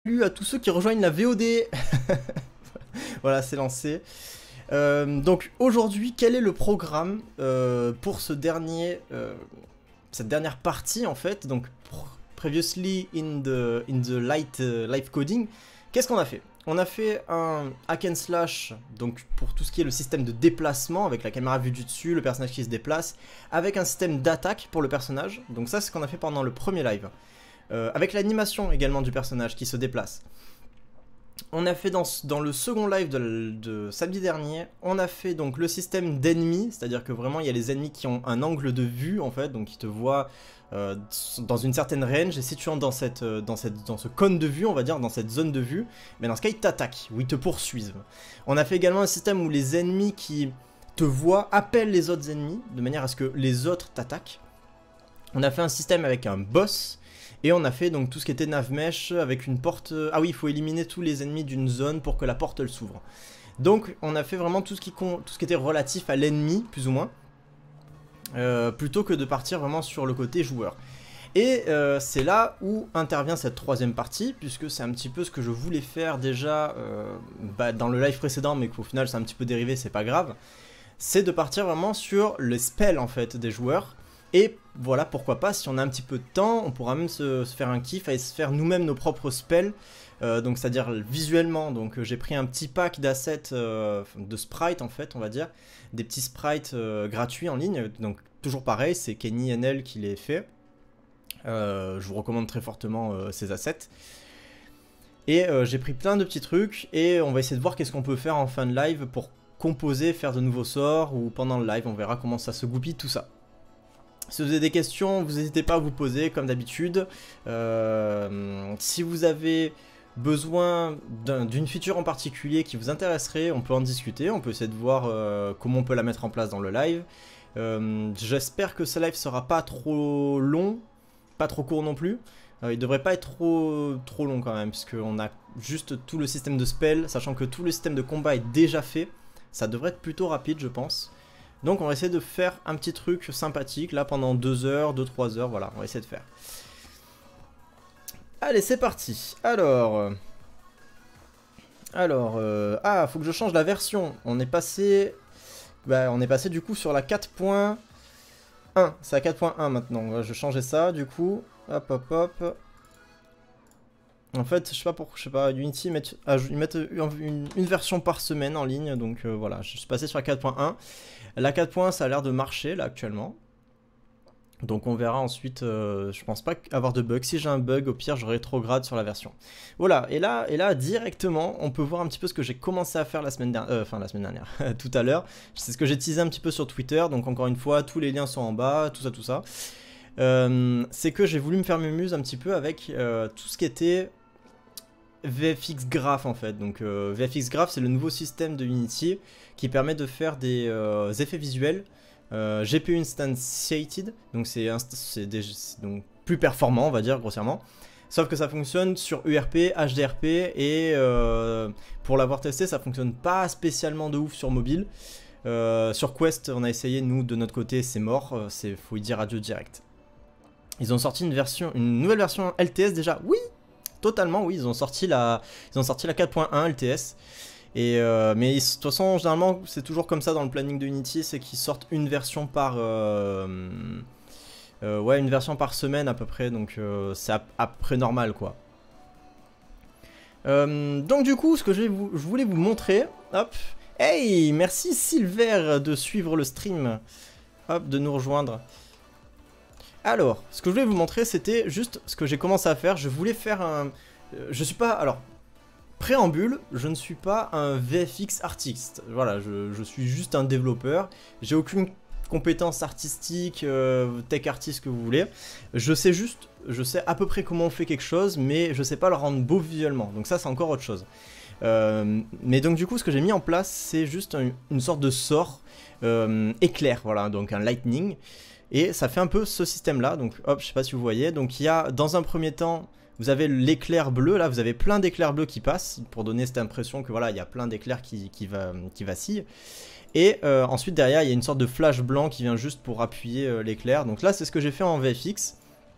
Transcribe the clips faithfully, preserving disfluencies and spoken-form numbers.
Salut à tous ceux qui rejoignent la V O D. Voilà, c'est lancé. Euh, donc aujourd'hui, quel est le programme euh, pour ce dernier, euh, cette dernière partie en fait. Donc previously in the, in the light uh, live coding, qu'est-ce qu'on a fait? On a fait un hack and slash, donc pour tout ce qui est le système de déplacement, avec la caméra vue du dessus, le personnage qui se déplace, avec un système d'attaque pour le personnage. Donc ça, c'est ce qu'on a fait pendant le premier live. Euh, avec l'animation également du personnage qui se déplace. On a fait dans, dans le second live de, de samedi dernier, on a fait donc le système d'ennemis, c'est-à-dire que vraiment il y a les ennemis qui ont un angle de vue en fait, donc qui te voient euh, dans une certaine range, et si tu entres dans, cette, dans, cette, dans ce cône de vue, on va dire, dans cette zone de vue, mais dans ce cas ils t'attaquent, ou ils te poursuivent. On a fait également un système où les ennemis qui te voient appellent les autres ennemis, de manière à ce que les autres t'attaquent. On a fait un système avec un boss. Et on a fait donc tout ce qui était navmesh avec une porte... Ah oui, il faut éliminer tous les ennemis d'une zone pour que la porte elle s'ouvre. Donc on a fait vraiment tout ce qui, tout ce qui était relatif à l'ennemi, plus ou moins. Euh, plutôt que de partir vraiment sur le côté joueur. Et euh, c'est là où intervient cette troisième partie, puisque c'est un petit peu ce que je voulais faire déjà euh, bah, dans le live précédent, mais qu'au final c'est un petit peu dérivé, c'est pas grave. C'est de partir vraiment sur les spells en fait des joueurs. Et voilà, pourquoi pas, si on a un petit peu de temps, on pourra même se, se faire un kiff et se faire nous-mêmes nos propres spells. Euh, donc c'est-à-dire visuellement, donc euh, j'ai pris un petit pack d'assets, euh, de sprites en fait, on va dire. Des petits sprites euh, gratuits en ligne, donc toujours pareil, c'est Kenny N L qui les fait. Euh, je vous recommande très fortement euh, ces assets. Et euh, j'ai pris plein de petits trucs, et on va essayer de voir qu'est-ce qu'on peut faire en fin de live pour composer, faire de nouveaux sorts, ou pendant le live, on verra comment ça se goupille tout ça. Si vous avez des questions, vous n'hésitez pas à vous poser comme d'habitude. Euh, si vous avez besoin d'une feature en particulier qui vous intéresserait, on peut en discuter. On peut essayer de voir euh, comment on peut la mettre en place dans le live. Euh, J'espère que ce live sera pas trop long, pas trop court non plus. Euh, il devrait pas être trop, trop long quand même, puisqu'on a juste tout le système de spell, sachant que tout le système de combat est déjà fait. Ça devrait être plutôt rapide, je pense. Donc on va essayer de faire un petit truc sympathique là pendant deux heures, deux trois heures, voilà, on va essayer de faire. Allez, c'est parti. Alors, alors, euh, ah, faut que je change la version. On est passé, bah, on est passé du coup sur la quatre point un. C'est la quatre point un maintenant. Je vais changer ça du coup. Hop, hop, hop. En fait, je sais pas pourquoi, je sais pas, Unity, ils mettent, ils mettent une, une version par semaine en ligne, donc euh, voilà, je suis passé sur la quatre point un. La quatre point un, ça a l'air de marcher là actuellement. Donc on verra ensuite, euh, je pense pas avoir de bug. Si j'ai un bug, au pire, je rétrograde sur la version. Voilà, et là, et là directement, on peut voir un petit peu ce que j'ai commencé à faire la semaine dernière, euh, enfin la semaine dernière, tout à l'heure. C'est ce que j'ai teasé un petit peu sur Twitter, donc encore une fois, tous les liens sont en bas, tout ça, tout ça. Euh, c'est que j'ai voulu me faire mumuse un petit peu avec euh, tout ce qui était V F X Graph en fait. Donc euh, V F X Graph, c'est le nouveau système de Unity qui permet de faire des euh, effets visuels euh, G P U instantiated, donc c'est donc plus performant on va dire grossièrement, sauf que ça fonctionne sur U R P, H D R P, et euh, pour l'avoir testé ça fonctionne pas spécialement de ouf sur mobile. Euh, sur Quest on a essayé, nous de notre côté c'est mort, c'est faut y dire adieu direct. Ils ont sorti une version, une nouvelle version L T S déjà, oui. Totalement, oui, ils ont sorti la, ils ont sorti la quatre point un L T S. Et euh, mais de toute façon, généralement, c'est toujours comme ça dans le planning de Unity, c'est qu'ils sortent une version par, euh, euh, ouais, une version par semaine à peu près, donc euh, c'est à, à peu près normal, quoi. Euh, donc du coup, ce que je, vais vous, je voulais vous montrer, hop, hey, merci Silver de suivre le stream, hop, de nous rejoindre. Alors, ce que je voulais vous montrer, c'était juste ce que j'ai commencé à faire. Je voulais faire un... Je suis pas... Alors, préambule, je ne suis pas un V F X artiste. Voilà, je, je suis juste un développeur. J'ai aucune compétence artistique, euh, tech artiste que vous voulez. Je sais juste... Je sais à peu près comment on fait quelque chose, mais je sais pas le rendre beau visuellement. Donc ça, c'est encore autre chose. Euh, mais donc du coup, ce que j'ai mis en place, c'est juste un, une sorte de sort euh, éclair. Voilà, donc un lightning. Et ça fait un peu ce système là, donc hop, je sais pas si vous voyez, donc il y a dans un premier temps, vous avez l'éclair bleu, là vous avez plein d'éclairs bleus qui passent, pour donner cette impression que voilà, il y a plein d'éclairs qui, qui, va, qui vacillent. Et euh, ensuite derrière, il y a une sorte de flash blanc qui vient juste pour appuyer euh, l'éclair, donc là c'est ce que j'ai fait en V F X.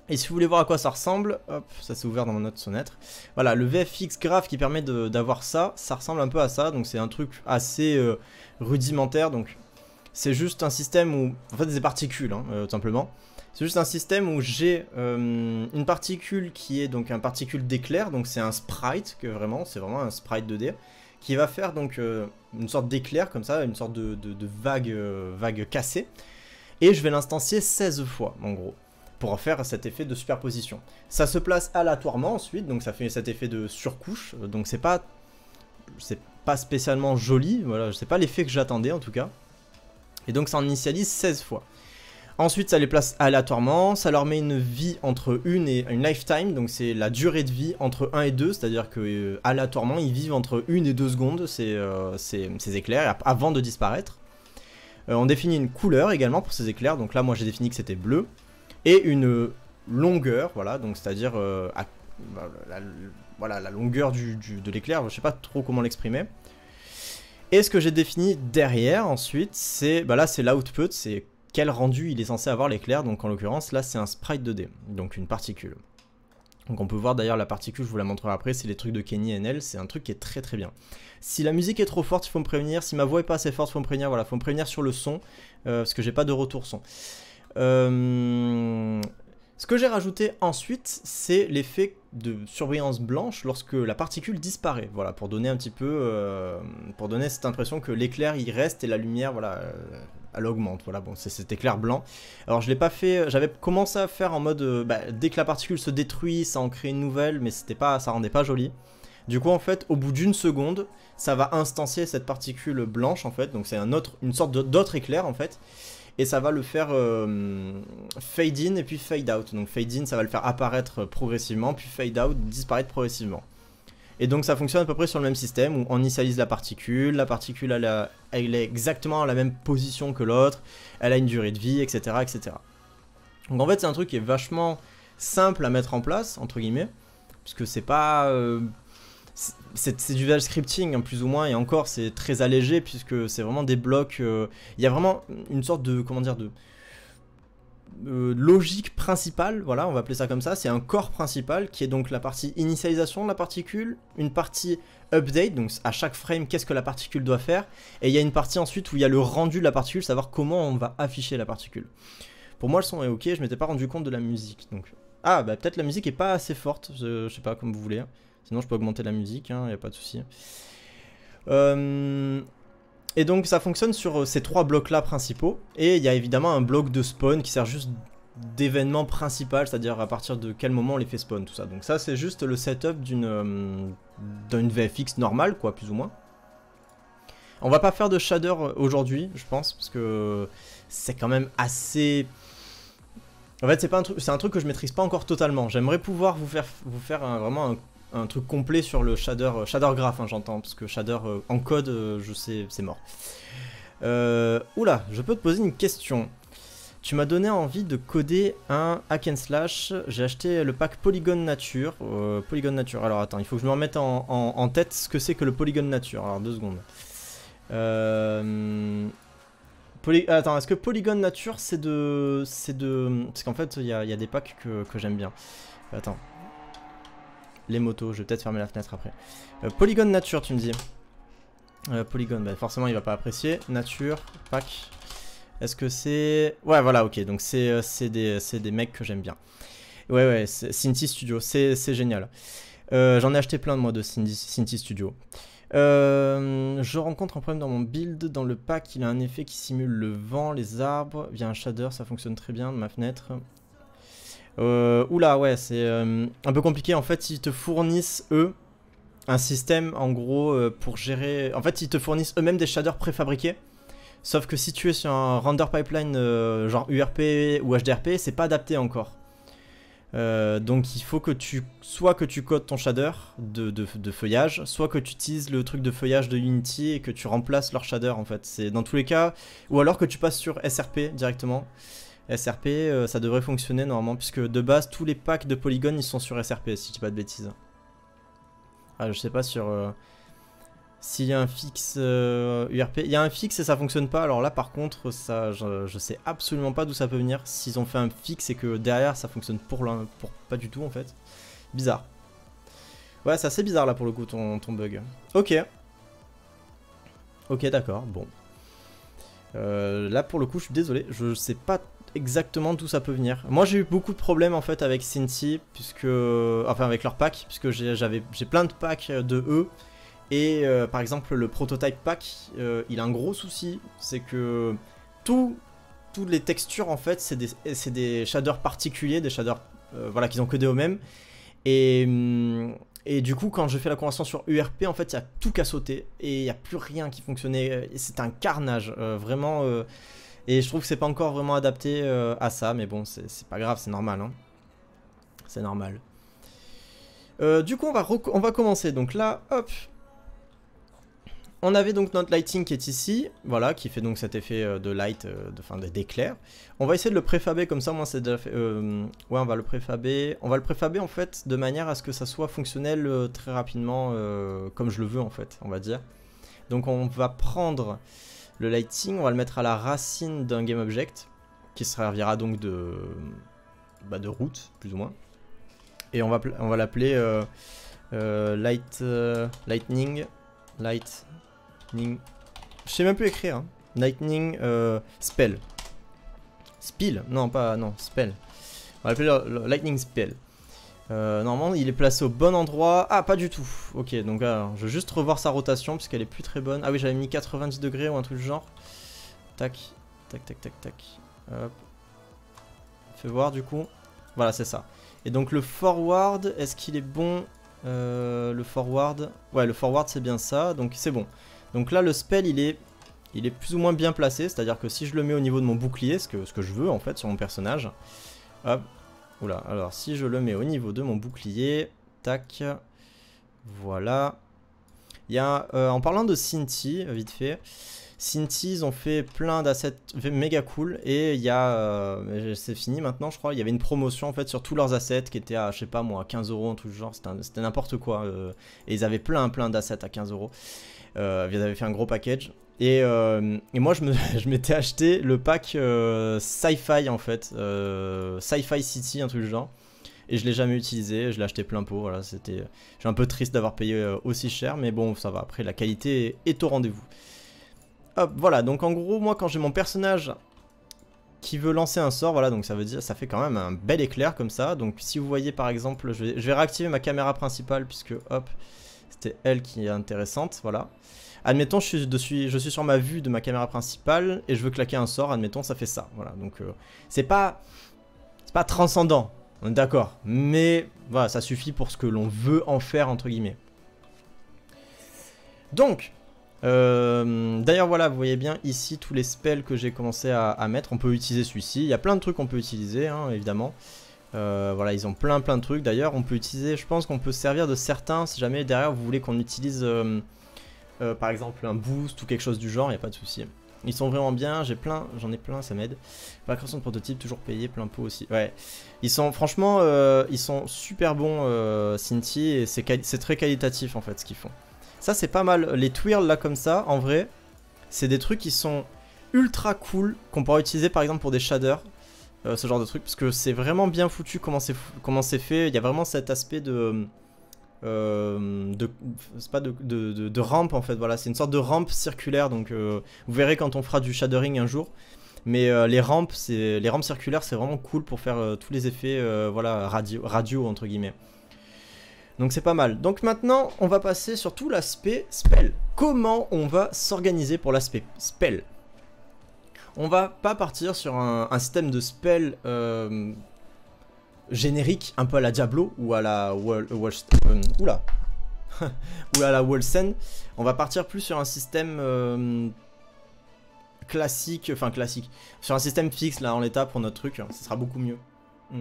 Et si vous voulez voir à quoi ça ressemble, hop, ça s'est ouvert dans mon autre fenêtre. Voilà, le V F X Graph qui permet d'avoir ça, ça ressemble un peu à ça. Donc c'est un truc assez euh, rudimentaire. Donc c'est juste un système où, en fait, des particules, hein, euh, tout simplement. C'est juste un système où j'ai euh, une particule qui est donc un particule d'éclair. Donc c'est un sprite, que vraiment, c'est vraiment un sprite deux D. Qui va faire donc euh, une sorte d'éclair comme ça, une sorte de, de, de vague, euh, vague cassée. Et je vais l'instancier seize fois, en gros, pour faire cet effet de superposition. Ça se place aléatoirement ensuite, donc ça fait cet effet de surcouche, donc c'est pas c'est pas spécialement joli, voilà, c'est pas l'effet que j'attendais en tout cas. Et donc ça en initialise seize fois. Ensuite ça les place aléatoirement, ça leur met une vie entre une et une lifetime, donc c'est la durée de vie entre un et deux, c'est-à-dire que euh, aléatoirement ils vivent entre une et deux secondes, ces, euh, ces, ces éclairs, avant de disparaître. Euh, on définit une couleur également pour ces éclairs, donc là moi j'ai défini que c'était bleu. Et une longueur, voilà, donc c'est-à-dire euh, la, voilà, la longueur du, du, de l'éclair, je sais pas trop comment l'exprimer. Et ce que j'ai défini derrière ensuite, c'est, bah là c'est l'output, c'est quel rendu il est censé avoir l'éclair, donc en l'occurrence là c'est un sprite deux D, donc une particule. Donc on peut voir d'ailleurs la particule, je vous la montrerai après, c'est les trucs de Kenny N L, c'est un truc qui est très très bien. Si la musique est trop forte, il faut me prévenir, si ma voix est pas assez forte, il faut me prévenir, voilà, il faut me prévenir sur le son, euh, parce que j'ai pas de retour son. Euh, ce que j'ai rajouté ensuite, c'est l'effet de surbrillance blanche lorsque la particule disparaît. Voilà, pour donner un petit peu, euh, pour donner cette impression que l'éclair il reste et la lumière, voilà, euh, elle augmente. Voilà, bon, c'est cet éclair blanc. Alors je l'ai pas fait, j'avais commencé à faire en mode, euh, bah, dès que la particule se détruit, ça en crée une nouvelle, mais c'était pas, ça rendait pas joli. Du coup, en fait, au bout d'une seconde, ça va instancier cette particule blanche, en fait. Donc c'est un autre, une sorte d'autre éclair, en fait. Et ça va le faire euh, fade in et puis fade out. Donc fade in, ça va le faire apparaître progressivement, puis fade out, disparaître progressivement. Et donc ça fonctionne à peu près sur le même système où on initialise la particule, la particule elle, a, elle est exactement à la même position que l'autre, elle a une durée de vie, et cetera et cetera. Donc en fait c'est un truc qui est vachement simple à mettre en place, entre guillemets, puisque c'est pas... Euh, c'est du V H scripting hein, plus ou moins, et encore c'est très allégé puisque c'est vraiment des blocs, il euh, y a vraiment une sorte de, comment dire, de euh, logique principale, voilà on va appeler ça comme ça, c'est un corps principal qui est donc la partie initialisation de la particule, une partie update, donc à chaque frame qu'est-ce que la particule doit faire, et il y a une partie ensuite où il y a le rendu de la particule, savoir comment on va afficher la particule. Pour moi le son est ok, je m'étais pas rendu compte de la musique, donc... Ah bah peut-être la musique est pas assez forte, je, je sais pas comme vous voulez. Sinon je peux augmenter la musique, il hein, n'y a pas de souci. Euh, et donc ça fonctionne sur ces trois blocs là principaux. Et il y a évidemment un bloc de spawn qui sert juste d'événement principal, c'est-à-dire à partir de quel moment on les fait spawn, tout ça. Donc ça c'est juste le setup d'une euh, d'une V F X normale, quoi, plus ou moins. On va pas faire de shader aujourd'hui, je pense, parce que c'est quand même assez... En fait c'est pas un truc, c'est un truc que je maîtrise pas encore totalement. J'aimerais pouvoir vous faire, vous faire un, vraiment un un truc complet sur le shader, euh, shader graph, hein, j'entends, parce que shader euh, en code, euh, je sais, c'est mort. Euh, oula, je peux te poser une question. Tu m'as donné envie de coder un hack and slash. J'ai acheté le pack Polygon Nature. Euh, Polygon Nature. Alors attends, il faut que je me remette en, en, en tête ce que c'est que le Polygon Nature. Alors deux secondes. Euh... Poly... Attends, est-ce que Polygon Nature c'est de, c'est de, parce qu'en fait il y a, y a des packs que, que j'aime bien. Attends. Les motos, je vais peut-être fermer la fenêtre après. Euh, Polygon Nature, tu me dis. Euh, Polygon, bah forcément il va pas apprécier. Nature, pack. Est-ce que c'est... Ouais, voilà, ok. Donc c'est euh, des, des mecs que j'aime bien. Ouais, ouais, Cinti Studio, c'est génial. Euh, J'en ai acheté plein de moi de Cinti Studio. Euh, je rencontre un problème dans mon build. Dans le pack, il a un effet qui simule le vent, les arbres. Via un shader, ça fonctionne très bien de ma fenêtre. Euh, oula, ouais, c'est euh, un peu compliqué. En fait, ils te fournissent, eux, un système, en gros, euh, pour gérer... En fait, ils te fournissent eux-mêmes des shaders préfabriqués. Sauf que si tu es sur un render pipeline euh, genre U R P ou H D R P, c'est pas adapté encore. Euh, donc il faut que tu... Soit que tu codes ton shader de, de, de feuillage, soit que tu utilises le truc de feuillage de Unity et que tu remplaces leur shader, en fait. C'est dans tous les cas... Ou alors que tu passes sur S R P directement. S R P, euh, ça devrait fonctionner normalement, puisque de base, tous les packs de Polygon, ils sont sur S R P, si je dis pas de bêtises. Ah, je sais pas sur, euh, S'il y a un fixe euh, U R P, il y a un fixe et ça fonctionne pas. Alors là, par contre, ça, je, je sais absolument pas d'où ça peut venir. S'ils ont fait un fixe et que derrière ça fonctionne pour, pour pas du tout en fait. Bizarre. Ouais, c'est assez bizarre là pour le coup ton, ton bug. Ok. Ok, d'accord. Bon. Euh, là pour le coup, je suis désolé. Je sais pas exactement d'où ça peut venir. Moi, j'ai eu beaucoup de problèmes en fait avec Cinti, puisque, enfin avec leur pack, puisque j'avais, j'ai plein de packs de eux. Et euh, par exemple le prototype pack, euh, il a un gros souci, c'est que tout, toutes les textures en fait c'est des, des shaders particuliers, des shaders euh, voilà, qu'ils ont codés eux-mêmes. Et, et du coup quand je fais la conversion sur U R P en fait il y a tout qu'à sauter et il n'y a plus rien qui fonctionnait, c'est un carnage euh, vraiment euh, et je trouve que c'est pas encore vraiment adapté euh, à ça, mais bon c'est pas grave, c'est normal hein. C'est normal. Euh, du coup on va, on va commencer, donc là hop. On avait donc notre lighting qui est ici, voilà, qui fait donc cet effet de light, euh, de, enfin d'éclair. On va essayer de le préfaber comme ça, moi c'est déjà fait, euh, ouais on va le préfaber, on va le préfaber en fait de manière à ce que ça soit fonctionnel euh, très rapidement, euh, comme je le veux en fait, on va dire. Donc on va prendre le lighting, on va le mettre à la racine d'un GameObject, qui servira donc de, bah, de route, plus ou moins. Et on va, on va l'appeler euh, euh, light, euh, lightning, light... Je sais même plus écrire. Hein. Lightning euh, spell. Spill. Non, pas. Non, spell. On va l'appeler le, le Lightning spell. Euh, normalement, il est placé au bon endroit. Ah, pas du tout. Ok, donc alors, je vais juste revoir sa rotation puisqu'elle est plus très bonne. Ah oui, j'avais mis quatre-vingt-dix degrés ou un truc du genre. Tac, tac, tac, tac, tac. Hop. Fais voir du coup. Voilà, c'est ça. Et donc le forward, est-ce qu'il est bon euh, le forward. Ouais, le forward, c'est bien ça. Donc c'est bon. Donc là, le spell, il est, il est plus ou moins bien placé. C'est-à-dire que si je le mets au niveau de mon bouclier, ce que, ce que je veux en fait sur mon personnage. Hop. Oula. Alors si je le mets au niveau de mon bouclier. Tac. Voilà. Il y a, euh, en parlant de Cinti, vite fait. Cinti, ils ont fait plein d'assets méga cool. Et il y a, euh, c'est fini maintenant je crois, il y avait une promotion en fait sur tous leurs assets qui étaient à, je sais pas moi, quinze euros, un truc du genre, c'était n'importe quoi. Euh, et ils avaient plein plein d'assets à quinze euros. Euh, ils avaient fait un gros package. Et, euh, et moi je m'étais acheté le pack euh, Sci-Fi en fait. Euh, Sci-Fi City, un truc du genre. Et je l'ai jamais utilisé, je l'ai acheté plein pot, voilà, c'était... Je suis un peu triste d'avoir payé euh, aussi cher, mais bon, ça va, après la qualité est, est au rendez-vous. Hop, voilà, donc en gros, moi quand j'ai mon personnage qui veut lancer un sort, voilà, donc ça veut dire, ça fait quand même un bel éclair comme ça. Donc si vous voyez par exemple, je vais, je vais réactiver ma caméra principale, puisque hop, c'était elle qui est intéressante, voilà. Admettons, je suis, dessus, je suis sur ma vue de ma caméra principale, et je veux claquer un sort, admettons, ça fait ça, voilà. Donc euh, c'est pas, c'est pas transcendant. On est d'accord, mais voilà, ça suffit pour ce que l'on veut en faire, entre guillemets. Donc, euh, d'ailleurs, voilà, vous voyez bien ici tous les spells que j'ai commencé à, à mettre. On peut utiliser celui-ci. Il y a plein de trucs qu'on peut utiliser, hein, évidemment. Euh, voilà, ils ont plein plein de trucs. D'ailleurs, on peut utiliser, je pense qu'on peut servir de certains si jamais derrière vous voulez qu'on utilise, euh, euh, par exemple, un boost ou quelque chose du genre, il n'y a pas de souci. Ils sont vraiment bien, j'ai plein, j'en ai plein, ça m'aide. La création de prototype, toujours payé, plein pot aussi. Ouais, ils sont, franchement, euh, ils sont super bons, euh, Cinti, et c'est très qualitatif en fait ce qu'ils font. Ça c'est pas mal, les twirls là comme ça, en vrai, c'est des trucs qui sont ultra cool, qu'on pourra utiliser par exemple pour des shaders, euh, ce genre de trucs, parce que c'est vraiment bien foutu comment c'est comment c'est fait, il y a vraiment cet aspect de... Euh, de c'est pas de, de, de, de rampe en fait, voilà, c'est une sorte de rampe circulaire, donc euh, vous verrez quand on fera du shadering un jour, mais euh, les rampes c'est les rampes circulaires, c'est vraiment cool pour faire euh, tous les effets euh, voilà, radio, radio entre guillemets, donc c'est pas mal. Donc maintenant on va passer sur tout l'aspect spell. Comment on va s'organiser pour l'aspect spell? On va pas partir sur un, un système de spell euh, générique, un peu à la Diablo ou à la Wall, Wall, euh, oula ou à la Wolcen. On va partir plus sur un système euh, classique, enfin classique, sur un système fixe là en l'état pour notre truc, ce sera beaucoup mieux. Mm.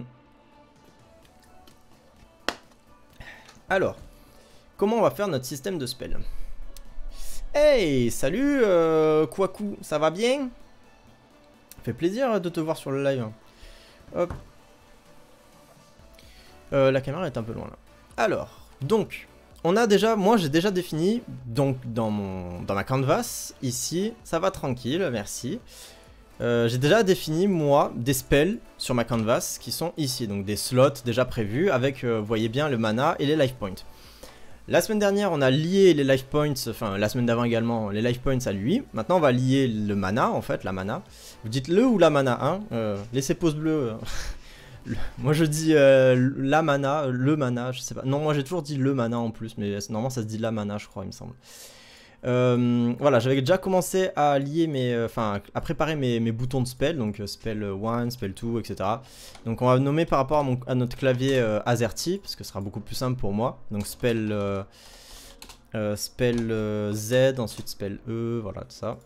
Alors, comment on va faire notre système de spell? Hey, salut euh, Kwaku, ça va bien? Ça fait plaisir de te voir sur le live. Hop. Euh, la caméra est un peu loin là. Alors, donc, on a déjà, moi j'ai déjà défini, donc dans, mon, dans ma canvas, ici, ça va tranquille, merci. Euh, j'ai déjà défini, moi, des spells sur ma canvas qui sont ici, donc des slots déjà prévus avec, euh, vous voyez bien, le mana et les life points. La semaine dernière, on a lié les life points, enfin la semaine d'avant également, les life points à lui. Maintenant, on va lier le mana, en fait, la mana. Vous dites le ou la mana, hein, euh, laissez pouce bleu. Le, moi je dis euh, la mana, le mana, je sais pas. Non, moi j'ai toujours dit le mana en plus, mais normalement ça se dit la mana, je crois, il me semble. Euh, voilà, j'avais déjà commencé à lier mes, enfin, euh, à préparer mes, mes boutons de spell, donc euh, spell un, spell deux, et cetera. Donc on va nommer par rapport à, mon, à notre clavier euh, AZERTY, parce que ce sera beaucoup plus simple pour moi. Donc spell, euh, euh, spell euh, Z, ensuite spell E, voilà, tout ça.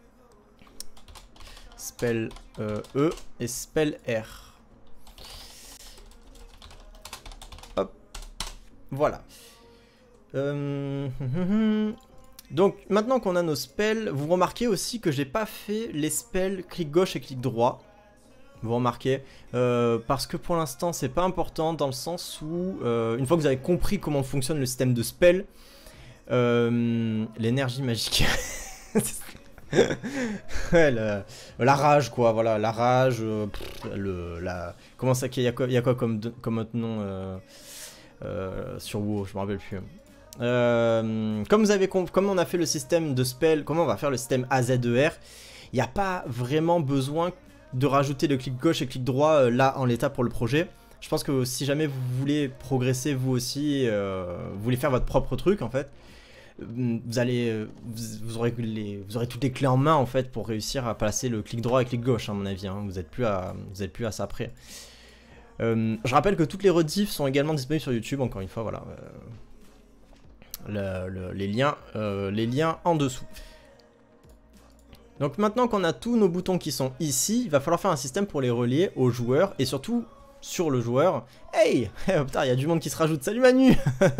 Spell euh, E et spell R. Voilà. Euh... Donc maintenant qu'on a nos spells, vous remarquez aussi que j'ai pas fait les spells clic gauche et clic droit. Vous remarquez euh, parce que pour l'instant c'est pas important dans le sens où euh, une fois que vous avez compris comment fonctionne le système de spells, euh, l'énergie magique. Ouais, la, la rage quoi, voilà, la rage, euh, pff, le, la, comment ça, il y a quoi, il y a quoi comme, comme autre nom euh, Euh, sur WoW, je me rappelle plus. Euh, comme vous avez comme on a fait le système de spell, comment on va faire le système A Z E R, il n'y a pas vraiment besoin de rajouter le clic gauche et clic droit euh, là en l'état pour le projet. Je pense que si jamais vous voulez progresser vous aussi, euh, vous voulez faire votre propre truc en fait, vous allez, vous, vous, aurez les, vous aurez toutes les clés en main en fait pour réussir à placer le clic droit et clic gauche à mon avis. Hein. Vous n'êtes plus à, vous êtes plus à ça après. Euh, je rappelle que toutes les rediffs sont également disponibles sur YouTube, encore une fois, voilà. Euh, le, le, les, liens, euh, les liens en dessous. Donc maintenant qu'on a tous nos boutons qui sont ici, il va falloir faire un système pour les relier aux joueurs et surtout sur le joueur. Hey, oh, putain, il y a du monde qui se rajoute. Salut Manu.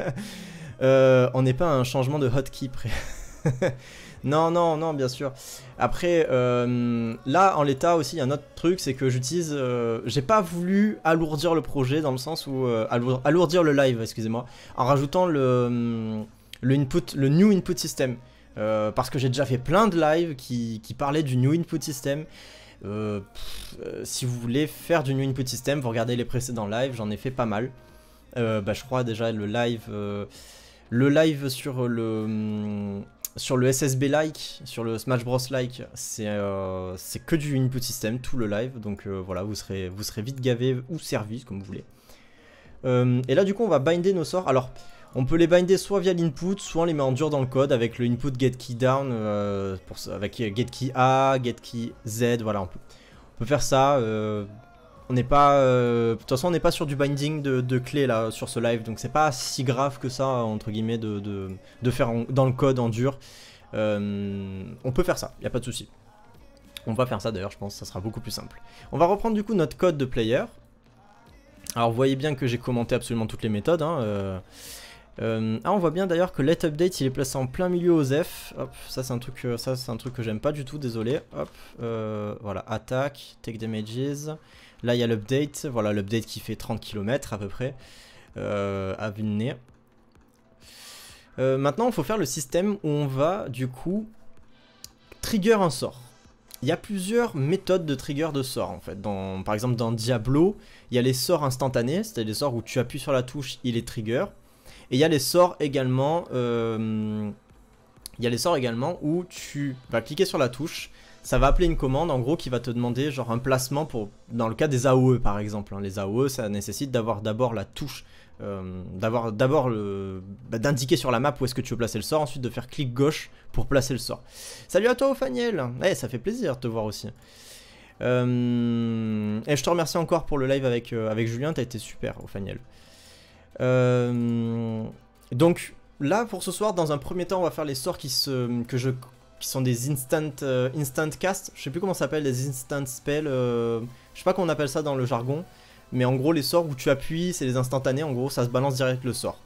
euh, On n'est pas à un changement de hotkey près. Non, non, non, bien sûr. Après, euh, là, en l'état aussi, il y a un autre truc, c'est que j'utilise... Euh, j'ai pas voulu alourdir le projet, dans le sens où... Euh, alour, alourdir le live, excusez-moi, en rajoutant le, le, input, le new input system. Euh, parce que j'ai déjà fait plein de lives qui, qui parlaient du new input system. Euh, pff, euh, si vous voulez faire du new input system, vous regardez les précédents lives, j'en ai fait pas mal. Euh, bah, je crois déjà le live... Euh, le live sur le... Sur le S S B like, sur le Smash Bros like, c'est euh, que du input system, tout le live, donc euh, voilà, vous serez, vous serez vite gavé ou servi, comme vous voulez. Euh, et là du coup on va binder nos sorts, alors on peut les binder soit via l'input, soit on les met en dur dans le code avec le input get key down, euh, pour, avec get key A, get key Z, voilà, on peut, on peut faire ça. Euh, on n'est pas, euh, de toute façon on n'est pas sur du binding de, de clés là sur ce live, donc c'est pas si grave que ça entre guillemets de, de, de faire en, dans le code en dur. Euh, on peut faire ça, il n'y a pas de souci. On va faire ça d'ailleurs, je pense que ça sera beaucoup plus simple. On va reprendre du coup notre code de player. Alors vous voyez bien que j'ai commenté absolument toutes les méthodes. Hein, euh, euh, ah on voit bien d'ailleurs que let update il est placé en plein milieu aux F. Hop, ça c'est un truc, ça c'est un truc que j'aime pas du tout, désolé. Hop, euh, voilà, attaque, take damages. Là, il y a l'update, voilà l'update qui fait trente kilomètres à peu près, euh, à vue de nez. Euh, maintenant, il faut faire le système où on va, du coup, trigger un sort. Il y a plusieurs méthodes de trigger de sort, en fait. Dans, par exemple, dans Diablo, il y a les sorts instantanés, c'est-à-dire les sorts où tu appuies sur la touche, il est trigger. Et il y a les sorts également... Euh, il y a les sorts également où tu vas cliquer sur la touche, ça va appeler une commande en gros qui va te demander genre un placement pour, dans le cas des A O E par exemple, hein. Les A O E ça nécessite d'avoir d'abord la touche, euh, d'avoir d'abord le, bah, d'indiquer sur la map où est-ce que tu veux placer le sort, ensuite de faire clic gauche pour placer le sort. Salut à toi Ophaniel, eh, ça fait plaisir de te voir aussi. Euh, et je te remercie encore pour le live avec, euh, avec Julien, t'as été super Ophaniel. Euh, donc là pour ce soir, dans un premier temps on va faire les sorts qui, se, que je, qui sont des instant, euh, instant cast, je sais plus comment ça s'appelle, les instant spells, euh, je sais pas comment on appelle ça dans le jargon, mais en gros les sorts où tu appuies, c'est les instantanés, en gros ça se balance direct le sort.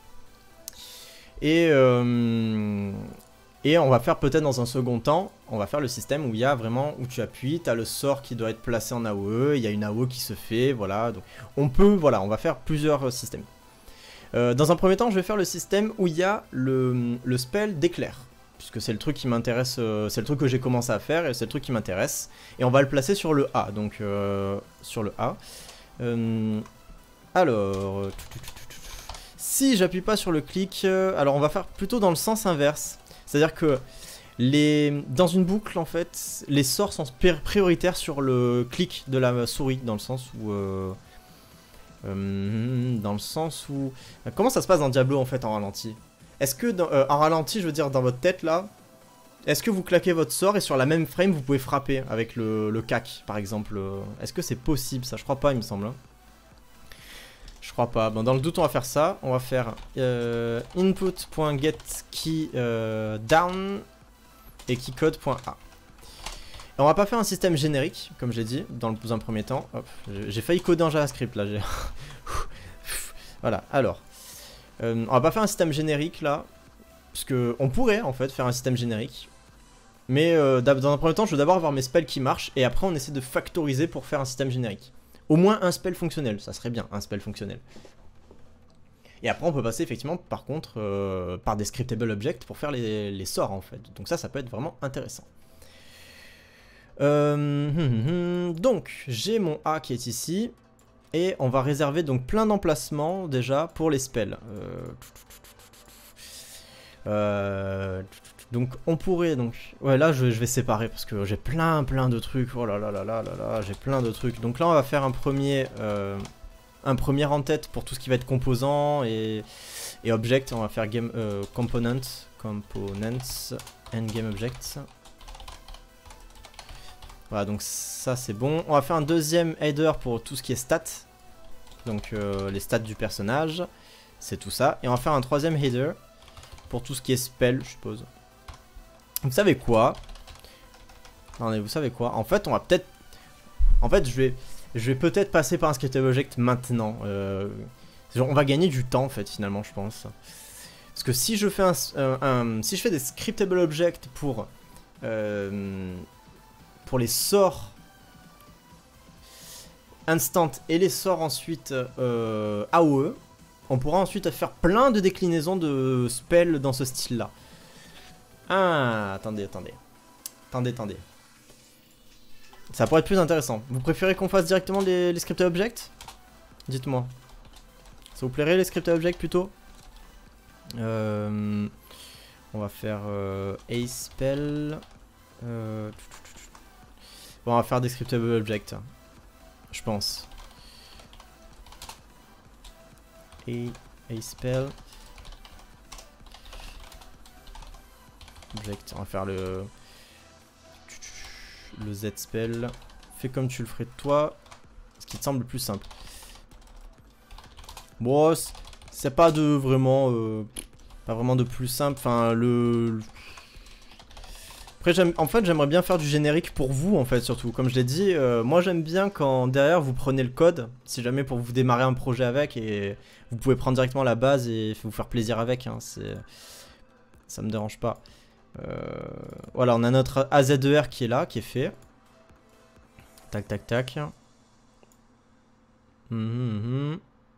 Et, euh, et on va faire peut-être dans un second temps, on va faire le système où il y a vraiment, où tu appuies, tu as le sort qui doit être placé en A O E, il y a une A O E qui se fait, voilà, donc on peut, voilà, on va faire plusieurs systèmes. Euh, dans un premier temps, je vais faire le système où il y a le, le spell d'éclair. Puisque c'est le truc qui m'intéresse, euh, c'est le truc que j'ai commencé à faire et c'est le truc qui m'intéresse. Et on va le placer sur le A, donc euh, sur le A. Euh, alors, si j'appuie pas sur le clic, euh, alors on va faire plutôt dans le sens inverse. C'est-à-dire que les, dans une boucle, en fait, les sorts sont prioritaires sur le clic de la souris, dans le sens où... Euh, euh, dans le sens où... Comment ça se passe dans Diablo, en fait, en ralenti? Est-ce que, dans, euh, en ralenti, je veux dire, dans votre tête, là, est-ce que vous claquez votre sort et sur la même frame, vous pouvez frapper avec le, le cac, par exemple? Est-ce que c'est possible, ça? Je crois pas, il me semble. Hein. Je crois pas. Bon, dans le doute, on va faire ça. On va faire euh, input.getKey euh, down et keycode.a. On va pas faire un système générique, comme j'ai dit, dans, le, dans un premier temps. J'ai failli coder en JavaScript, là. Voilà, alors. Euh, on va pas faire un système générique, là. Parce que on pourrait, en fait, faire un système générique. Mais euh, dans un premier temps, je veux d'abord avoir mes spells qui marchent. Et après, on essaie de factoriser pour faire un système générique. Au moins un spell fonctionnel, ça serait bien, un spell fonctionnel. Et après, on peut passer, effectivement, par contre, euh, par des scriptable objects pour faire les, les sorts, en fait. Donc ça, ça peut être vraiment intéressant. Euh, hum, hum, donc, j'ai mon A qui est ici. Et on va réserver donc plein d'emplacements, déjà, pour les spells. Euh... Euh... Donc, on pourrait, donc... Ouais, là, je, je vais séparer, parce que j'ai plein, plein de trucs. Oh là là là là là là, j'ai plein de trucs. Donc là, on va faire un premier... Euh... Un premier en tête pour tout ce qui va être composant et, et object. On va faire game euh, component, components and game objects. Voilà, donc ça c'est bon. On va faire un deuxième header pour tout ce qui est stats. Donc euh, les stats du personnage. C'est tout ça. Et on va faire un troisième header pour tout ce qui est spell, je suppose. Vous savez quoi? Non mais vous savez quoi? En fait, on va peut-être... En fait, je vais... Je vais peut-être passer par un scriptable object maintenant. Euh, genre, on va gagner du temps en fait finalement, je pense. Parce que si je fais un, un, un si je fais des scriptable objects pour euh, pour les sorts instant et les sorts ensuite euh, A O E, on pourra ensuite faire plein de déclinaisons de spells dans ce style-là. Ah, attendez, attendez, attendez, attendez. Ça pourrait être plus intéressant. Vous préférez qu'on fasse directement les, les scripted objects? Dites-moi. Ça vous plairait les scripted objects plutôt? euh, On va faire euh, a spell. Euh, bon, on va faire des scripted objects. Je pense. A, a spell. Object. On va faire le... Le Z-spell, fais comme tu le ferais toi, ce qui te semble le plus simple. Bon, c'est pas de vraiment, euh, pas vraiment de plus simple. Enfin, le. Après, j'aime, en fait, j'aimerais bien faire du générique pour vous, en fait, surtout. Comme je l'ai dit, euh, moi j'aime bien quand derrière vous prenez le code, si jamais pour vous démarrer un projet avec, et vous pouvez prendre directement la base et vous faire plaisir avec. Hein, c'est, ça me dérange pas. Euh, voilà, on a notre A Z E R qui est là, qui est fait. Tac, tac, tac. Mmh, mmh.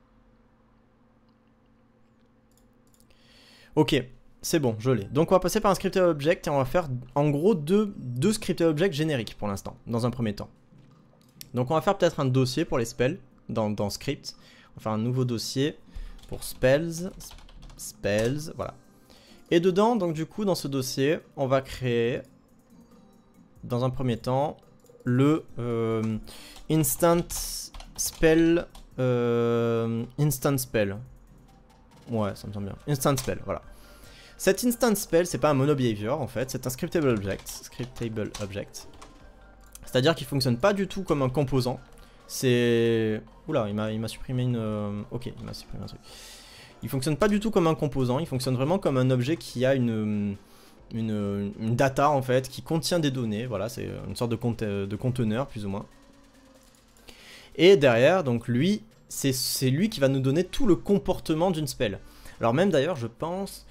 Ok, c'est bon, je l'ai. Donc on va passer par un scripted object et on va faire en gros deux, deux scripted objects génériques pour l'instant, dans un premier temps. Donc on va faire peut-être un dossier pour les spells dans, dans script. On va faire un nouveau dossier pour spells. Spells, voilà. Et dedans, donc du coup, dans ce dossier, on va créer, dans un premier temps, le euh, instant spell, euh, instant spell. Ouais, ça me semble bien. Instant spell, voilà. Cet instant spell, c'est pas un mono behavior en fait, c'est un scriptable object. Scriptable object. C'est-à-dire qu'il fonctionne pas du tout comme un composant. C'est... Oula, il m'a supprimé une... Euh... Ok, il m'a supprimé un truc. Il fonctionne pas du tout comme un composant, il fonctionne vraiment comme un objet qui a une, une, une data en fait, qui contient des données, voilà, c'est une sorte de, conte, de conteneur plus ou moins. Et derrière, donc lui, c'est lui qui va nous donner tout le comportement d'une spell. Alors même d'ailleurs, je pense...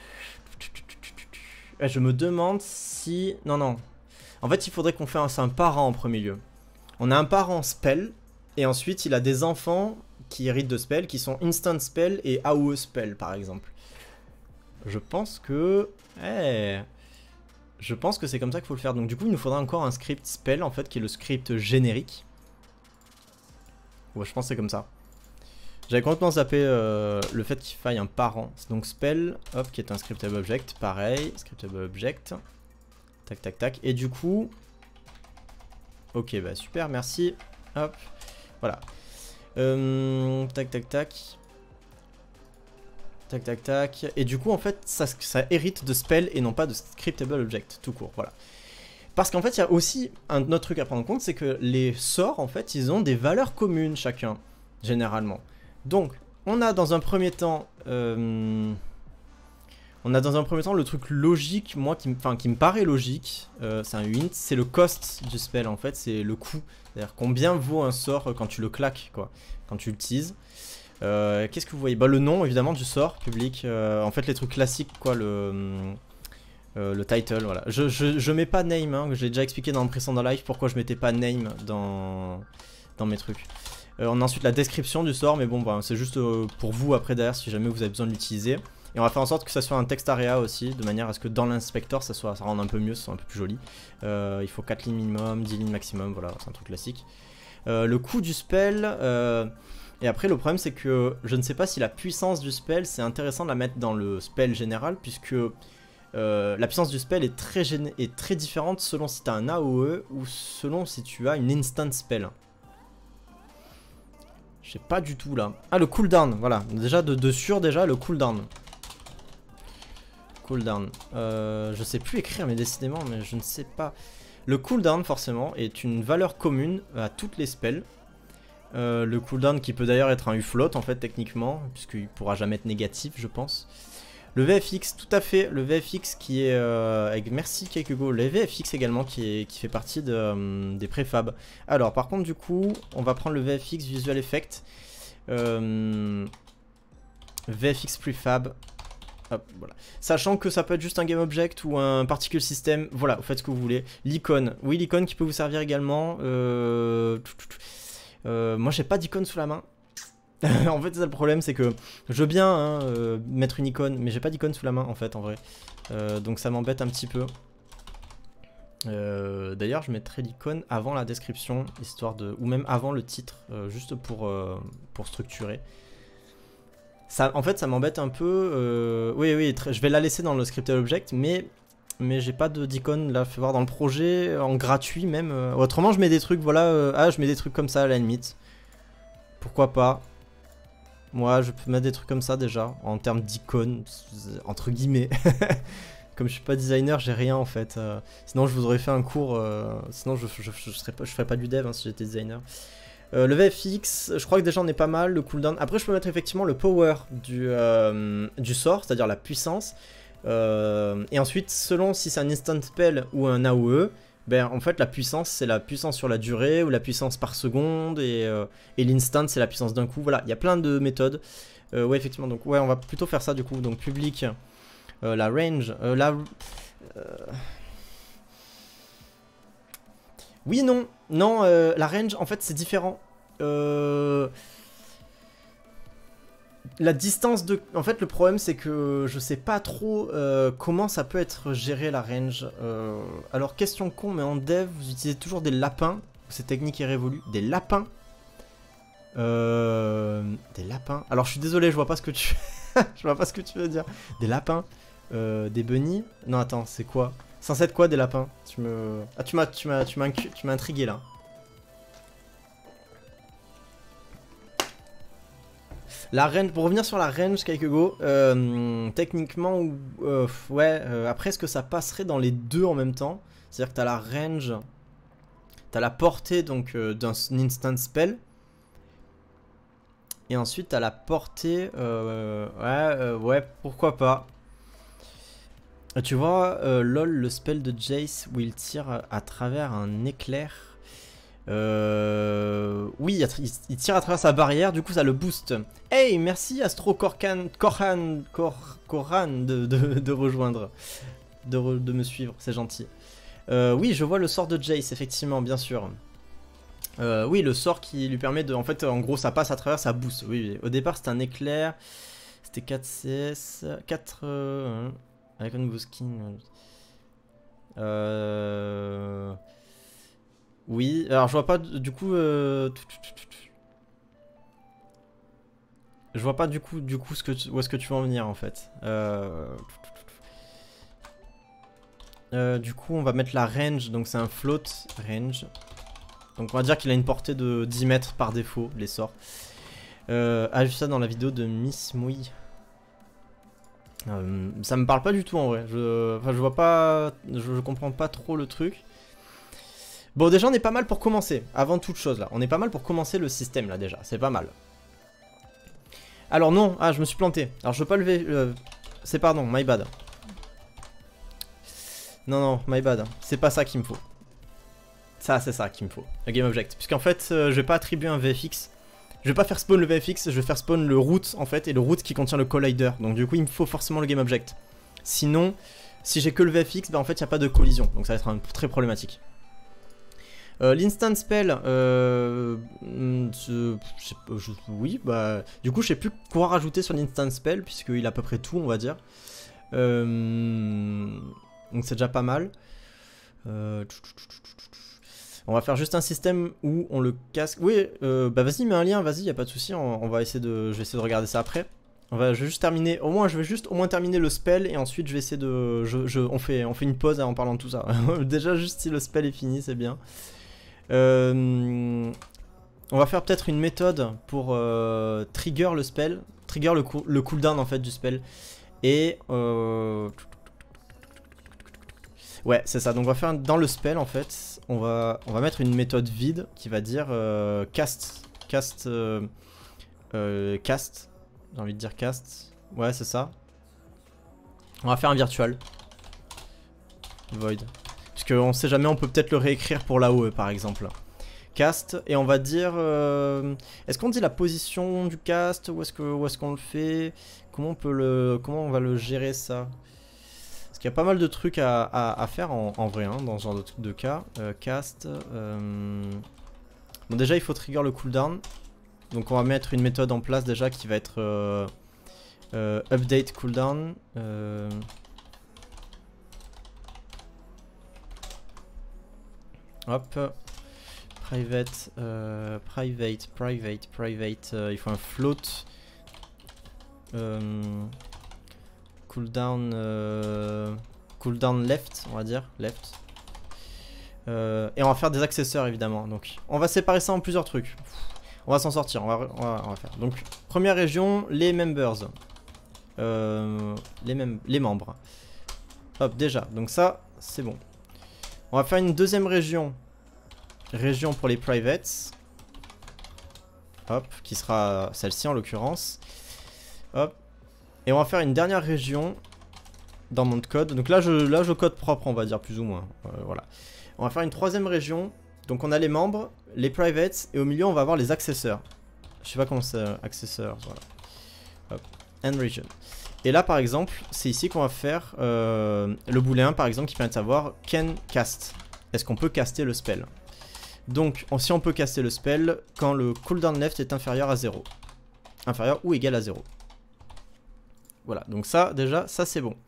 Je me demande si... Non, non. En fait, il faudrait qu'on fasse un parent en premier lieu. On a un parent spell, et ensuite il a des enfants qui héritent de spells, qui sont instant spell et A O E spell par exemple. Je pense que... Eh, je pense que c'est comme ça qu'il faut le faire. Donc du coup il nous faudra encore un script spell en fait qui est le script générique. Ouais, je pense que c'est comme ça. J'avais complètement zappé euh, le fait qu'il faille un parent. Donc spell, hop, qui est un scriptable object, pareil, scriptable object. Tac tac tac. Et du coup... Ok, bah super, merci. Hop, voilà. Euh, tac tac tac. Tac tac tac. Et du coup en fait ça, ça hérite de spell et non pas de scriptable object tout court, voilà. Parce qu'en fait il y a aussi un autre truc à prendre en compte, c'est que les sorts en fait ils ont des valeurs communes chacun, généralement. Donc on a dans un premier temps euh, on a dans un premier temps le truc logique, moi qui, enfin, qui me paraît logique, euh, c'est un hint, c'est le cost du spell en fait, c'est le coût. C'est-à-dire combien vaut un sort quand tu le claques, quoi, quand tu l'utilises. Euh, Qu'est-ce que vous voyez? Bah le nom évidemment du sort public, euh, en fait les trucs classiques quoi, le, euh, le title, voilà. Je, je, je mets pas name, hein, je l'ai déjà expliqué dans le précédent live pourquoi je mettais pas name dans, dans mes trucs. Euh, on a ensuite la description du sort, mais bon bah, c'est juste euh, pour vous après derrière si jamais vous avez besoin de l'utiliser. Et on va faire en sorte que ça soit un text area aussi, de manière à ce que dans l'inspector ça, soit, ça rende un peu mieux, ça soit un peu plus joli. Euh, il faut quatre lignes minimum, dix lignes maximum, voilà, c'est un truc classique. Euh, le coût du spell... Euh, Et après le problème c'est que je ne sais pas si la puissance du spell, c'est intéressant de la mettre dans le spell général, puisque euh, la puissance du spell est très, est très différente selon si tu as un A O E ou selon si tu as une instant spell. Je sais pas du tout là. Ah le cooldown, voilà, déjà de, de sûr déjà le cooldown. Cooldown, euh, je sais plus écrire mais décidément, mais je ne sais pas. Le cooldown forcément est une valeur commune à toutes les spells. Euh, le cooldown qui peut d'ailleurs être un U float en fait techniquement, puisqu'il pourra jamais être négatif je pense. Le V F X, tout à fait, le V F X qui est, euh, avec, merci Kekugo, le V F X également qui, est, qui fait partie de, euh, des préfabs. Alors par contre du coup, on va prendre le V F X Visual Effect, euh, V F X Prefab, hop, voilà. Sachant que ça peut être juste un game object ou un particle system, voilà, vous faites ce que vous voulez. L'icône, oui l'icône qui peut vous servir également, euh... Euh, moi j'ai pas d'icône sous la main. En fait c'est ça le problème, c'est que je veux bien hein, euh, mettre une icône, mais j'ai pas d'icône sous la main en fait en vrai. Euh, donc ça m'embête un petit peu. Euh, D'ailleurs je mettrai l'icône avant la description, histoire de, ou même avant le titre, euh, juste pour, euh, pour structurer. Ça, en fait ça m'embête un peu. Euh, oui oui, très, je vais la laisser dans le scripted object, mais mais j'ai pas d'icône là, fais voir dans le projet, en gratuit même. Euh, autrement je mets des trucs, voilà, euh, ah je mets des trucs comme ça à la limite. Pourquoi pas. Moi je peux mettre des trucs comme ça déjà, en termes d'icônes, entre guillemets. Comme je suis pas designer, j'ai rien en fait. Euh, sinon je vous aurais fait un cours, euh, sinon je, je, je, je, serais pas, je ferais pas du dev hein, si j'étais designer. Euh, le V F X, je crois que déjà on est pas mal, le cooldown. Après je peux mettre effectivement le power du, euh, du sort, c'est-à-dire la puissance. Euh, et ensuite, selon si c'est un instant spell ou un A O E, ben en fait la puissance c'est la puissance sur la durée ou la puissance par seconde, et, euh, et l'instant c'est la puissance d'un coup. Voilà, il y a plein de méthodes. Euh, ouais, effectivement, donc ouais, on va plutôt faire ça du coup. Donc public, euh, la range, euh, la. Euh... Oui, non, non, euh, la range en fait c'est différent. Euh. La distance de... En fait, le problème, c'est que je sais pas trop euh, comment ça peut être géré, la range. Euh... Alors, question con, mais en dev, vous utilisez toujours des lapins. Cette technique est révolue. Des lapins euh... Des lapins. Alors, je suis désolé, je vois pas ce que tu... je vois pas ce que tu veux dire. Des lapins euh, Des bunnies. Non, attends, c'est quoi? Censé être quoi, des lapins? Tu me... Ah, tu m'as tu m'as tu m'as tu m'as intrigué, là. La range, pour revenir sur la range, Kekugo, euh, techniquement, euh, ouais, euh, après, est-ce que ça passerait dans les deux en même temps? C'est-à-dire que t'as la range, t'as la portée donc euh, d'un instant spell, et ensuite t'as la portée, euh, ouais, euh, ouais, pourquoi pas. Tu vois, euh, lol, le spell de Jace où il tire à travers un éclair. Euh... Oui, il tire à travers sa barrière, du coup ça le booste. Hey, merci Astro Korkan, Korhan, Kor, Koran de, de, de rejoindre, de, re, de me suivre, c'est gentil. Euh, oui, je vois le sort de Jace, effectivement, bien sûr. Euh, oui, le sort qui lui permet de... En fait, en gros, ça passe à travers, ça boost. Oui, oui. Au départ, c'était un éclair. C'était quatre C S. quatre... Euh, avec un nouveau skin. Euh... Oui, alors je vois pas du coup... Euh... Je vois pas du coup, du coup ce que tu... où est-ce que tu veux en venir en fait. Euh... Euh, du coup, on va mettre la range, donc c'est un float range. Donc on va dire qu'il a une portée de dix mètres par défaut, les sorts. Euh, ah, juste ça dans la vidéo de Miss Mouille. Euh, ça me parle pas du tout en vrai. Je, enfin, je vois pas, je, je comprends pas trop le truc. Bon, déjà on est pas mal pour commencer. Avant toute chose là, on est pas mal pour commencer le système là déjà. C'est pas mal. Alors non, ah je me suis planté. Alors je veux pas lever. Euh, c'est pardon, my bad. Non non, my bad. C'est pas ça qu'il me faut. Ça c'est ça qu'il me faut. Le game object. Puisqu'en fait, euh, je vais pas attribuer un V F X. Je vais pas faire spawn le V F X, je vais faire spawn le root en fait, et le root qui contient le collider. Donc du coup il me faut forcément le game object. Sinon, si j'ai que le V F X, bah en fait il n'y a pas de collision. Donc ça va être un, très problématique. Euh, L'instant spell, euh, je, je, je, oui, bah du coup je sais plus quoi rajouter sur l'instant spell, puisqu'il a à peu près tout on va dire. Euh, donc c'est déjà pas mal. Euh, On va faire juste un système où on le casse. Oui, euh, bah vas-y, mets un lien, vas-y, y a pas de souci. On, on va essayer de, je vais essayer de regarder ça après. On va, je vais juste terminer. Au moins, je vais juste au moins terminer le spell et ensuite je vais essayer de, je, je, on fait, on fait une pause en parlant de tout ça. Déjà juste si le spell est fini, c'est bien. Euh, on va faire peut-être une méthode pour euh, trigger le spell, trigger le, co le cooldown en fait du spell et euh, ouais, c'est ça. Donc on va faire dans le spell en fait, on va on va mettre une méthode vide qui va dire euh, cast cast euh, euh, cast. J'ai envie de dire cast. Ouais, c'est ça. On va faire un virtual void. Parce qu'on sait jamais, on peut peut-être le réécrire pour la O E par exemple. Cast et on va dire euh, est-ce qu'on dit la position du cast, où est-ce que où est-ce qu'on le fait, comment on peut le comment on va le gérer ça? Il y a pas mal de trucs à, à, à faire en, en vrai hein, dans ce genre de, de cas. Euh, cast. Euh... Bon déjà il faut trigger le cooldown. Donc on va mettre une méthode en place déjà qui va être euh, euh, update cooldown. Euh... Hop. Private, euh, private, private, private. Euh, il faut un float. Euh... Cooldown, euh, cooldown left, on va dire, left. Euh, et on va faire des accessoires évidemment. Donc, on va séparer ça en plusieurs trucs. On va s'en sortir. On va, on va, on va faire. Donc, première région, les members, euh, les, mem les membres. Hop, déjà. Donc ça, c'est bon. On va faire une deuxième région, région pour les privates. Hop, qui sera celle-ci en l'occurrence. Hop. Et on va faire une dernière région dans mon code. Donc là je, là, je code propre, on va dire, plus ou moins. Euh, voilà. On va faire une troisième région. Donc on a les membres, les privates, et au milieu on va avoir les accesseurs. Je sais pas comment c'est, accesseurs, voilà. Hop. End region. Et là par exemple, c'est ici qu'on va faire euh, le booléen par exemple qui permet de savoir can cast. Est-ce qu'on peut caster le spell? Donc on, si on peut caster le spell quand le cooldown left est inférieur à zéro. Inférieur ou égal à zéro. Voilà, donc ça, déjà, ça c'est bon.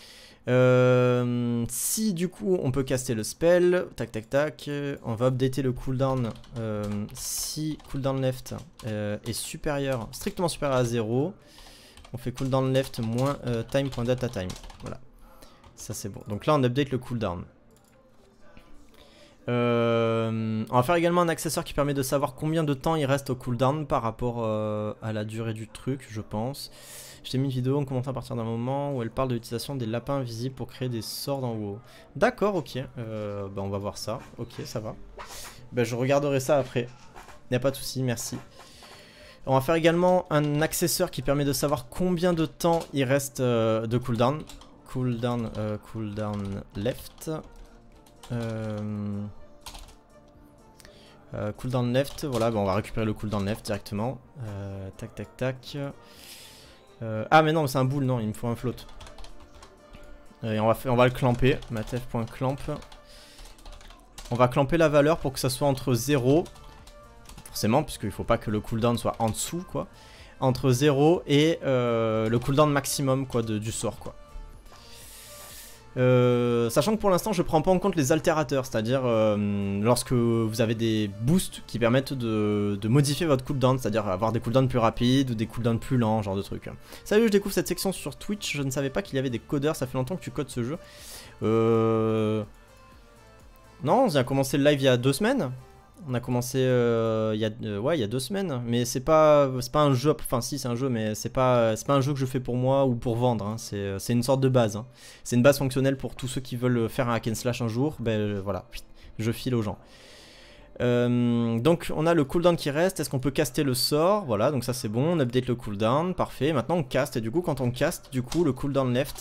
Euh, si du coup on peut caster le spell, tac tac tac, on va updater le cooldown. Euh, si cooldown left euh, est supérieur, strictement supérieur à zéro, on fait cooldown left moins euh, time.datatime. Voilà, ça c'est bon. Donc là on update le cooldown. Euh, on va faire également un accessoire qui permet de savoir combien de temps il reste au cooldown par rapport euh, à la durée du truc, je pense. Je t'ai mis une vidéo en commentant à partir d'un moment où elle parle de l'utilisation des lapins invisibles pour créer des sorts dans WoW. D'accord, ok. Euh, bah on va voir ça. Ok, ça va. Bah je regarderai ça après. Il n'y a pas de souci, merci. On va faire également un accessoire qui permet de savoir combien de temps il reste euh, de cooldown. Cooldown, euh, cooldown left. Euh... Euh, cooldown left, voilà, bah on va récupérer le cooldown left directement. Euh, tac tac tac. Euh, ah mais non, c'est un boule, non, il me faut un float. Euh, et on va, faire, on va le clamper, matf.clamp. On va clamper la valeur pour que ça soit entre zéro forcément, puisqu'il faut pas que le cooldown soit en dessous, quoi. Entre zéro et euh, le cooldown maximum, quoi, de, du sort, quoi. Euh, sachant que pour l'instant je prends pas en compte les altérateurs, c'est-à-dire euh, lorsque vous avez des boosts qui permettent de, de modifier votre cooldown, c'est-à-dire avoir des cooldowns plus rapides ou des cooldowns plus lents, genre de trucs. Salut, je découvre cette section sur Twitch, je ne savais pas qu'il y avait des codeurs, ça fait longtemps que tu codes ce jeu. Euh... Non, on a commencé le live il y a deux semaines. On a commencé euh, il y a euh, ouais il y a deux semaines, mais c'est pas c'est pas un jeu, enfin si c'est un jeu, mais c'est pas c'est pas un jeu que je fais pour moi ou pour vendre. Hein. C'est c'est une sorte de base. Hein. C'est une base fonctionnelle pour tous ceux qui veulent faire un hack and slash un jour. Ben euh, voilà, je file aux gens. Euh, donc on a le cooldown qui reste. Est-ce qu'on peut caster le sort? Voilà, donc ça c'est bon. On update le cooldown, parfait. Maintenant on caste et du coup quand on caste, du coup le cooldown left.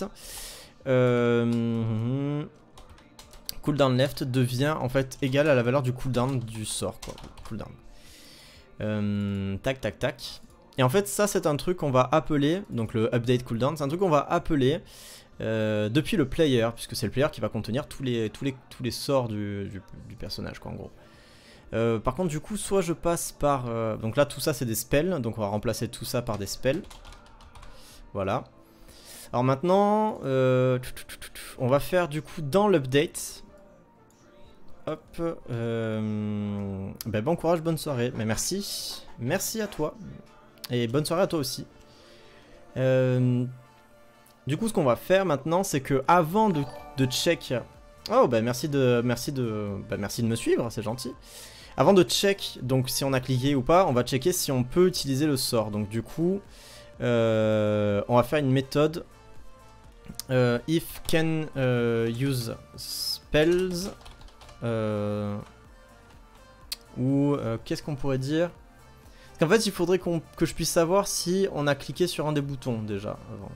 Euh, cooldown left devient en fait égal à la valeur du cooldown du sort, quoi. Cooldown. Euh, tac, tac, tac. Et en fait, ça, c'est un truc qu'on va appeler, donc le update cooldown, c'est un truc qu'on va appeler euh, depuis le player, puisque c'est le player qui va contenir tous les, tous les, tous les sorts du, du, du personnage, quoi, en gros. Euh, par contre, du coup, soit je passe par... Euh, donc là, tout ça, c'est des spells, donc on va remplacer tout ça par des spells. Voilà. Alors maintenant, euh, on va faire, du coup, dans l'update... Hop, euh, ben bon courage, bonne soirée. Mais merci, merci à toi. Et bonne soirée à toi aussi. Euh, du coup, ce qu'on va faire maintenant, c'est que avant de, de check... Oh, bah merci de, merci de, bah merci de me suivre, c'est gentil. Avant de check, donc si on a cliqué ou pas, on va checker si on peut utiliser le sort. Donc du coup, euh, on va faire une méthode euh, if can uh, use spells. Euh, ou euh, qu'est-ce qu'on pourrait dire? Parce qu'en fait il faudrait qu'on que je puisse savoir si on a cliqué sur un des boutons déjà avant.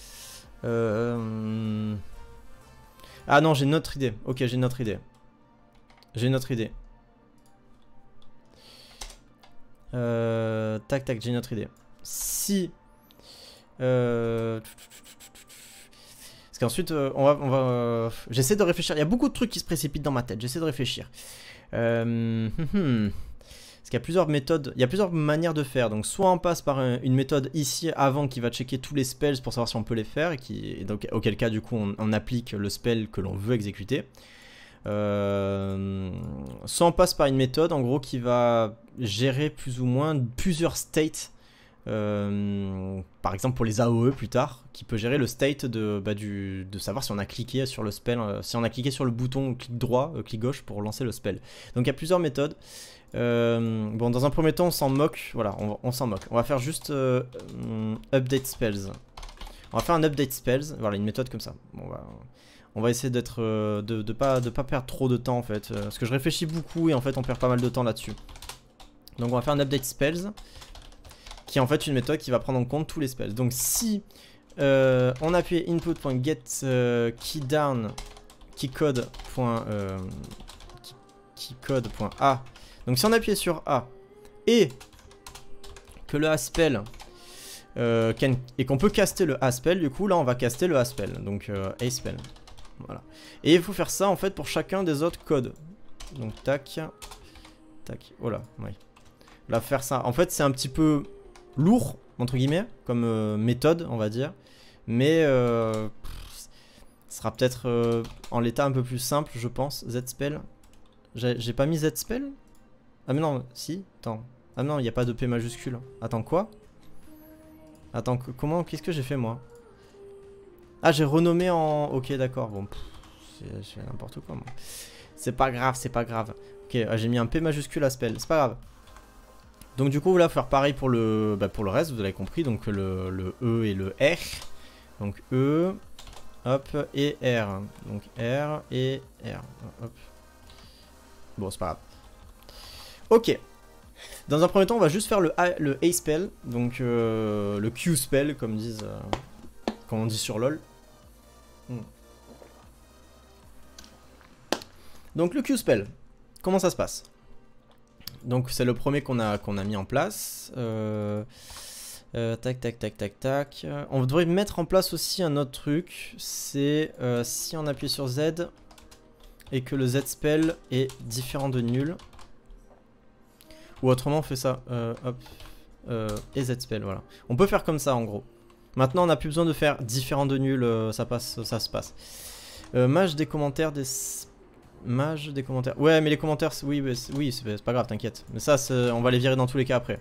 Euh... Ah non, j'ai une autre idée. Ok, j'ai une autre idée. J'ai une autre idée. Euh... Tac tac, j'ai une autre idée. Si... Euh... Parce qu'ensuite, euh, on va... On va euh, j'essaie de réfléchir. Il y a beaucoup de trucs qui se précipitent dans ma tête. J'essaie de réfléchir. Euh, hum, hum. Parce qu'il y a plusieurs méthodes. Il y a plusieurs manières de faire. Donc, soit on passe par un, une méthode ici avant qui va checker tous les spells pour savoir si on peut les faire. Et, qui, et donc, auquel cas, du coup, on, on applique le spell que l'on veut exécuter. Euh, soit on passe par une méthode, en gros, qui va gérer plus ou moins plusieurs states. Euh, par exemple pour les A O E plus tard, qui peut gérer le state de, bah, du, de savoir si on a cliqué sur le spell, euh, si on a cliqué sur le bouton clic droit, euh, clic gauche pour lancer le spell. Donc il y a plusieurs méthodes. Euh, bon, dans un premier temps on s'en moque, voilà, on, on s'en moque. On va faire juste euh, update spells. On va faire un update spells, voilà, une méthode comme ça. Bon, on va, on va essayer d'être, euh, de, de pas, de pas perdre trop de temps en fait, euh, parce que je réfléchis beaucoup et en fait on perd pas mal de temps là-dessus. Donc on va faire un update spells, qui est en fait une méthode qui va prendre en compte tous les spells. Donc si euh, on appuie input.get euh, keydown keycode. Euh, keycode.a, donc si on appuyait sur A et que le A-spell euh, can, et qu'on peut caster le A-spell, du coup là on va caster le A-spell, donc euh, A-spell. Voilà. Et il faut faire ça en fait pour chacun des autres codes. Donc tac, tac, voilà, oui. Là faire ça, en fait c'est un petit peu lourd, entre guillemets, comme euh, méthode, on va dire. Mais euh, pff, ce sera peut-être euh, en l'état un peu plus simple, je pense. Z-spell. J'ai pas mis Z-spell? Ah mais non, si, attends. Ah non, il n'y a pas de P majuscule. Attends, quoi? Attends, comment, qu'est-ce que j'ai fait, moi? Ah, j'ai renommé en... Ok, d'accord, bon, c'est n'importe quoi, moi. C'est pas grave, c'est pas grave. Ok, ah, j'ai mis un P majuscule à spell, c'est pas grave. Donc du coup, vous allez faire pareil pour le, bah, pour le reste, vous avez compris, donc le, le E et le R. Donc E, hop, et R. Donc R et R. Hop. Bon, c'est pas grave. Ok. Dans un premier temps, on va juste faire le A, le A spell, donc euh, le Q spell, comme disent, euh, comme on dit sur LoL. Hmm. Donc le Q spell, comment ça se passe? Donc c'est le premier qu'on a, qu'on a mis en place. Euh, euh, tac, tac, tac, tac, tac. On devrait mettre en place aussi un autre truc. C'est euh, si on appuie sur Z et que le Z spell est différent de nul. Ou autrement on fait ça, euh, hop, euh, et Z-spell, voilà. On peut faire comme ça en gros. Maintenant on n'a plus besoin de faire différents de nul, euh, ça passe, ça se passe. Euh, mage des commentaires, des... Mage des commentaires. Ouais mais les commentaires, oui, oui c'est pas grave, t'inquiète. Mais ça, on va les virer dans tous les cas après.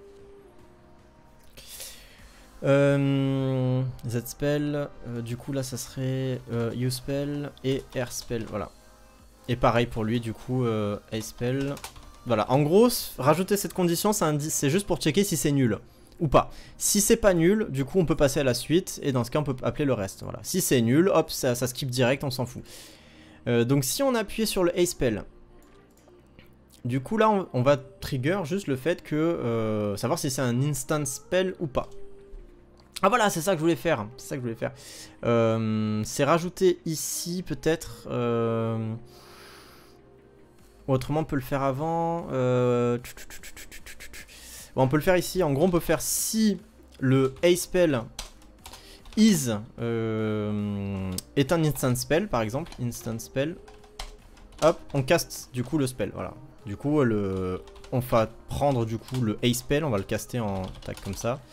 Euh, Z-spell, euh, du coup là ça serait euh, U-spell et R-spell, voilà. Et pareil pour lui, du coup, euh, A-spell. Voilà, en gros, rajouter cette condition, c'est juste pour checker si c'est nul ou pas. Si c'est pas nul, du coup, on peut passer à la suite, et dans ce cas, on peut appeler le reste. Voilà. Si c'est nul, hop, ça, ça skip direct, on s'en fout. Euh, donc, si on appuie sur le A-spell, du coup, là, on, on va trigger juste le fait que... Euh, savoir si c'est un instant spell ou pas. Ah voilà, c'est ça que je voulais faire. C'est ça que je voulais faire. Euh, c'est rajouter ici, peut-être... Euh, autrement, on peut le faire avant. Euh... Bon, on peut le faire ici. En gros, on peut faire si le A-spell is euh, est un instant spell, par exemple. Instant spell. Hop, on caste du coup le spell. Voilà. Du coup, le, on va prendre du coup le A-spell. On va le caster en tac comme ça.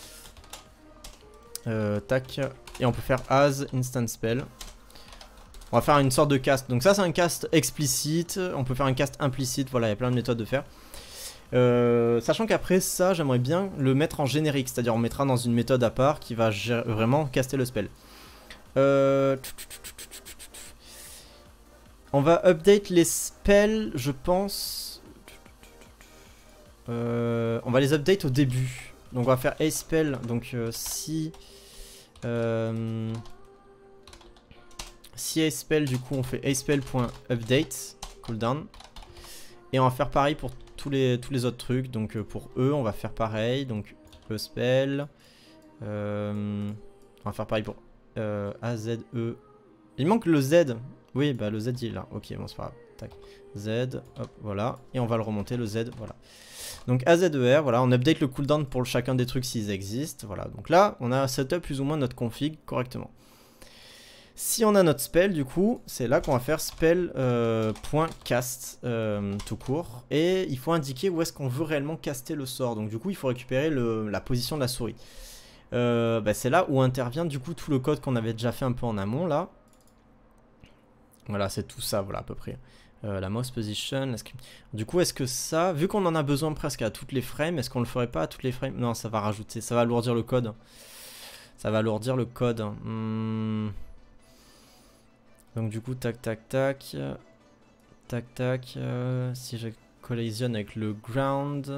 Euh, tac. Et on peut faire as instant spell. On va faire une sorte de cast. Donc ça c'est un cast explicite. On peut faire un cast implicite. Voilà, il y a plein de méthodes de faire. Euh, sachant qu'après ça, j'aimerais bien le mettre en générique. C'est-à-dire on mettra dans une méthode à part qui va vraiment caster le spell. Euh... On va update les spells, je pense. Euh... On va les update au début. Donc on va faire a spell. Donc euh, si... Euh... Si a spell, du coup on fait aspell.update cooldown. Et on va faire pareil pour tous les, tous les autres trucs. Donc euh, pour eux on va faire pareil. Donc e spell. Euh, on va faire pareil pour euh, A Z E. Il manque le Z. Oui bah le Z il est là. Ok bon c'est pas grave. Tac. Z. Hop voilà. Et on va le remonter le Z. Voilà. Donc A Z E R. Voilà. On update le cooldown pour chacun des trucs s'ils existent. Voilà. Donc là on a setup plus ou moins notre config correctement. Si on a notre spell, du coup, c'est là qu'on va faire spell.cast euh, euh, tout court. Et il faut indiquer où est-ce qu'on veut réellement caster le sort. Donc du coup, il faut récupérer le, la position de la souris. Euh, bah, c'est là où intervient du coup tout le code qu'on avait déjà fait un peu en amont, là. Voilà, c'est tout ça, voilà, à peu près. Euh, la mouse position. Est-ce que... Du coup, est-ce que ça, vu qu'on en a besoin presque à toutes les frames, est-ce qu'on le ferait pas à toutes les frames? Non, ça va rajouter, ça va alourdir le code. Ça va alourdir le code. Hmm... Donc du coup, tac, tac, tac, tac, tac, euh, si je collisionne avec le ground,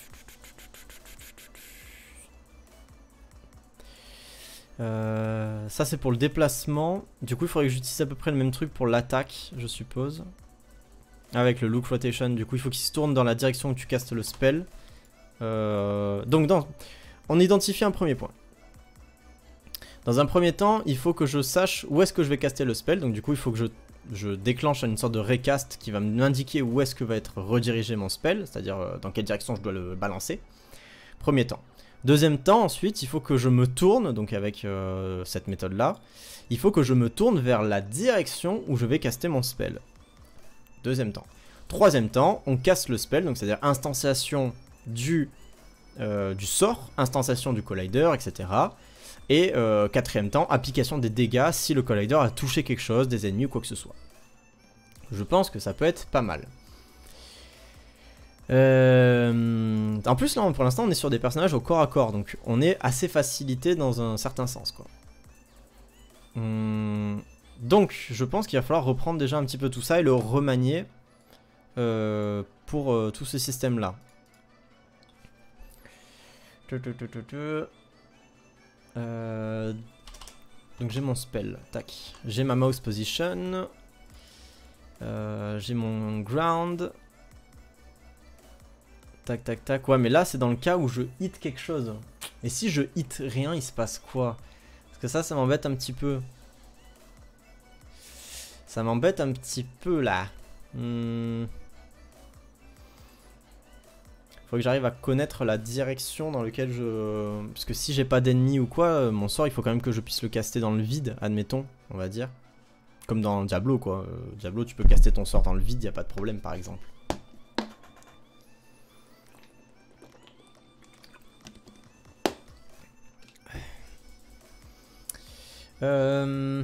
euh, ça c'est pour le déplacement, du coup il faudrait que j'utilise à peu près le même truc pour l'attaque, je suppose, avec le look rotation, du coup il faut qu'il se tourne dans la direction où tu castes le spell, euh, donc dans, on identifie un premier point. Dans un premier temps, il faut que je sache où est-ce que je vais caster le spell. Donc du coup, il faut que je, je déclenche une sorte de recast qui va m'indiquer où est-ce que va être redirigé mon spell. C'est-à-dire euh, dans quelle direction je dois le balancer. Premier temps. Deuxième temps, ensuite, il faut que je me tourne, donc avec euh, cette méthode-là, il faut que je me tourne vers la direction où je vais caster mon spell. Deuxième temps. Troisième temps, on casse le spell, donc c'est-à-dire instanciation du, euh, du sort, instanciation du collider, et cetera. Et euh, quatrième temps, application des dégâts si le collider a touché quelque chose, des ennemis ou quoi que ce soit. Je pense que ça peut être pas mal. Euh... En plus là pour l'instant on est sur des personnages au corps à corps, donc on est assez facilité dans un certain sens quoi. Hum... Donc je pense qu'il va falloir reprendre déjà un petit peu tout ça et le remanier euh, pour euh, tout ce système là. Euh, donc j'ai mon spell, tac. J'ai ma mouse position. Euh, j'ai mon ground. Tac tac tac. Ouais mais là c'est dans le cas où je hit quelque chose. Et si je hit rien, il se passe quoi? Parce que ça, ça m'embête un petit peu. Ça m'embête un petit peu là. Hmm. Faut que j'arrive à connaître la direction dans laquelle je... Parce que si j'ai pas d'ennemis ou quoi, mon sort il faut quand même que je puisse le caster dans le vide, admettons, on va dire. Comme dans Diablo quoi. Diablo tu peux caster ton sort dans le vide, y a pas de problème par exemple. Euh...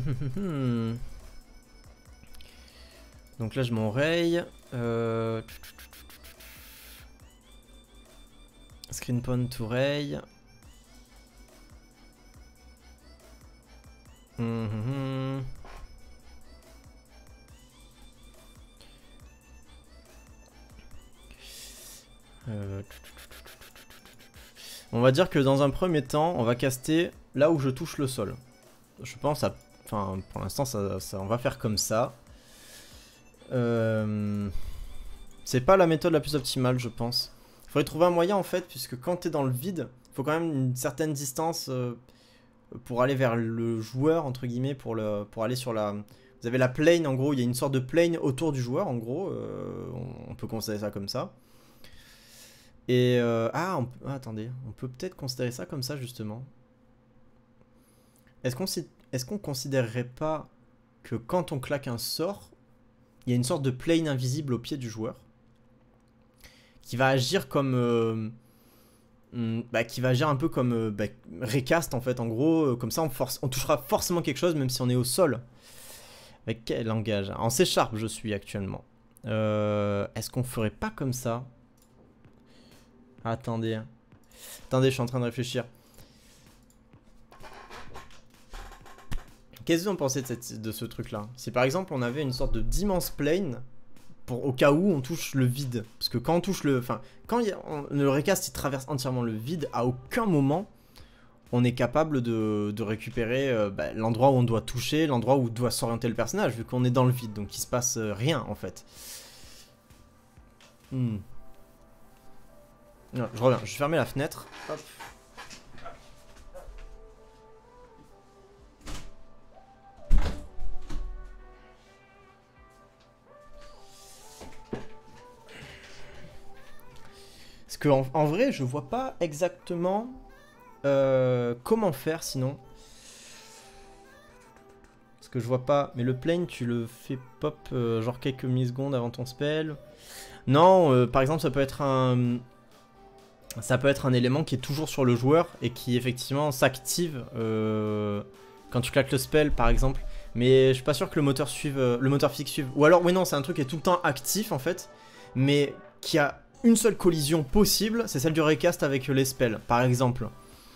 Donc là je m'enraye. Euh... Screen point to ray. Mmh. Euh... On va dire que dans un premier temps, on va caster là où je touche le sol. Je pense à... Enfin, pour l'instant, ça, ça, on va faire comme ça. Euh... C'est pas la méthode la plus optimale, je pense. Il faudrait trouver un moyen, en fait, puisque quand t'es dans le vide, il faut quand même une certaine distance euh, pour aller vers le joueur, entre guillemets, pour, le, pour aller sur la... Vous avez la plane, en gros, il y a une sorte de plane autour du joueur, en gros. Euh, on, on peut considérer ça comme ça. Et... Euh, ah, on, ah, attendez, on peut peut-être considérer ça comme ça, justement. Est-ce qu'on est-ce qu'on considérerait pas que quand on claque un sort, il y a une sorte de plane invisible au pied du joueur qui va agir comme... Euh, bah, qui va agir un peu comme euh, bah, recast en fait, en gros, euh, comme ça on, force, on touchera forcément quelque chose même si on est au sol. Avec quel langage? En C Sharp je suis actuellement. Euh, Est-ce qu'on ferait pas comme ça? Attendez. Attendez, je suis en train de réfléchir. Qu'est-ce que vous en pensez de, cette, de ce truc là? Si par exemple on avait une sorte de d'immense plane pour, au cas où on touche le vide. Parce que quand on touche le... Enfin, quand y a, on, le recast il traverse entièrement le vide, à aucun moment on est capable de, de récupérer euh, bah, l'endroit où on doit toucher, l'endroit où doit s'orienter le personnage, vu qu'on est dans le vide. Donc il se passe euh, rien en fait. Hmm. Non, je reviens, je vais fermer la fenêtre. Hop. Parce que en, en vrai, je vois pas exactement euh, comment faire sinon. Parce que je vois pas. Mais le plane, tu le fais pop euh, genre quelques millisecondes avant ton spell. Non, euh, par exemple, ça peut être un. Ça peut être un élément qui est toujours sur le joueur et qui effectivement s'active euh, quand tu claques le spell par exemple. Mais je suis pas sûr que le moteur suive, euh, le moteur physique suive. Ou alors, oui non, c'est un truc qui est tout le temps actif en fait, mais qui a une seule collision possible, c'est celle du recast avec les spells par exemple.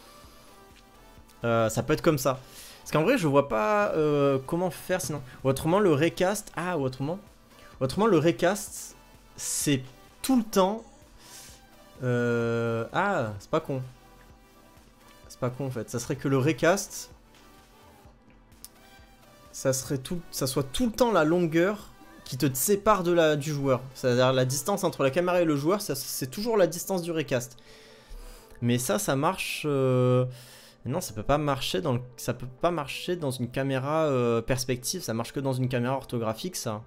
Euh, ça peut être comme ça. Parce qu'en vrai, je vois pas euh, comment faire sinon. Ou autrement, le recast. Ah, ou autrement. Autrement, le recast, c'est tout le temps. Euh... Ah, c'est pas con. C'est pas con en fait. Ça serait que le recast, ça serait tout, ça soit tout le temps la longueur qui te sépare de la, du joueur. C'est-à-dire la distance entre la caméra et le joueur, c'est toujours la distance du recast. Mais ça, ça marche. Euh... Non, ça peut pas marcher dans le, ça peut pas marcher dans une caméra euh, perspective. Ça marche que dans une caméra orthographique, ça.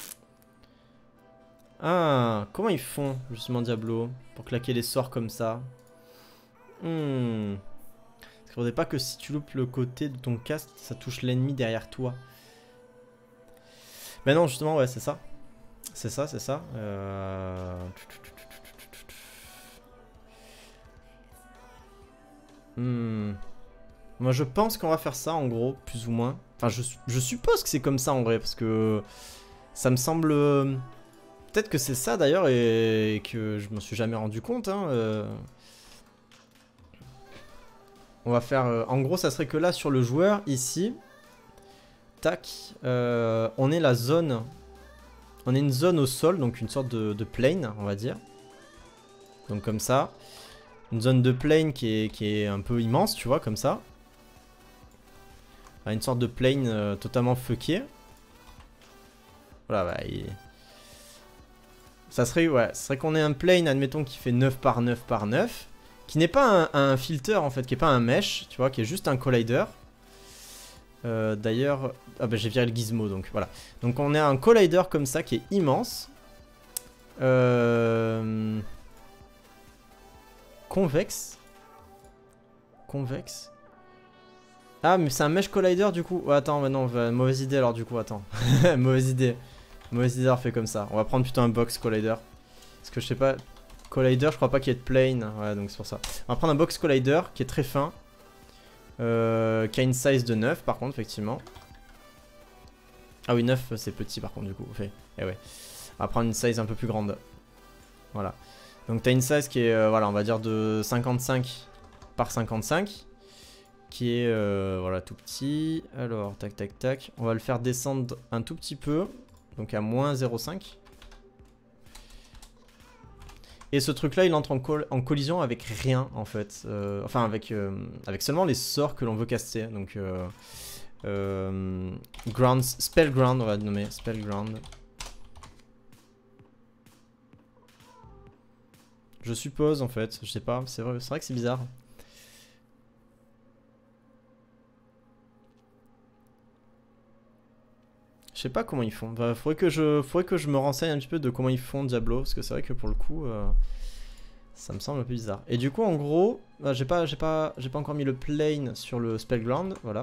Ah, comment ils font, justement, Diablo, pour claquer les sorts comme ça? Hmm. Parce qu'il faudrait pas que si tu loupes le côté de ton cast, ça touche l'ennemi derrière toi. Mais non, justement, ouais, c'est ça. C'est ça, c'est ça. Euh... Hmm. Moi, je pense qu'on va faire ça, en gros, plus ou moins. Enfin, je, je suppose que c'est comme ça, en vrai, parce que ça me semble... Peut-être que c'est ça d'ailleurs et que je m'en suis jamais rendu compte. Hein, euh... On va faire... Euh... En gros, ça serait que là, sur le joueur, ici, tac, euh... on est la zone... On est une zone au sol, donc une sorte de, de plane, on va dire. Donc comme ça. Une zone de plane qui est, qui est un peu immense, tu vois, comme ça. Une sorte de plane euh, totalement fucké. Voilà, bah, il... Ça serait, ouais, ça serait qu'on ait un plane, admettons, qui fait neuf par neuf par neuf, qui n'est pas un, un filter, en fait, qui n'est pas un mesh, tu vois, qui est juste un collider. Euh, D'ailleurs, ah bah j'ai viré le gizmo, donc voilà. Donc on a un collider comme ça, qui est immense. Euh... Convexe. Convexe. Ah, mais c'est un mesh collider, du coup. Oh, attends, bah non, bah, mauvaise idée, alors, du coup, attends. Mauvaise idée. Mauvaise idée fait comme ça. On va prendre plutôt un box collider. Parce que je sais pas. Collider, je crois pas qu'il y ait de plane. Ouais, donc c'est pour ça. On va prendre un box collider qui est très fin. Euh, qui a une size de neuf par contre, effectivement. Ah oui, neuf c'est petit par contre, du coup. Fait. Eh ouais. On va prendre une size un peu plus grande. Voilà. Donc t'as une size qui est, euh, voilà, on va dire de cinquante-cinq par cinquante-cinq. Qui est, euh, voilà, tout petit. Alors, tac, tac, tac. On va le faire descendre un tout petit peu. Donc à moins zéro virgule cinq. Et ce truc là il entre en, col en collision avec rien en fait, euh, enfin avec, euh, avec seulement les sorts que l'on veut caster. Donc euh, euh, Ground, Spell Ground on va le nommer, Spell Ground. Je suppose en fait, je sais pas, c'est vrai, c'est vrai que c'est bizarre. Je sais pas comment ils font. Bah, faudrait que je, faudrait que je me renseigne un petit peu de comment ils font Diablo, parce que c'est vrai que pour le coup, euh, ça me semble un peu bizarre. Et du coup, en gros, bah, j'ai pas, j'ai pas, j'ai pas encore mis le plane sur le Spellground, voilà.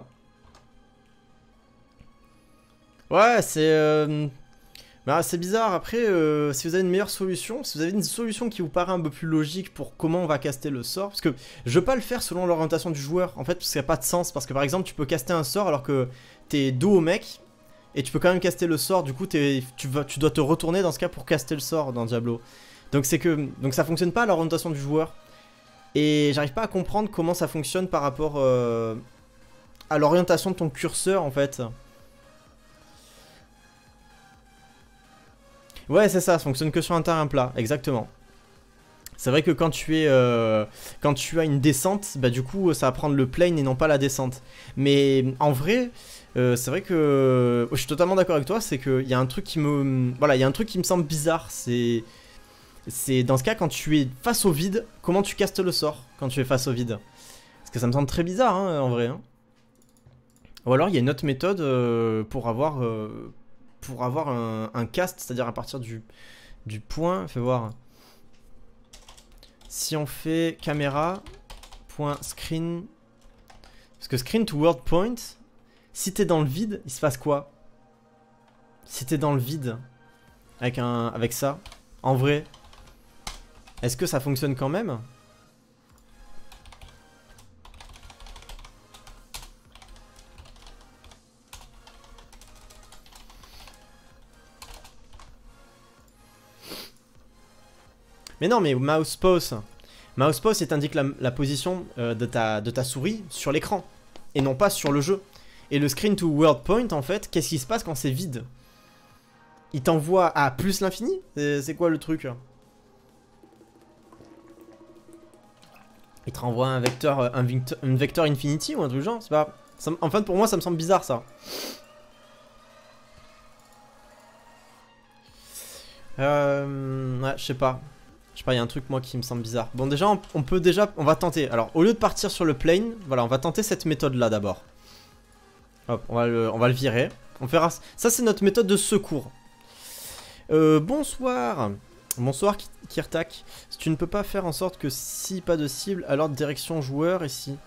Ouais, c'est, euh, bah, c'est bizarre. Après, euh, si vous avez une meilleure solution, si vous avez une solution qui vous paraît un peu plus logique pour comment on va caster le sort, parce que je veux pas le faire selon l'orientation du joueur, en fait, parce qu'il n'y a pas de sens. Parce que par exemple, tu peux caster un sort alors que t'es dos au mec. Et tu peux quand même caster le sort, du coup tu, vas, tu dois te retourner dans ce cas pour caster le sort dans Diablo. Donc c'est que donc ça fonctionne pas à l'orientation du joueur. Et j'arrive pas à comprendre comment ça fonctionne par rapport euh, à l'orientation de ton curseur en fait. Ouais c'est ça, ça fonctionne que sur un terrain plat, exactement. C'est vrai que quand tu es euh, quand tu as une descente, bah du coup ça va prendre le plane et non pas la descente. Mais en vrai... Euh, c'est vrai que je suis totalement d'accord avec toi, c'est qu'il y a un truc qui me voilà, il y a un truc qui me semble bizarre, c'est c'est dans ce cas quand tu es face au vide, comment tu castes le sort quand tu es face au vide? Parce que ça me semble très bizarre hein, en vrai. Hein. Ou alors il y a une autre méthode euh, pour avoir euh, pour avoir un, un cast, c'est-à-dire à partir du du point, fais voir. Si on fait caméra point screen, parce que screen to world point. Si t'es dans le vide, il se passe quoi? Si t'es dans le vide, avec, un, avec ça, en vrai, est-ce que ça fonctionne quand même? Mais non, mais mouse pose. Mouse pose, c'est indique la, la position euh, de, ta, de ta souris sur l'écran, et non pas sur le jeu. Et le screen to world point, en fait, qu'est-ce qui se passe quand c'est vide? Il t'envoie à plus l'infini? C'est quoi le truc? Il te renvoie un vecteur, un, vecteur, un vecteur infinity ou un truc genre? C'est pas... Ça, en fait, pour moi, ça me semble bizarre, ça. Euh... Ouais, je sais pas. Je sais pas, il y a un truc, moi, qui me semble bizarre. Bon, déjà, on, on peut déjà... On va tenter. Alors, au lieu de partir sur le plane, voilà, on va tenter cette méthode-là, d'abord. Hop, on va le, on va le virer. On fera... Ça, c'est notre méthode de secours. Euh, bonsoir. Bonsoir, Kirtak. Si tu ne peux pas faire en sorte que si pas de cible, alors direction joueur et si...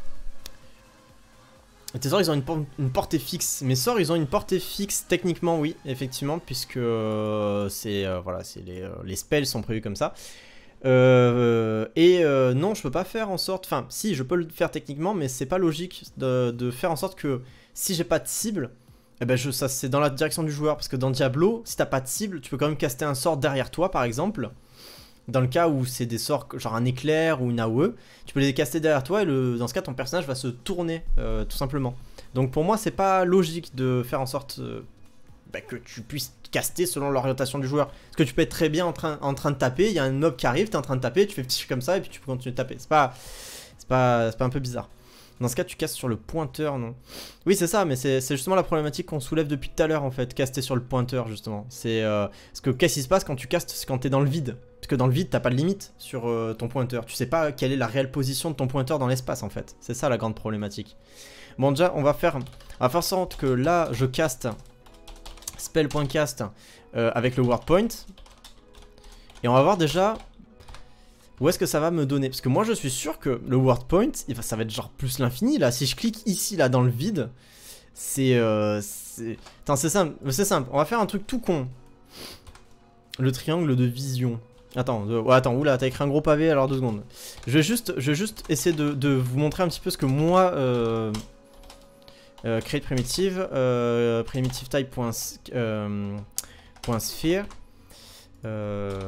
Tes sorts, ils ont une, por une portée fixe. Mes sorts, ils ont une portée fixe, techniquement, oui, effectivement, puisque euh, c'est... Euh, voilà, c'est les, euh, les spells sont prévus comme ça. Euh, et euh, non, je peux pas faire en sorte... Enfin, si, je peux le faire techniquement, mais c'est pas logique de, de faire en sorte que... Si j'ai pas de cible, eh ben je, ça c'est dans la direction du joueur. Parce que dans Diablo, si t'as pas de cible, tu peux quand même caster un sort derrière toi par exemple. Dans le cas où c'est des sorts genre un éclair ou une A O E, tu peux les caster derrière toi et le, dans ce cas ton personnage va se tourner euh, tout simplement. Donc pour moi c'est pas logique de faire en sorte euh, bah, que tu puisses caster selon l'orientation du joueur. Parce que tu peux être très bien en train, en train de taper, il y a un mob qui arrive, t'es en train de taper, tu fais petit comme ça et puis tu peux continuer de taper. C'est pas, c'est pas, c'est pas un peu bizarre. Dans ce cas, tu castes sur le pointeur, non? Oui, c'est ça, mais c'est justement la problématique qu'on soulève depuis tout à l'heure, en fait. Caster sur le pointeur, justement. C'est euh, parce que qu'est-ce qui se passe quand tu castes quand t'es dans le vide? Parce que dans le vide, t'as pas de limite sur euh, ton pointeur. Tu sais pas quelle est la réelle position de ton pointeur dans l'espace, en fait. C'est ça la grande problématique. Bon, déjà, on va faire, on va faire en sorte que là, je caste spell.cast euh, avec le word point. Et on va voir déjà... Où est-ce que ça va me donner? Parce que moi je suis sûr que le word point, ça va être genre plus l'infini là. Si je clique ici là dans le vide, c'est... Euh, Attends, c'est simple, c'est simple. On va faire un truc tout con. Le triangle de vision. Attends, de... ouais, attends, oula, t'as écrit un gros pavé, alors deux secondes. Je vais juste, je vais juste essayer de, de vous montrer un petit peu ce que moi... Euh... Euh, create primitive, euh, primitive type point, euh, point sphere. Euh...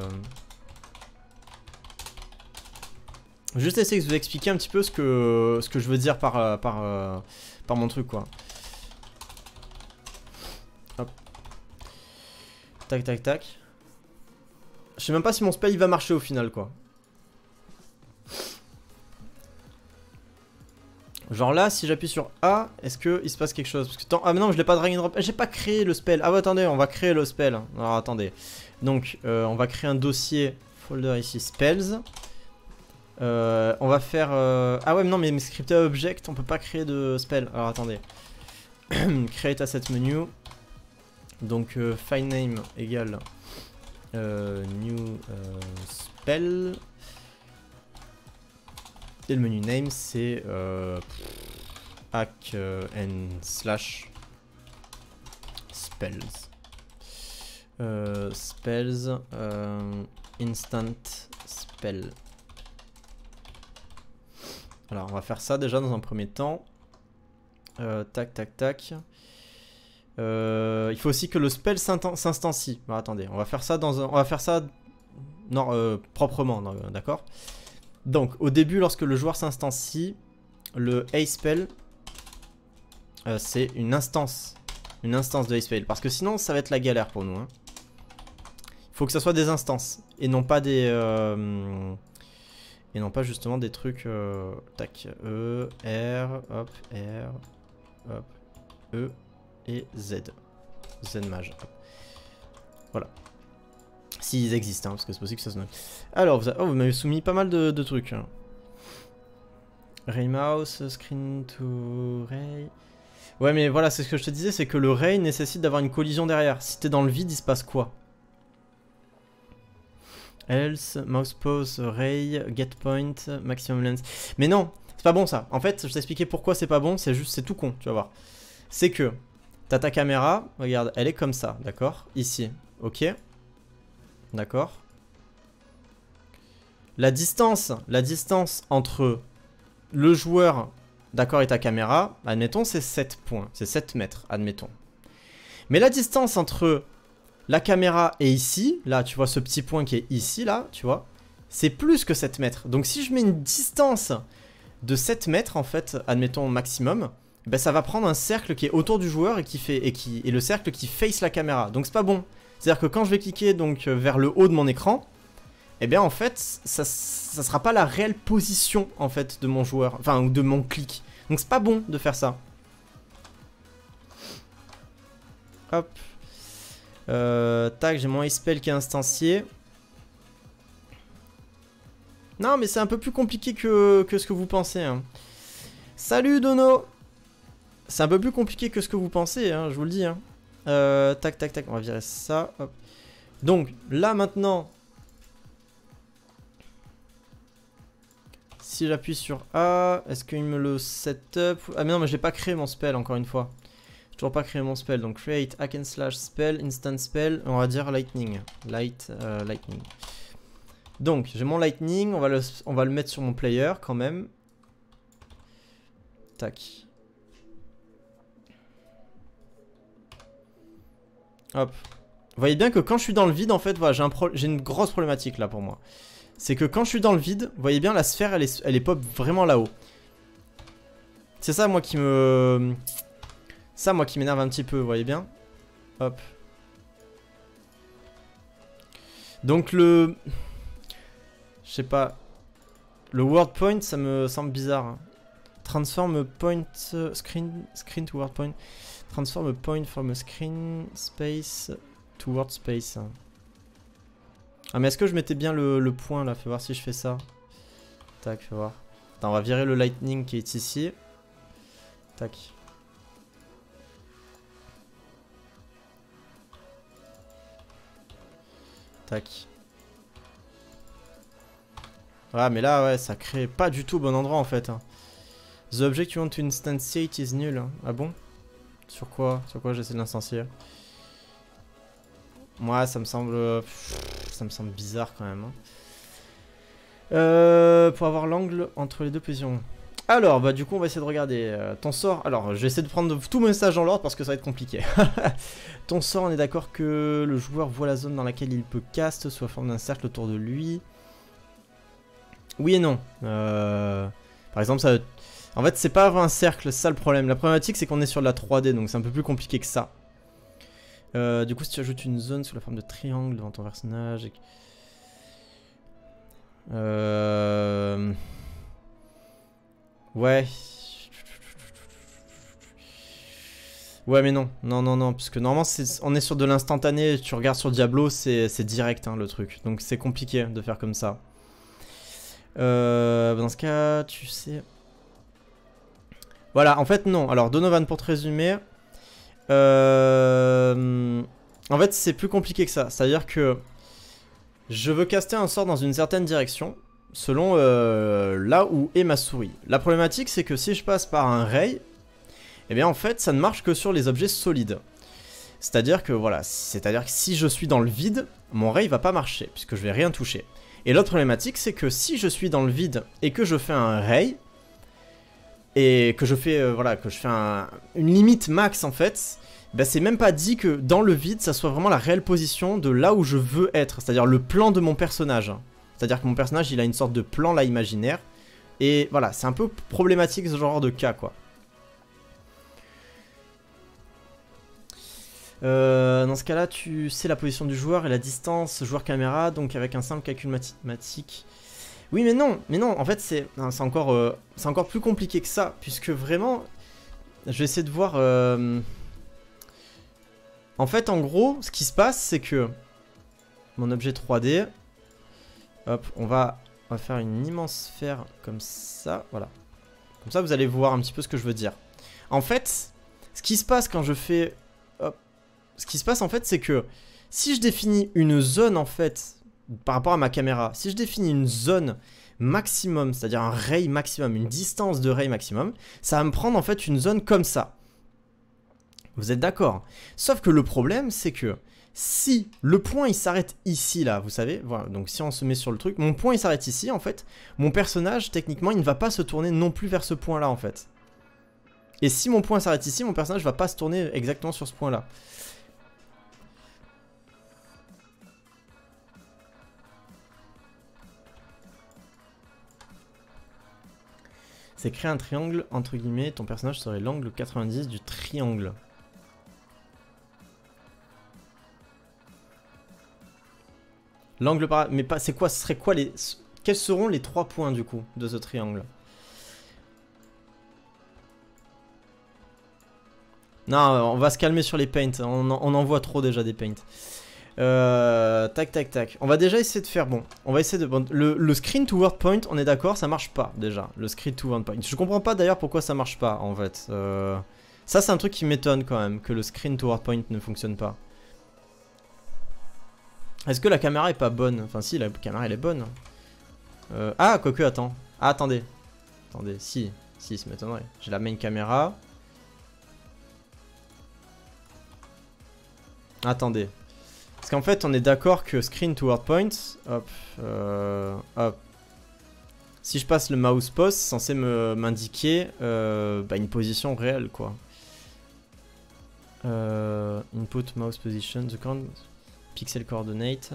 Juste essayer de vous expliquer un petit peu ce que, ce que je veux dire par, par, euh, par mon truc, quoi. Hop. Tac, tac, tac. Je sais même pas si mon spell il va marcher au final, quoi. Genre là, si j'appuie sur A, est-ce qu'il se passe quelque chose? Parce que tant... Ah mais non, je l'ai pas drag and drop. J'ai pas créé le spell. Ah ouais, attendez, on va créer le spell. Alors attendez. Donc, euh, on va créer un dossier, folder ici, spells. Euh, on va faire... Euh... Ah ouais, mais non, mais mes scripted object, on peut pas créer de spell. Alors attendez. Create asset menu. Donc, euh, file name égale euh, new euh, spell. Et le menu name c'est euh, hack euh, and slash spells. Euh, spells euh, instant spell. Alors on va faire ça déjà dans un premier temps. Euh, tac tac tac. Euh, il faut aussi que le spell s'instancie. Bon, attendez, on va faire ça dans un, on va faire ça non euh, proprement, d'accord. Donc, au début, lorsque le joueur s'instancie, le A-Spell, euh, c'est une instance. Une instance de A-Spell. Parce que sinon, ça va être la galère pour nous. Hein. Il faut que ça soit des instances. Et non pas des... Euh, et non pas justement des trucs... Euh, tac. E, R, hop, R, hop, E et Z. Z mage. Hop. Voilà. S'ils existent, hein, parce que c'est possible que ça se note. Alors, vous, oh, vous m'avez soumis pas mal de, de trucs. Hein. Ray mouse, screen to ray. Ouais, mais voilà, c'est ce que je te disais, c'est que le ray nécessite d'avoir une collision derrière. Si t'es dans le vide, il se passe quoi? Else, mouse pose, ray, get point, maximum length. Mais non, c'est pas bon ça. En fait, je t'expliquais pourquoi c'est pas bon, c'est juste, c'est tout con, tu vas voir. C'est que, t'as ta caméra, regarde, elle est comme ça, d'accord? Ici, ok? D'accord. La distance, la distance entre le joueur, d'accord, et ta caméra, admettons, c'est sept points. C'est sept mètres, admettons. Mais la distance entre la caméra et ici, là, tu vois ce petit point qui est ici, là, tu vois, c'est plus que sept mètres. Donc si je mets une distance de sept mètres, en fait, admettons maximum, ben ça va prendre un cercle qui est autour du joueur et qui fait et qui et le cercle qui face la caméra. Donc c'est pas bon. C'est-à-dire que quand je vais cliquer donc vers le haut de mon écran, eh bien en fait, ça, ça sera pas la réelle position en fait de mon joueur, enfin ou de mon clic. Donc c'est pas bon de faire ça. Hop. Euh, tac, j'ai mon A-Spell qui est instancié. Non mais c'est un peu plus compliqué que, que ce que vous pensez. Hein. Salut Dono. C'est un peu plus compliqué que ce que vous pensez, hein, je vous le dis. Hein. Euh, tac, tac, tac, on va virer ça. Hop. Donc, là, maintenant, si j'appuie sur A, est-ce qu'il me le setup? Ah, mais non, mais j'ai pas créé mon spell, encore une fois. J'ai toujours pas créé mon spell. Donc, create, hack and slash spell, instant spell, on va dire lightning. Light, euh, lightning. Donc, j'ai mon lightning, on va, le, on va le mettre sur mon player, quand même. Tac. Hop. Vous voyez bien que quand je suis dans le vide, en fait, voilà, j'ai un j'ai une grosse problématique là pour moi. C'est que quand je suis dans le vide, vous voyez bien la sphère, elle est, elle est pop vraiment là-haut. C'est ça, moi, qui me... Ça, moi, qui m'énerve un petit peu, vous voyez bien. Hop. Donc le... Je sais pas. Le word point, ça me semble bizarre. Hein. Transform point uh, screen, screen to word point. Transform a point from a screen space to word space. Ah mais est-ce que je mettais bien le, le point là? Fais voir si je fais ça. Tac, fais voir. Attends, on va virer le lightning qui est ici. Tac. Tac. Ah mais là ouais, ça crée pas du tout au bon endroit en fait. Hein. The object you want to instantiate is nul. Ah bon? Sur quoi? Sur quoi j'essaie de l'instancier? Moi, ça me semble... Pff, ça me semble bizarre quand même. Hein. Euh, pour avoir l'angle entre les deux positions. Alors, bah du coup, on va essayer de regarder euh, ton sort. Alors, je vais essayer de prendre tous mes messages dans l'ordre parce que ça va être compliqué. Ton sort, on est d'accord que le joueur voit la zone dans laquelle il peut cast, soit forme d'un cercle autour de lui. Oui et non. Euh, par exemple, ça... En fait, c'est pas un cercle, c'est ça le problème. La problématique, c'est qu'on est sur de la trois D, donc c'est un peu plus compliqué que ça. Euh, du coup, si tu ajoutes une zone sous la forme de triangle devant ton personnage... Et... Euh... Ouais. Ouais, mais non. Non, non, non. Parce que normalement, est, on est sur de l'instantané. Tu regardes sur Diablo, c'est direct hein, le truc. Donc c'est compliqué de faire comme ça. Euh, dans ce cas, tu sais... Voilà, en fait, non. Alors, Donovan, pour te résumer... Euh... En fait, c'est plus compliqué que ça. C'est-à-dire que... Je veux caster un sort dans une certaine direction, selon euh, là où est ma souris. La problématique, c'est que si je passe par un ray, eh bien, en fait, ça ne marche que sur les objets solides. C'est-à-dire que, voilà, c'est-à-dire que si je suis dans le vide, mon ray va pas marcher, puisque je vais rien toucher. Et l'autre problématique, c'est que si je suis dans le vide et que je fais un ray, et que je fais, euh, voilà, que je fais un, une limite max en fait, bah c'est même pas dit que dans le vide, ça soit vraiment la réelle position de là où je veux être, c'est-à-dire le plan de mon personnage. C'est-à-dire que mon personnage, il a une sorte de plan là imaginaire, et voilà, c'est un peu problématique ce genre de cas, quoi. Euh, dans ce cas-là, tu sais la position du joueur et la distance joueur-caméra, donc avec un simple calcul mathématique. Oui, mais non, mais non, en fait, c'est encore, euh, c'est encore plus compliqué que ça, puisque vraiment, je vais essayer de voir... Euh... En fait, en gros, ce qui se passe, c'est que mon objet trois D, hop, on va, on va faire une immense sphère comme ça, voilà. Comme ça, vous allez voir un petit peu ce que je veux dire. En fait, ce qui se passe quand je fais... Hop, ce qui se passe, en fait, c'est que si je définis une zone, en fait... Par rapport à ma caméra, si je définis une zone maximum, c'est-à-dire un ray maximum, une distance de ray maximum, ça va me prendre en fait une zone comme ça. Vous êtes d'accord? Sauf que le problème, c'est que si le point il s'arrête ici, là, vous savez, voilà, donc si on se met sur le truc, mon point il s'arrête ici, en fait, mon personnage, techniquement, il ne va pas se tourner non plus vers ce point-là, en fait. Et si mon point s'arrête ici, mon personnage ne va pas se tourner exactement sur ce point-là. C'est créer un triangle, entre guillemets, ton personnage serait l'angle quatre-vingt-dix du triangle. L'angle par... Mais pas, c'est quoi, ce serait quoi les... Quels seront les trois points, du coup, de ce triangle? Non, on va se calmer sur les paints, on en, on en voit trop déjà des paints. Euh, tac tac tac. On va déjà essayer de faire bon. On va essayer de bon, le, le screen to word point. On est d'accord, ça marche pas déjà. Le screen to word point. Je comprends pas d'ailleurs pourquoi ça marche pas en fait. Euh, ça c'est un truc qui m'étonne quand même que le screen to word point ne fonctionne pas. Est-ce que la caméra est pas bonne? Enfin si, la caméra elle est bonne. Euh, ah quoique attends. Ah attendez. Attendez. Si si, ça m'étonnerait. J'ai la main caméra. Attendez. Parce qu'en fait, on est d'accord que screen to word point, hop, euh, hop. Si je passe le mouse post, c'est censé m'indiquer euh, bah, une position réelle, quoi. Euh, input mouse position, the count, pixel coordinate.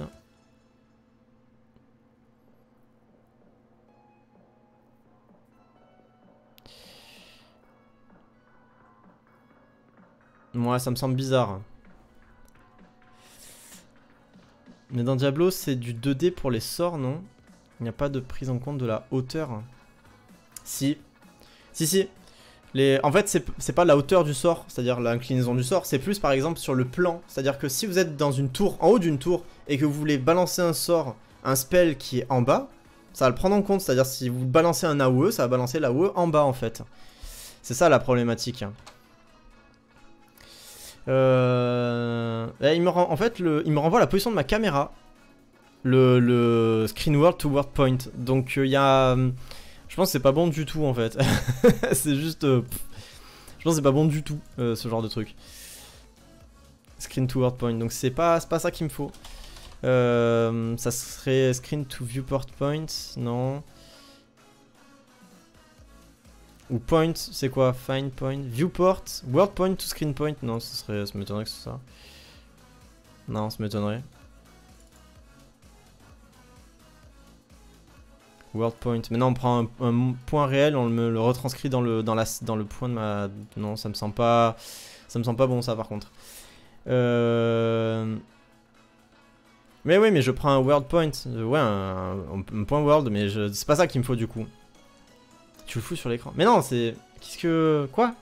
Moi, ça me semble bizarre. Mais dans Diablo, c'est du deux D pour les sorts, non? Il n'y a pas de prise en compte de la hauteur. Si. Si, si. Les... En fait, c'est pas la hauteur du sort, c'est-à-dire l'inclinaison du sort, c'est plus par exemple sur le plan. C'est-à-dire que si vous êtes dans une tour, en haut d'une tour, et que vous voulez balancer un sort, un spell qui est en bas, ça va le prendre en compte. C'est-à-dire si vous balancez un A O E, ça va balancer l'A O E en bas en fait. C'est ça la problématique. Euh... Il me rend, en fait, le, il me renvoie la position de ma caméra. Le, le screen word to word point. Donc il euh, y a... Je pense que c'est pas bon du tout en fait. C'est juste... Euh, je pense que c'est pas bon du tout euh, ce genre de truc. screen to word point. Donc c'est pas, pas ça qu'il me faut. Euh, ça serait screen to viewport point. Non. Ou point, c'est quoi? Find point. Viewport. Word point to screen point. Non, ce serait, ça m'étonnerait que ce soit ça. Non, ça m'étonnerait. Word point. Maintenant on prend un, un point réel, on me le retranscrit dans le, dans, la, dans le point de ma... Non, ça me semble pas... Ça me semble pas bon ça par contre. Euh... Mais oui, mais je prends un word point. Ouais, un, un, un point word, mais je... c'est pas ça qu'il me faut du coup. Tu le fous sur l'écran. Mais non, c'est... Qu'est-ce que... Quoi?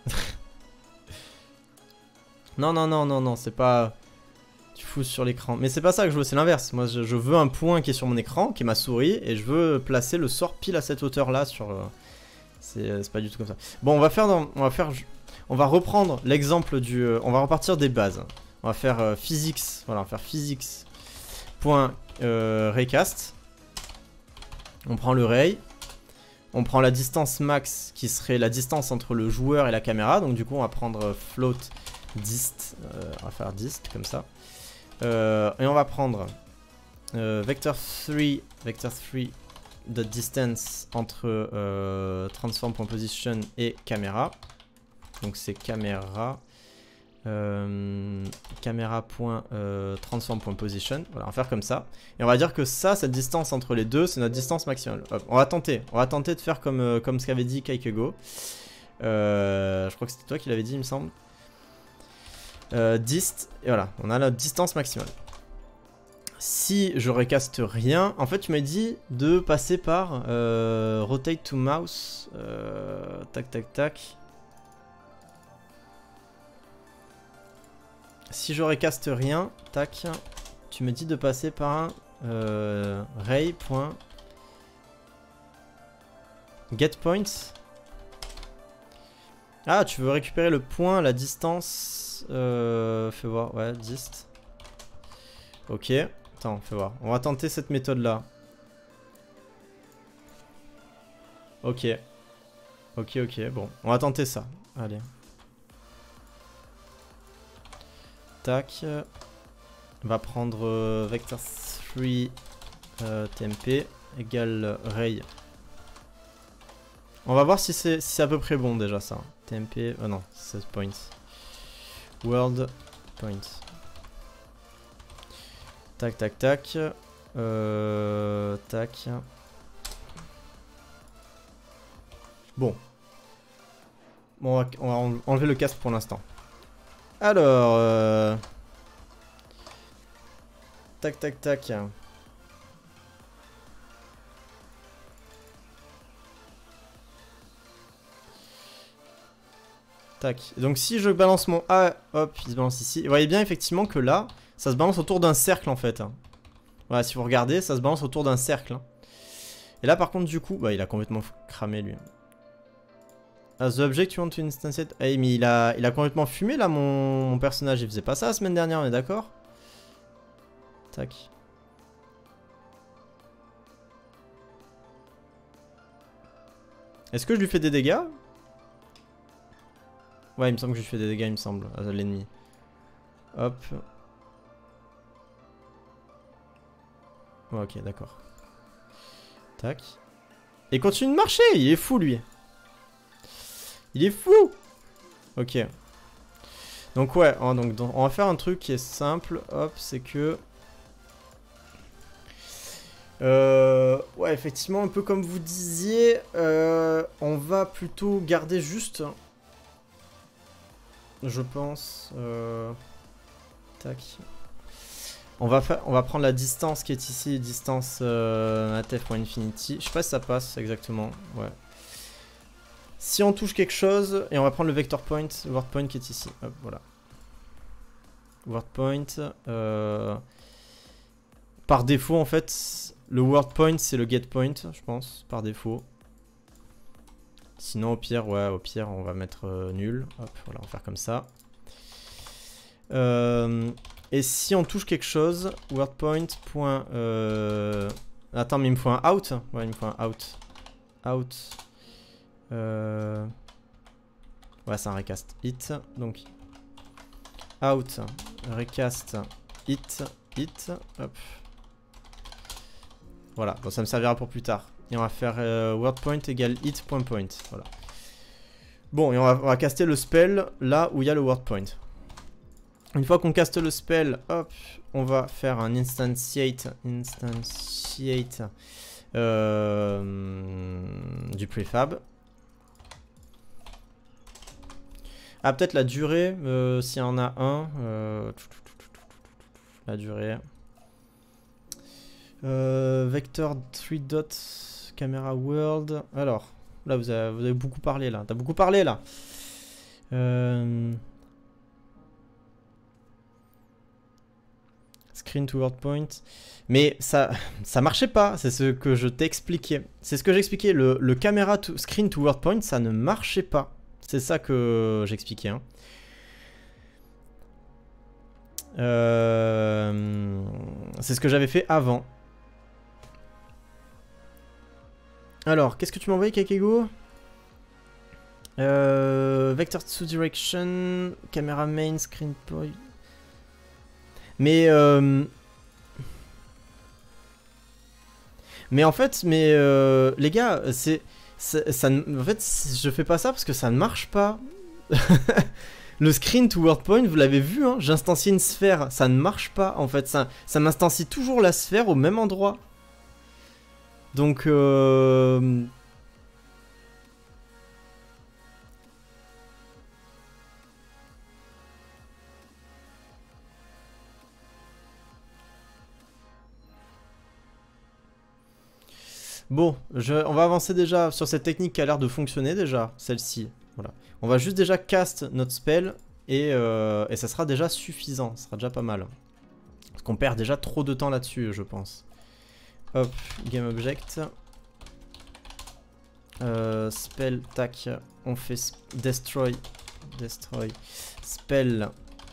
Non, non, non, non, non, c'est pas... Tu fous sur l'écran. Mais c'est pas ça que je veux, c'est l'inverse. Moi, je, je veux un point qui est sur mon écran, qui est ma souris, et je veux placer le sort pile à cette hauteur-là sur... Euh... C'est pas du tout comme ça. Bon, on va faire... Dans... On va faire... On va reprendre l'exemple du... Euh... On va repartir des bases. On va faire euh, physics. Voilà, on va faire physics. Point euh, raycast. On prend le ray. On prend la distance max, qui serait la distance entre le joueur et la caméra. Donc du coup, on va prendre float dist. Euh, on va faire dist, comme ça. Euh, et on va prendre euh, vector trois, vector trois de distance entre euh, transform.position et caméra. Donc c'est caméra euh, caméra.transform.position. Voilà, on va faire comme ça. Et on va dire que ça, cette distance entre les deux, c'est notre distance maximale. Hop, on va tenter. On va tenter de faire comme, euh, comme ce qu'avait dit Kaikego. Euh, je crois que c'était toi qui l'avais dit, il me semble. Euh, dist, et voilà, on a la distance maximale. Si je recaste rien, en fait tu m'as dit de passer par euh, rotate to mouse, euh, tac tac tac. Si je recaste rien, tac, tu me dis de passer par un euh, ray.getPoint. Ah, tu veux récupérer le point, la distance. Euh, fais voir, ouais, dist. Ok, attends, fais voir. On va tenter cette méthode là. Ok. Ok, ok, bon. On va tenter ça. Allez. Tac. On va prendre euh, vector trois euh, tmp égale ray. On va voir si c'est si à peu près bon déjà ça. Tmp, oh non, seize points. World point. Tac, tac, tac. Euh, tac. Bon. Bon, on va, on va enlever le casque pour l'instant. Alors... Euh... Tac, tac, tac. Tac. Donc si je balance mon A, hop, il se balance ici. Vous voyez bien effectivement que là, ça se balance autour d'un cercle en fait. Voilà, si vous regardez, ça se balance autour d'un cercle. Et là par contre du coup, bah il a complètement cramé lui. As the object you want to instantiate. Ah, mais il a, il a complètement fumé là mon, mon personnage. Il faisait pas ça la semaine dernière, on est d'accord? Tac. Est-ce que je lui fais des dégâts? Ouais, il me semble que je lui fais des dégâts, il me semble, à l'ennemi. Hop. Ouais, ok, d'accord. Tac. Et il continue de marcher, il est fou lui. Il est fou. Ok. Donc ouais, on, donc, on va faire un truc qui est simple. Hop, c'est que... Euh, ouais, effectivement, un peu comme vous disiez, euh, on va plutôt garder juste... Je pense... Euh, tac. On va, faire, on va prendre la distance qui est ici, distance euh, atf.infinity. Je sais pas si ça passe exactement. Ouais. Si on touche quelque chose, et on va prendre le vector point, word point qui est ici. Hop, voilà. Word point. Euh, par défaut, en fait, le word point, c'est le get point, je pense, par défaut. Sinon, au pire, ouais, au pire, on va mettre euh, nul. Hop, voilà, on va faire comme ça. Euh, et si on touche quelque chose, wordPoint. Point, euh... Attends, mais il me faut un out. Ouais, il me faut un out. Out. Euh... Ouais, c'est un recast. Hit. Donc, out. recast hit, hit, hop. Voilà, bon, ça me servira pour plus tard. Et on va faire euh, wordPoint égale hit.point, voilà. Bon, et on va, on va caster le spell là où il y a le wordPoint. Une fois qu'on caste le spell, hop, on va faire un instantiate, instantiate euh, du prefab. Ah, peut-être la durée, euh, s'il y en a un. Euh, la durée. Euh, vector trois dots, camera world. Alors, là, vous avez, vous avez beaucoup parlé, là. T'as beaucoup parlé, là. Euh... Screen to word point. Mais ça, ça marchait pas. C'est ce que je t'ai expliqué. C'est ce que j'expliquais. Le, le caméra to, screen to word point, ça ne marchait pas. C'est ça que j'expliquais. Hein. Euh, c'est ce que j'avais fait avant. Alors, qu'est-ce que tu m'as envoyé, Kakego? euh, Vector to direction, camera main, screen point. Mais euh, mais en fait, mais euh, les gars, c'est ça. En fait, je fais pas ça parce que ça ne marche pas. Le screen to word point, vous l'avez vu, hein, j'instancie une sphère, ça ne marche pas en fait. Ça, ça m'instancie toujours la sphère au même endroit. Donc euh, bon, je, on va avancer déjà sur cette technique qui a l'air de fonctionner déjà, celle-ci. Voilà. On va juste déjà cast notre spell et, euh, et ça sera déjà suffisant, ça sera déjà pas mal. Parce qu'on perd déjà trop de temps là-dessus, je pense. Hop, game object. Euh, spell, tac, on fait destroy, destroy, spell.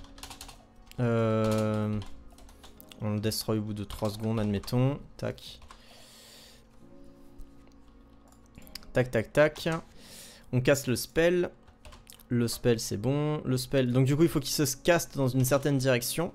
Euh, on le destroy au bout de trois secondes, admettons. Tac. Tac, tac, tac. On casse le spell. Le spell, c'est bon. Le spell, donc du coup, il faut qu'il se caste dans une certaine direction.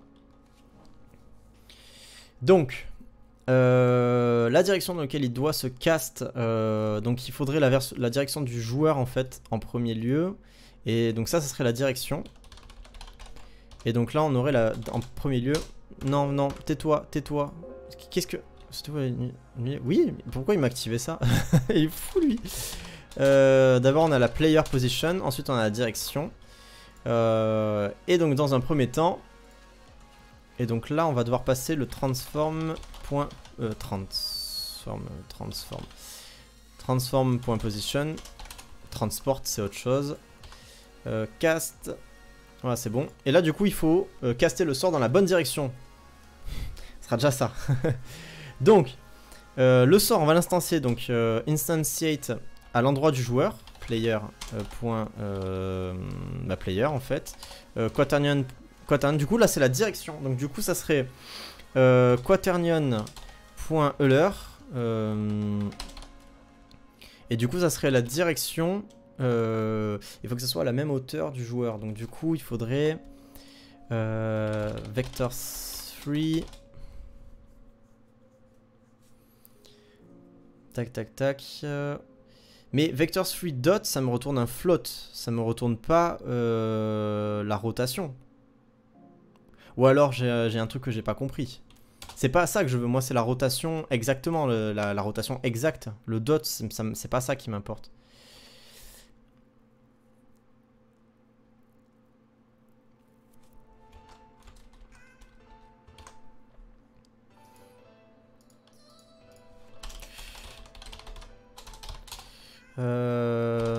Donc, euh, la direction dans laquelle il doit se cast, euh, donc il faudrait la, la direction du joueur, en fait, en premier lieu. Et donc ça, ça serait la direction. Et donc là, on aurait la, en premier lieu... Non, non, tais-toi, tais-toi. Qu'est-ce que... Oui, pourquoi il m'a activé ça? Il est fou, lui. Euh, D'abord, on a la player position. Ensuite, on a la direction. Euh, et donc, dans un premier temps... Et donc là, on va devoir passer le transform. Point, euh, transform, transform. Transform. Point position. Transport, c'est autre chose. Euh, cast. Voilà, c'est bon. Et là, du coup, il faut euh, caster le sort dans la bonne direction. Ce sera déjà ça. Donc, euh, le sort, on va l'instancier. Donc, euh, instantiate à l'endroit du joueur. Player. Euh, point, euh, bah, player, en fait. Euh, quaternion. Quaternion. Du coup, là, c'est la direction. Donc, du coup, ça serait euh, quaternion.euler. Euh, et du coup, ça serait la direction. Euh, il faut que ce soit à la même hauteur du joueur. Donc, du coup, il faudrait euh, vector trois. Tac, tac, tac. Euh, mais vector trois dot, ça me retourne un float. Ça me retourne pas euh, la rotation. Ou alors j'ai un truc que j'ai pas compris. C'est pas ça que je veux, moi c'est la rotation exactement, le, la, la rotation exacte. Le dot, c'est pas ça qui m'importe. Euh...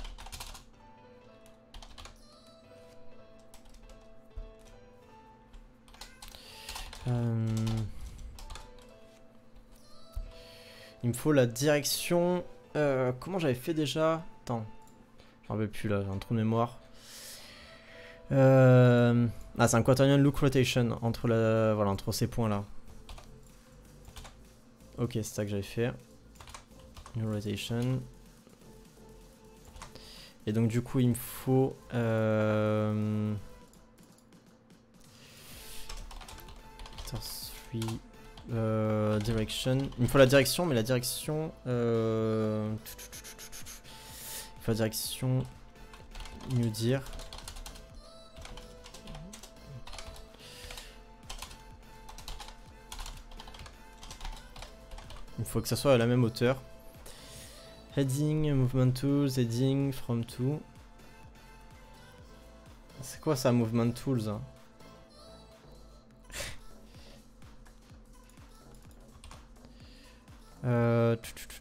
Euh... Il me faut la direction. Euh, comment j'avais fait déjà? Attends. J'en rappelle plus là, j'ai un trou de mémoire. Euh... Ah, c'est un quaternion look rotation entre, la... voilà, entre ces points là. Ok, c'est ça que j'avais fait. New rotation. Et donc du coup il me faut... Euh... Vector trois. Euh, direction. Il me faut la direction, mais la direction. Euh... Il faut la direction. Mieux dire. Il faut que ça soit à la même hauteur. Heading, movement tools, heading, from to. C'est quoi ça, movement tools hein? euh...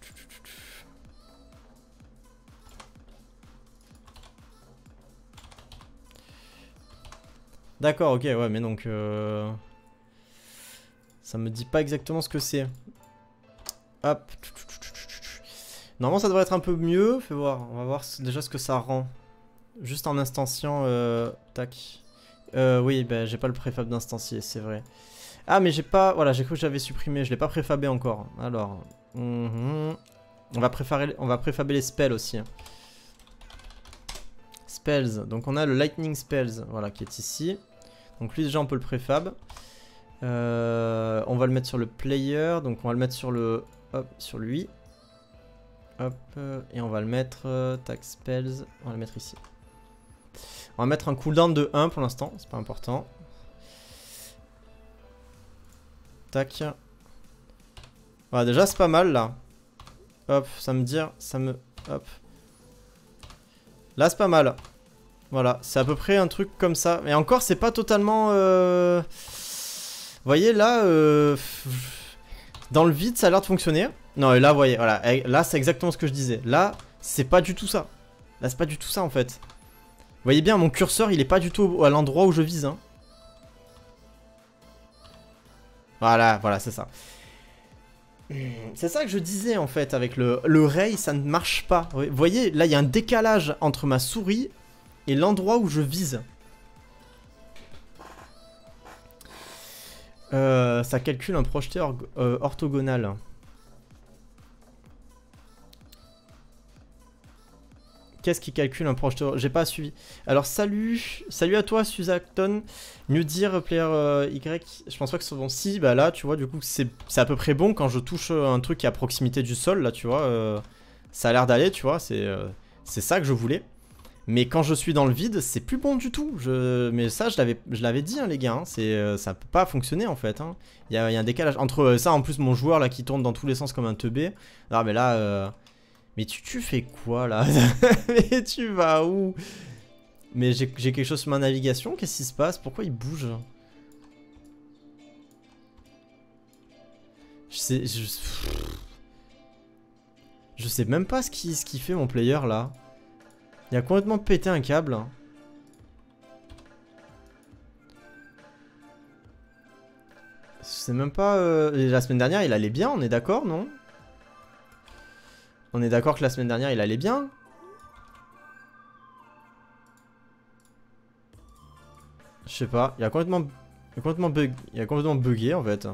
D'accord, ok, ouais, mais donc... Euh... Ça me dit pas exactement ce que c'est. Hop. Normalement, ça devrait être un peu mieux. Fais voir, on va voir déjà ce que ça rend. Juste en instanciant... Euh... Tac. Euh, oui, bah, j'ai pas le préfab d'instancier, c'est vrai. Ah, mais j'ai pas... Voilà, j'ai cru que j'avais supprimé. Je l'ai pas préfabé encore. Alors... Mm-hmm. On va préfaber... on va préfaber les spells aussi. Hein. Spells. Donc on a le Lightning Spells, voilà, qui est ici. Donc lui déjà on peut le préfab. Euh, on va le mettre sur le player, donc on va le mettre sur le, hop, sur lui. Hop, et on va le mettre, euh, tac, spells, on va le mettre ici. On va mettre un cooldown de un pour l'instant, c'est pas important. Tac. Voilà, déjà c'est pas mal là. Hop, ça me dit, ça me, hop. Là c'est pas mal. Voilà, c'est à peu près un truc comme ça. Mais encore, c'est pas totalement... Euh... Vous voyez, là... Euh... Dans le vide, ça a l'air de fonctionner. Non, et là, vous voyez, voilà. Là, c'est exactement ce que je disais. Là, c'est pas du tout ça. Là, c'est pas du tout ça, en fait. Vous voyez bien, mon curseur, il est pas du tout à l'endroit où je vise. Hein. Voilà, voilà, c'est ça. C'est ça que je disais, en fait, avec le, le ray, ça ne marche pas. Vous voyez, là, il y a un décalage entre ma souris... et l'endroit où je vise. Euh, ça calcule un projeté or euh, orthogonal. Qu'est-ce qui calcule un projeté? J'ai pas suivi. Alors salut, salut à toi Suzacton. Mieux dire player euh, Y. Je pense pas que c'est bon. Si, bah là tu vois du coup c'est à peu près bon quand je touche un truc qui est à proximité du sol là tu vois. Euh, ça a l'air d'aller tu vois. C'est euh, c'est ça que je voulais. Mais quand je suis dans le vide, c'est plus bon du tout. Je... Mais ça, je l'avais dit, hein, les gars. Hein. Euh, ça peut pas fonctionner, en fait. Hein. Il y, a, il y a un décalage. Entre euh, ça, en plus, mon joueur, là, qui tourne dans tous les sens comme un teubé. Ah, mais là... Euh... Mais tu, tu fais quoi, là? Mais tu vas où? Mais j'ai quelque chose sur ma navigation. Qu'est-ce qui se passe? Pourquoi il bouge? Je sais... Je, je sais même pas ce qu'il ce qu'il fait, mon player, là. Il a complètement pété un câble. Je sais même pas... Euh... La semaine dernière, il allait bien, on est d'accord, non? On est d'accord que la semaine dernière, il allait bien? Je sais pas, il a complètement... Il a complètement, bug... il a complètement bugué, en fait.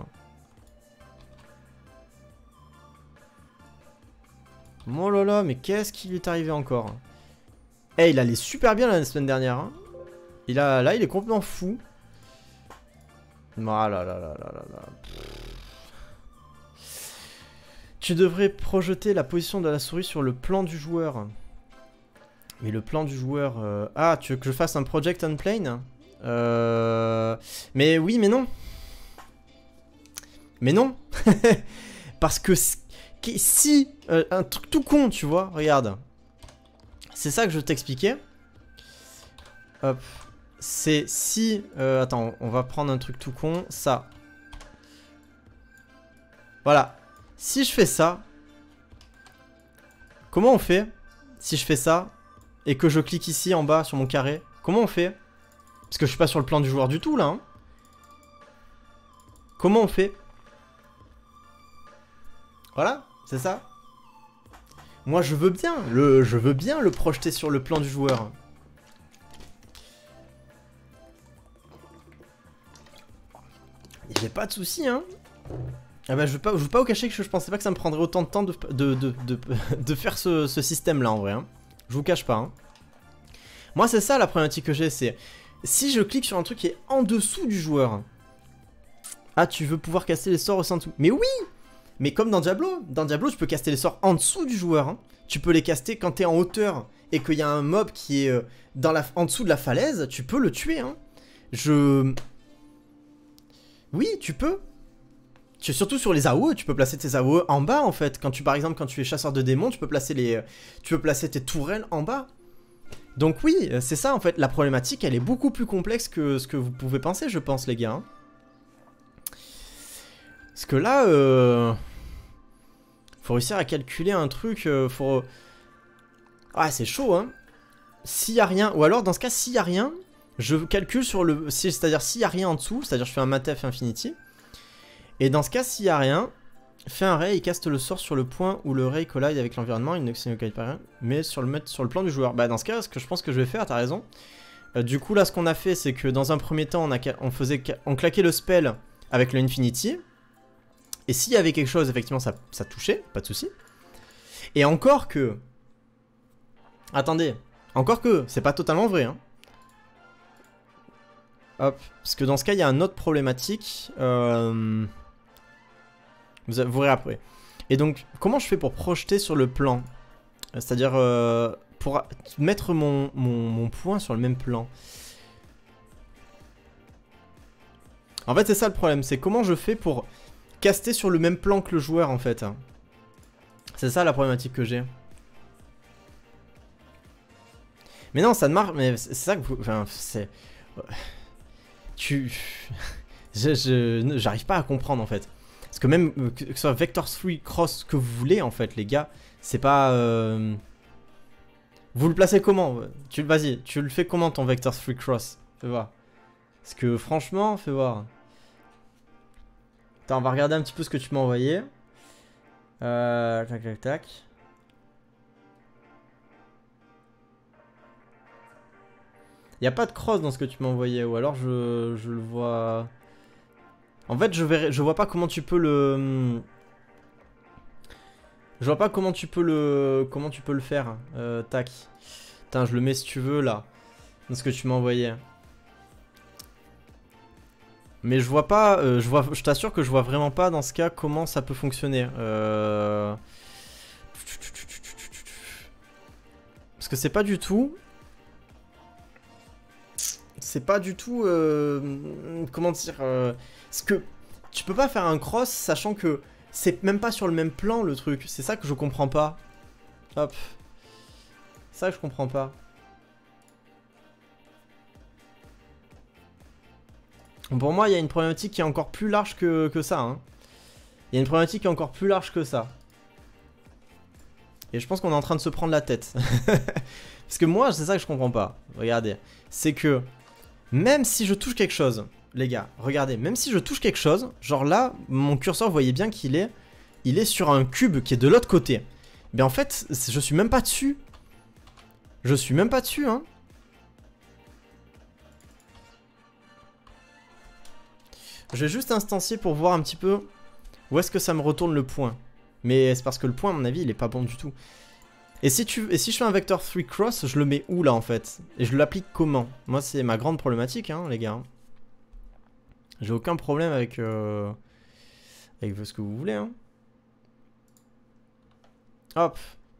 Oh là là, mais qu'est-ce qui lui est arrivé encore? Eh, hey, il allait super bien la semaine dernière. Hein. Il a, là, il est complètement fou. Oh là là là là là là. Tu devrais projeter la position de la souris sur le plan du joueur. Mais le plan du joueur... Euh... Ah, tu veux que je fasse un project on plane? euh... Mais oui, mais non. Mais non. Parce que si... Euh, un truc tout con, tu vois, regarde. C'est ça que je t'expliquais. Hop. C'est si... Euh, attends, on va prendre un truc tout con. Ça. Voilà. Si je fais ça... Comment on fait? Si je fais ça et que je clique ici en bas sur mon carré. Comment on fait? Parce que je suis pas sur le plan du joueur du tout là. Hein. Comment on fait? Voilà, c'est ça. Moi je veux bien le, je veux bien le projeter sur le plan du joueur. J'ai pas de soucis hein. Ah bah je veux pas, je veux pas vous cacher que je, je pensais pas que ça me prendrait autant de temps de, de, de, de, de faire ce, ce système là en vrai. Hein. Je vous cache pas. Hein. Moi c'est ça la problématique que j'ai, c'est si je clique sur un truc qui est en dessous du joueur, Ah, tu veux pouvoir caster les sorts aussi en dessous. Mais oui! Mais comme dans Diablo, dans Diablo, tu peux caster les sorts en dessous du joueur. Hein. Tu peux les caster quand t'es en hauteur et qu'il y a un mob qui est euh, dans la, en dessous de la falaise, tu peux le tuer. Hein. Je... Oui, tu peux. Tu, surtout sur les A O E, tu peux placer tes A O E en bas en fait. Quand tu, par exemple, quand tu es chasseur de démons, tu peux placer les, tu peux placer tes tourelles en bas. Donc oui, c'est ça en fait. La problématique, elle est beaucoup plus complexe que ce que vous pouvez penser, je pense, les gars. Hein. Parce que là, euh... faut réussir à calculer un truc. Euh, faut... Ah, c'est chaud, hein. S'il y a rien, ou alors dans ce cas, s'il y a rien, je calcule sur le, c'est-à-dire s'il y a rien en dessous, c'est-à-dire je fais un Matef Infinity. Et dans ce cas, s'il y a rien, fais un ray et caste le sort sur le point où le ray collide avec l'environnement, il ne collide pas rien, mais sur le mettre sur le plan du joueur. Bah dans ce cas, ce que je pense que je vais faire, t'as raison. Euh, du coup là, ce qu'on a fait, c'est que dans un premier temps, on a, on faisait, on claquait le spell avec le Infinity. Et s'il y avait quelque chose, effectivement, ça, ça touchait, pas de souci. Et encore que, attendez, encore que, c'est pas totalement vrai. Hein. Hop, parce que dans ce cas, il y a une autre problématique. Euh... Vous, vous verrez après. Et donc, comment je fais pour projeter sur le plan? C'est-à-dire, euh, pour mettre mon, mon, mon point sur le même plan. En fait, c'est ça le problème. C'est comment je fais pour caster sur le même plan que le joueur, en fait. C'est ça la problématique que j'ai. Mais non, ça ne marche. Mais c'est ça que vous... Enfin, c'est... Tu... je, je, j'arrive pas à comprendre, en fait. Parce que même euh, que ce soit Vector trois Cross que vous voulez en fait les gars, c'est pas... Euh... Vous le placez comment? Tu Vas-y, tu le fais comment ton Vector trois Cross? Fais voir. Parce que franchement, fais voir. Attends, on va regarder un petit peu ce que tu m'as envoyé. Euh... Tac, tac, tac. Il n'y a pas de cross dans ce que tu m'as envoyé, ou alors je, je le vois... En fait, je verrai, je vois pas comment tu peux le... Je vois pas comment tu peux le... Comment tu peux le faire. Euh, tac. Putain, je le mets si tu veux, là. Dans ce que tu m'as envoyé. Mais je vois pas... Euh, je vois, je t'assure que je vois vraiment pas, dans ce cas, comment ça peut fonctionner. Euh... Parce que c'est pas du tout... C'est pas du tout... Euh... Comment dire... Euh... Parce que tu peux pas faire un cross sachant que c'est même pas sur le même plan le truc. C'est ça que je comprends pas. Hop. C'est ça que je comprends pas. Pour moi, il y a une problématique qui est encore plus large que, que ça. Hein. Il y a une problématique qui est encore plus large que ça. Et je pense qu'on est en train de se prendre la tête. Parce que moi, c'est ça que je comprends pas. Regardez. C'est que même si je touche quelque chose... Les gars, regardez, même si je touche quelque chose, genre là, mon curseur, vous voyez bien qu'il est, il est sur un cube qui est de l'autre côté. Mais en fait, je suis même pas dessus. Je suis même pas dessus, hein. Je vais juste instancier pour voir un petit peu où est-ce que ça me retourne le point. Mais c'est parce que le point, à mon avis, il est pas bon du tout. Et si, tu, et si je fais un Vector trois Cross, je le mets où là en fait? Et je l'applique comment? Moi, c'est ma grande problématique, hein, les gars. J'ai aucun problème avec, euh, avec ce que vous voulez. Hein. Hop.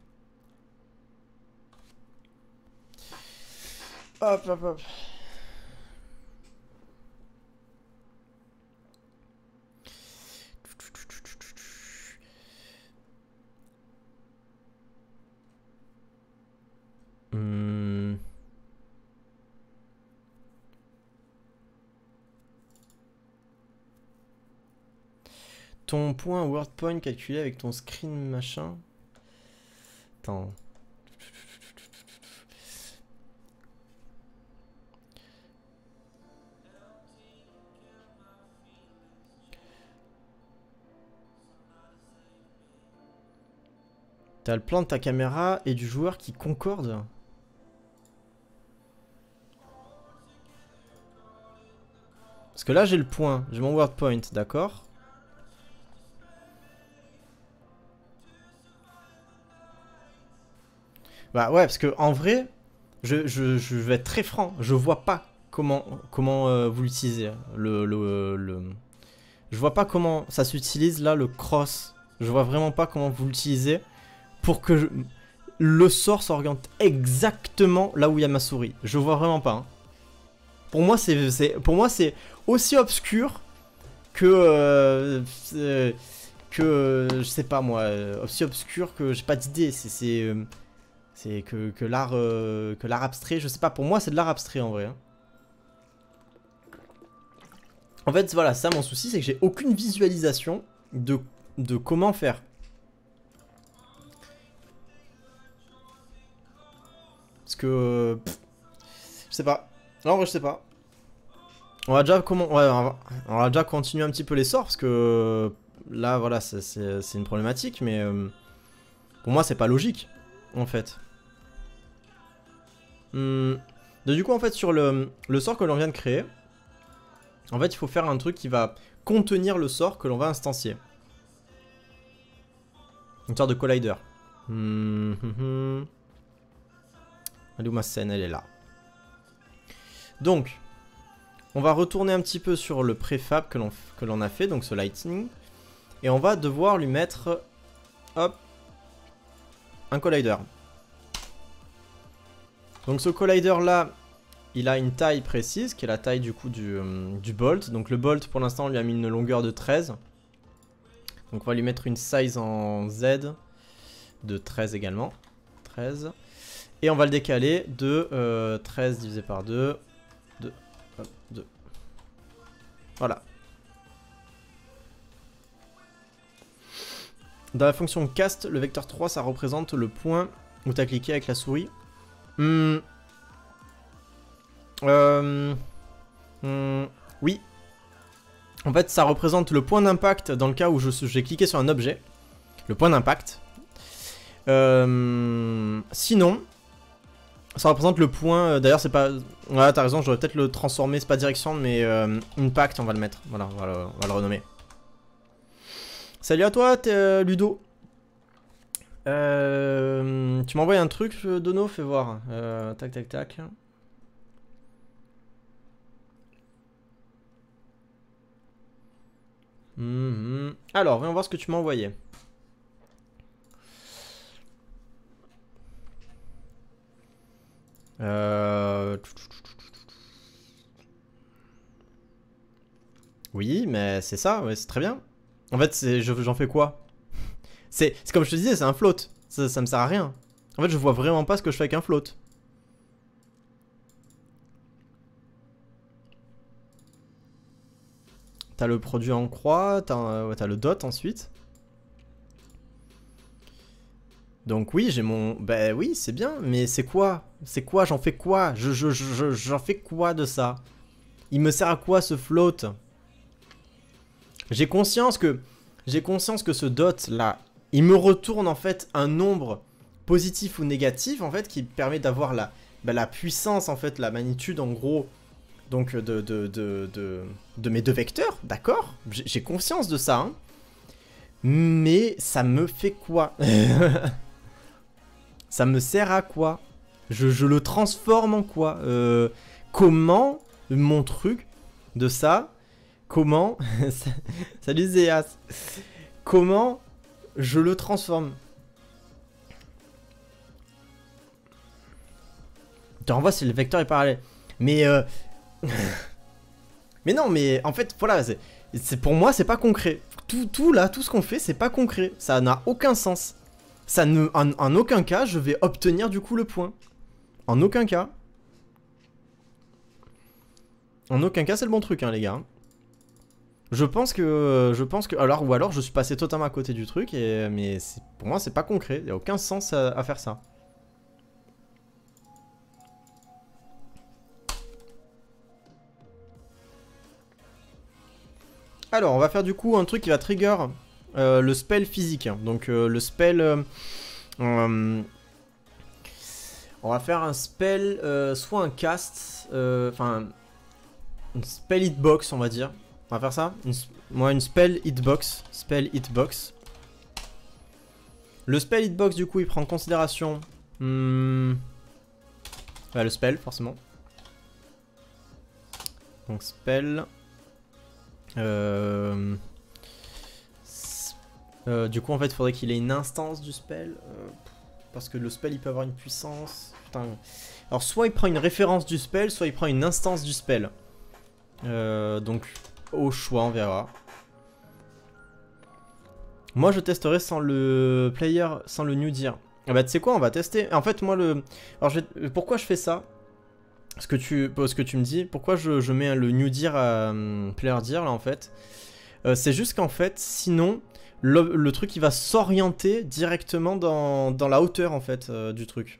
Hop, hop, hop. Hmm. Ton point word point calculé avec ton screen machin. Attends. T'as le plan de ta caméra et du joueur qui concorde. Parce que là j'ai le point, j'ai mon word point, d'accord? Bah ouais, parce que en vrai, je, je, je vais être très franc, je vois pas comment, comment euh, vous l'utilisez, le, le, le... Je vois pas comment ça s'utilise là, le cross. Je vois vraiment pas comment vous l'utilisez pour que je... le sort s'oriente exactement là où il y a ma souris. Je vois vraiment pas. Hein. Pour moi, c'est pour moi c'est aussi obscur que euh, que euh, je sais pas moi, aussi obscur que j'ai pas d'idée. C'est c'est euh, c'est que que l'art euh, que l'art abstrait. Je sais pas. Pour moi, c'est de l'art abstrait en vrai. Hein. En fait, voilà, ça mon souci, c'est que j'ai aucune visualisation de de comment faire. Parce que pff, je sais pas. Non, en vrai, je sais pas. On va déjà comment ouais, on va... on va déjà continuer un petit peu les sorts parce que là voilà, c'est une problématique mais euh, pour moi, c'est pas logique en fait. Hum... Donc, du coup en fait sur le, le sort que l'on vient de créer, en fait, il faut faire un truc qui va contenir le sort que l'on va instancier. Une sorte de collider. Hum, hum, hum. Elle est où ma scène? Elle est là. Donc, on va retourner un petit peu sur le préfab que l'on que l'on a fait, donc ce lightning. Et on va devoir lui mettre, hop, un collider. Donc ce collider là, il a une taille précise, qui est la taille du coup du, euh, du bolt. Donc le bolt pour l'instant on lui a mis une longueur de treize. Donc on va lui mettre une size en Z de treize également. treize. Et on va le décaler de euh, treize divisé par deux. deux. Hop, deux. Voilà. Dans la fonction cast, le vecteur trois, ça représente le point où tu as cliqué avec la souris. Hmm. Euh... Hmm. Oui. En fait, ça représente le point d'impact dans le cas où j'ai cliqué sur un objet. Le point d'impact. Euh... Sinon, ça représente le point... D'ailleurs, c'est pas... Ouais, t'as raison, j'aurais peut-être le transformer. C'est pas direction, mais euh, impact, on va le mettre. Voilà, on va le, on va le renommer. Salut à toi, euh, Ludo. Euh, tu m'as envoyé un truc, Dono, fais voir. Euh, tac, tac, tac. Mmh. Alors, voyons voir ce que tu m'as envoyé. Euh... Oui, mais c'est ça, ouais, c'est très bien. En fait, j'en fais quoi? C'est comme je te disais, c'est un float. Ça, ça me sert à rien. En fait, je vois vraiment pas ce que je fais avec un float. T'as le produit en croix, t'as euh, t'as le dot ensuite. Donc oui, j'ai mon... Bah oui, c'est bien, mais c'est quoi? C'est quoi? J'en fais quoi? Je, je, je, j'en fais quoi de ça? Il me sert à quoi ce float? J'ai conscience que... J'ai conscience que ce dot là, il me retourne en fait un nombre positif ou négatif en fait qui permet d'avoir la, bah, la puissance en fait, la magnitude en gros donc de, de, de, de, de mes deux vecteurs, d'accord? J'ai conscience de ça, hein. Mais ça me fait quoi? Ça me sert à quoi? je, je le transforme en quoi? euh, Comment mon truc de ça? Comment... Salut Zéas. Comment je le transforme? Tu renvoies si le vecteur est parallèle. Mais euh... mais non, mais en fait, voilà, c'est pour moi, c'est pas concret. Tout, tout là, tout ce qu'on fait, c'est pas concret. Ça n'a aucun sens. Ça ne, en, en aucun cas, je vais obtenir du coup le point. En aucun cas. En aucun cas, c'est le bon truc, hein, les gars. Je pense que, je pense que, alors ou alors, je suis passé totalement à côté du truc, et mais pour moi, c'est pas concret. Il n'y a aucun sens à, à faire ça. Alors, on va faire du coup un truc qui va trigger euh, le spell physique. Donc, euh, le spell... Euh, euh, on va faire un spell, euh, soit un cast, enfin, euh, une spell hitbox, on va dire. On va faire ça. Une, moi, une spell hitbox. Spell hitbox. Le spell hitbox, du coup, il prend en considération... Hmm, bah, le spell, forcément. Donc, spell... Euh... Euh, du coup, en fait, il faudrait qu'il ait une instance du spell. Euh, parce que le spell, il peut avoir une puissance. Putain. Alors, soit il prend une référence du spell, soit il prend une instance du spell. Euh, donc, au choix, on verra. Moi, je testerai sans le player, sans le new dir. Ah bah, tu sais quoi, on va tester. En fait, moi, le... Alors, je vais... pourquoi je fais ça? Ce que tu, ce que tu me dis, pourquoi je, je mets le new dir à um, player dir, là, en fait euh, c'est juste qu'en fait, sinon... Le, le truc il va s'orienter directement dans, dans la hauteur en fait euh, du truc.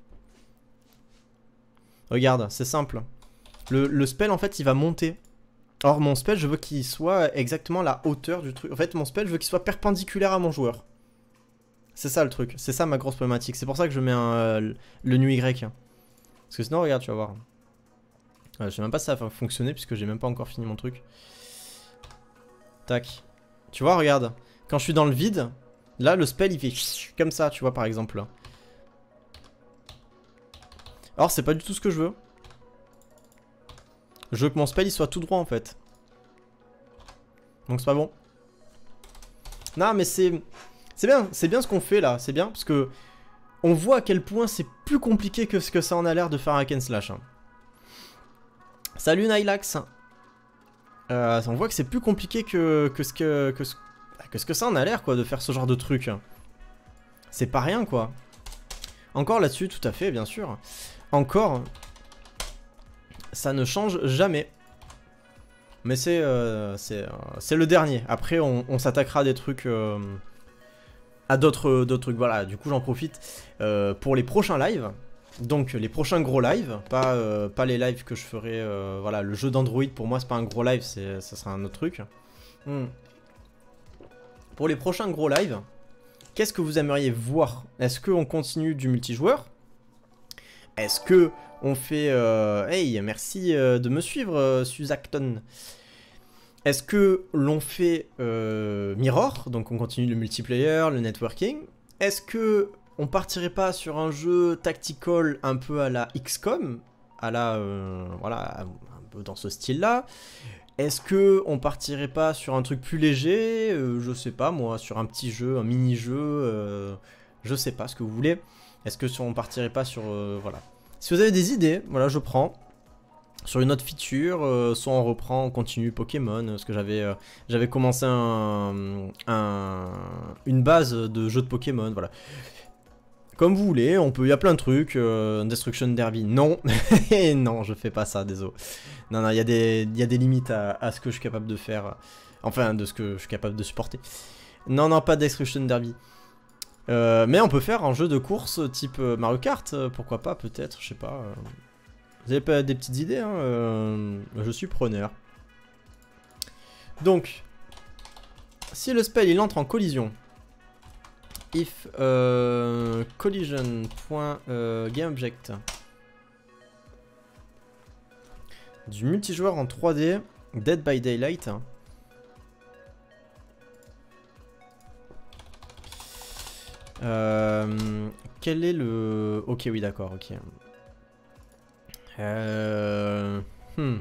Regarde, c'est simple. Le, le spell en fait il va monter. Or mon spell je veux qu'il soit exactement à la hauteur du truc. En fait mon spell je veux qu'il soit perpendiculaire à mon joueur. C'est ça le truc, c'est ça ma grosse problématique. C'est pour ça que je mets un, euh, le nu Y. Parce que sinon regarde tu vas voir. Ouais, je sais même pas si ça va fonctionner puisque j'ai même pas encore fini mon truc. Tac. Tu vois regarde. Quand je suis dans le vide, là le spell il fait comme ça, tu vois par exemple. Alors c'est pas du tout ce que je veux. Je veux que mon spell il soit tout droit en fait. Donc c'est pas bon. Non mais c'est c'est bien, c'est bien ce qu'on fait là, c'est bien parce que on voit à quel point c'est plus compliqué que ce que ça en a l'air de faire un hack and slash. Hein. Salut Nylax. Euh, on voit que c'est plus compliqué que, que ce que, que ce Qu'est-ce que ça en a l'air quoi de faire ce genre de truc. C'est pas rien quoi. Encore là-dessus, tout à fait, bien sûr. Encore, ça ne change jamais. Mais c'est euh, c'est euh, le dernier. Après, on, on s'attaquera à des trucs... Euh, à d'autres trucs. Voilà, du coup, j'en profite euh, pour les prochains lives. Donc, les prochains gros lives. Pas, euh, pas les lives que je ferai... Euh, voilà, le jeu d'Android, pour moi, c'est pas un gros live. Ça sera un autre truc. Hmm. Pour les prochains gros lives, qu'est-ce que vous aimeriez voir? Est-ce qu'on continue du multijoueur? Est-ce que on fait... Euh... Hey, merci euh, de me suivre, euh, Suzacton. Est-ce que l'on fait euh, Mirror? Donc on continue le multiplayer, le networking. Est-ce que on partirait pas sur un jeu tactical un peu à la X COM? À la... Euh, voilà, un peu dans ce style-là. Est-ce que on partirait pas sur un truc plus léger, euh, je sais pas moi, sur un petit jeu, un mini-jeu, euh, je sais pas ce que vous voulez. Est-ce que on partirait pas sur... Euh, voilà. Si vous avez des idées, voilà, je prends. Sur une autre feature, euh, soit on reprend, on continue Pokémon, parce que j'avais euh, j'avais commencé un, un, une base de jeu de Pokémon, voilà. Comme vous voulez, on peut, il y a plein de trucs, euh, Destruction Derby, non, non, je fais pas ça, désolé. Non, non, il y a des, il y a des limites à, à ce que je suis capable de faire, enfin, de ce que je suis capable de supporter. Non, non, pas Destruction Derby. Euh, mais on peut faire un jeu de course type Mario Kart, pourquoi pas, peut-être, je sais pas. Euh. Vous avez pas des petites idées, hein, euh, je suis preneur. Donc, si le spell il entre en collision, if euh, collision.gameObject du multijoueur en trois D, Dead by Daylight. Euh, quel est le... Ok, oui, d'accord, ok. Euh... Hmm.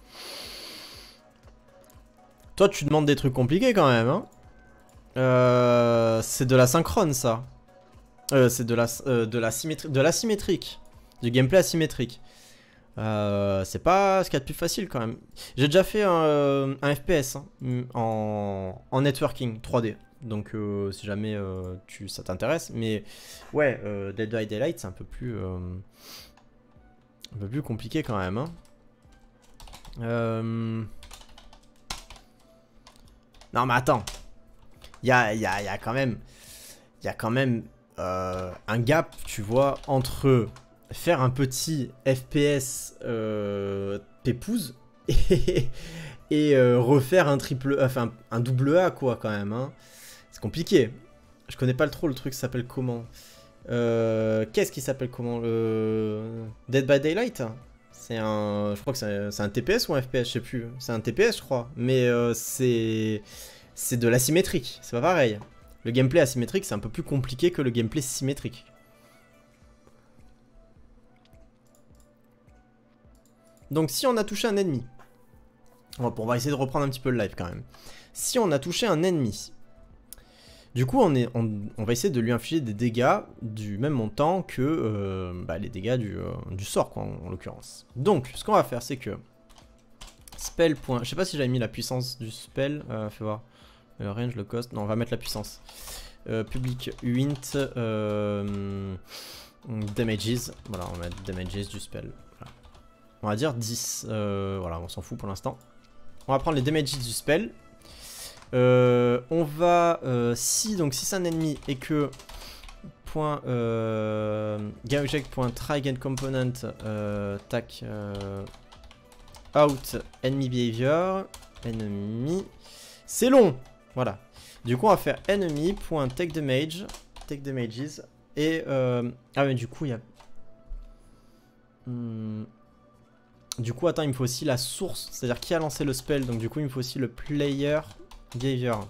Toi, tu demandes des trucs compliqués quand même, hein. Euh... C'est de la synchrone, ça. Euh, c'est de la, euh, de la symétrie, de l'asymétrique. Du gameplay asymétrique. Euh, c'est pas ce qu'il y a de plus facile quand même. J'ai déjà fait un, un F P S hein, en, en networking trois D. Donc euh, si jamais euh, tu, ça t'intéresse. Mais ouais, euh, Dead by Daylight c'est un peu plus euh, un peu plus compliqué quand même. Hein. Euh... Non mais attends. Il y a, y, a, y a quand même, y a quand même euh, un gap, tu vois, entre faire un petit F P S euh, pépouze et, et euh, refaire un triple, enfin un double A quoi quand même. Hein. C'est compliqué. Je connais pas le trop le truc s'appelle comment. Euh, Qu'est-ce qui s'appelle comment le Dead by Daylight. C'est un, je crois que c'est un T P S ou un F P S, je sais plus. C'est un T P S je crois, mais euh, c'est c'est de l'asymétrique. C'est pas pareil. Le gameplay asymétrique c'est un peu plus compliqué que le gameplay symétrique. Donc si on a touché un ennemi, On va, on va essayer de reprendre un petit peu le live quand même. Si on a touché un ennemi, du coup on, est, on, on va essayer de lui infliger des dégâts du même montant que euh, bah, les dégâts du, euh, du sort quoi, en, en l'occurrence. Donc ce qu'on va faire c'est que spell. Je sais pas si j'avais mis la puissance du spell, euh, fais voir. Le range, le cost, non on va mettre la puissance. Euh, public int euh, damages, voilà on va mettre damages du spell. Voilà. On va dire dix, euh, voilà on s'en fout pour l'instant. On va prendre les damages du spell. Euh, on va, euh, si donc si c'est un ennemi et que point euh, GameObject.tryGainComponent euh, tac euh, out enemy behavior enemy, c'est long, voilà. Du coup on va faire enemy.takeDamage take damages et euh, ah mais du coup il y a hmm. Du coup, attends, il me faut aussi la source, c'est-à-dire qui a lancé le spell. Donc du coup, il me faut aussi le player behavior.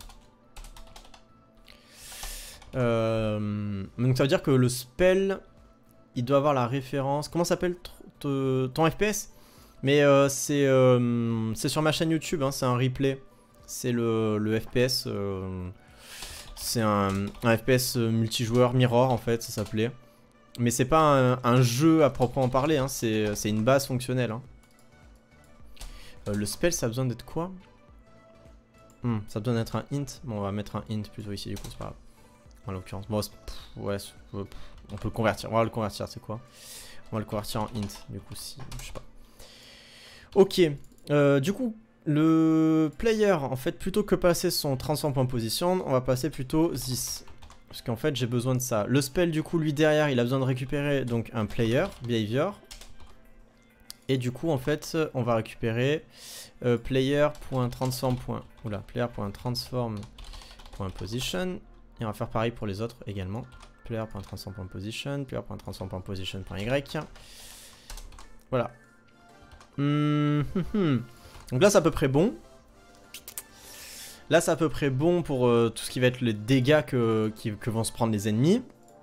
Euh, donc ça veut dire que le spell, il doit avoir la référence. Comment s'appelle ton F P S? Mais euh, c'est euh, c'est sur ma chaîne YouTube, hein, c'est un replay. C'est le, le F P S. Euh, c'est un, un F P S multijoueur Mirror en fait, ça s'appelait. Mais c'est pas un, un jeu à proprement parler, hein, c'est une base fonctionnelle. Hein. Euh, le spell, ça a besoin d'être quoi? hmm, Ça a besoin d'être un int. Bon, on va mettre un int plutôt ici, du coup, c'est pas grave. En l'occurrence, bon, pff, ouais, pff, on peut le convertir. On va le convertir, c'est quoi? On va le convertir en int, du coup, si, je sais pas. Ok, euh, du coup, le player, en fait, plutôt que passer son transform.position, on va passer plutôt this. Parce qu'en fait, j'ai besoin de ça. Le spell, du coup, lui, derrière, il a besoin de récupérer donc un player, behavior. Et du coup, en fait, on va récupérer euh, player.transform. Oula, player.transform.position. Et on va faire pareil pour les autres également. Player.transform.position, player.transform.position.y. Voilà. Mmh, mmh, mmh. Donc là, c'est à peu près bon. Là, c'est à peu près bon pour euh, tout ce qui va être les dégâts que, qui, que vont se prendre les ennemis.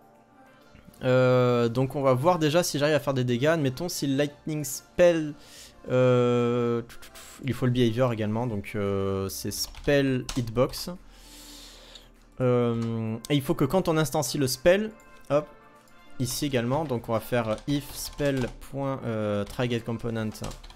Euh, donc on va voir déjà si j'arrive à faire des dégâts. Admettons si le lightning spell, euh, il faut le behavior également, donc euh, c'est spell hitbox. Euh, et il faut que quand on instancie le spell, hop, ici également, donc on va faire if spell.tryGetComponent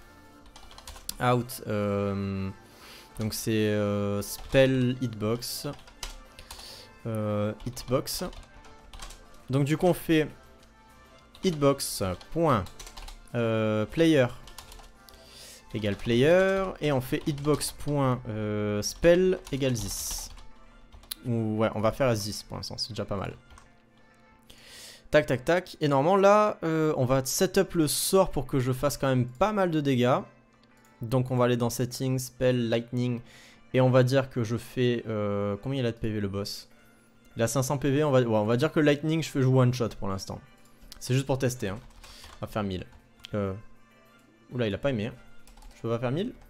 out, euh, donc c'est euh, spell hitbox, euh, hitbox. Donc du coup on fait hitbox.player euh, égale player et on fait hitbox.spell euh, égale this. Ou ouais, on va faire this pour l'instant, c'est déjà pas mal. Tac tac tac. Et normalement là, euh, on va setup le sort pour que je fasse quand même pas mal de dégâts. Donc on va aller dans settings, spell, lightning et on va dire que je fais euh, combien il a de P V le boss? Il a cinq cents P V, on va, ouais, on va dire que Lightning, je fais jouer one shot pour l'instant. C'est juste pour tester. Hein. On va faire mille. Euh... Oula, il a pas aimé. Hein. Je peux pas faire mille?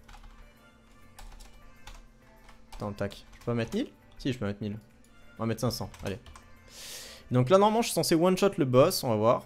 Attends, tac. Je peux pas mettre mille? Si, je peux mettre mille. On va mettre cinq cents, allez. Donc là, normalement, je suis censé one shot le boss, on va voir.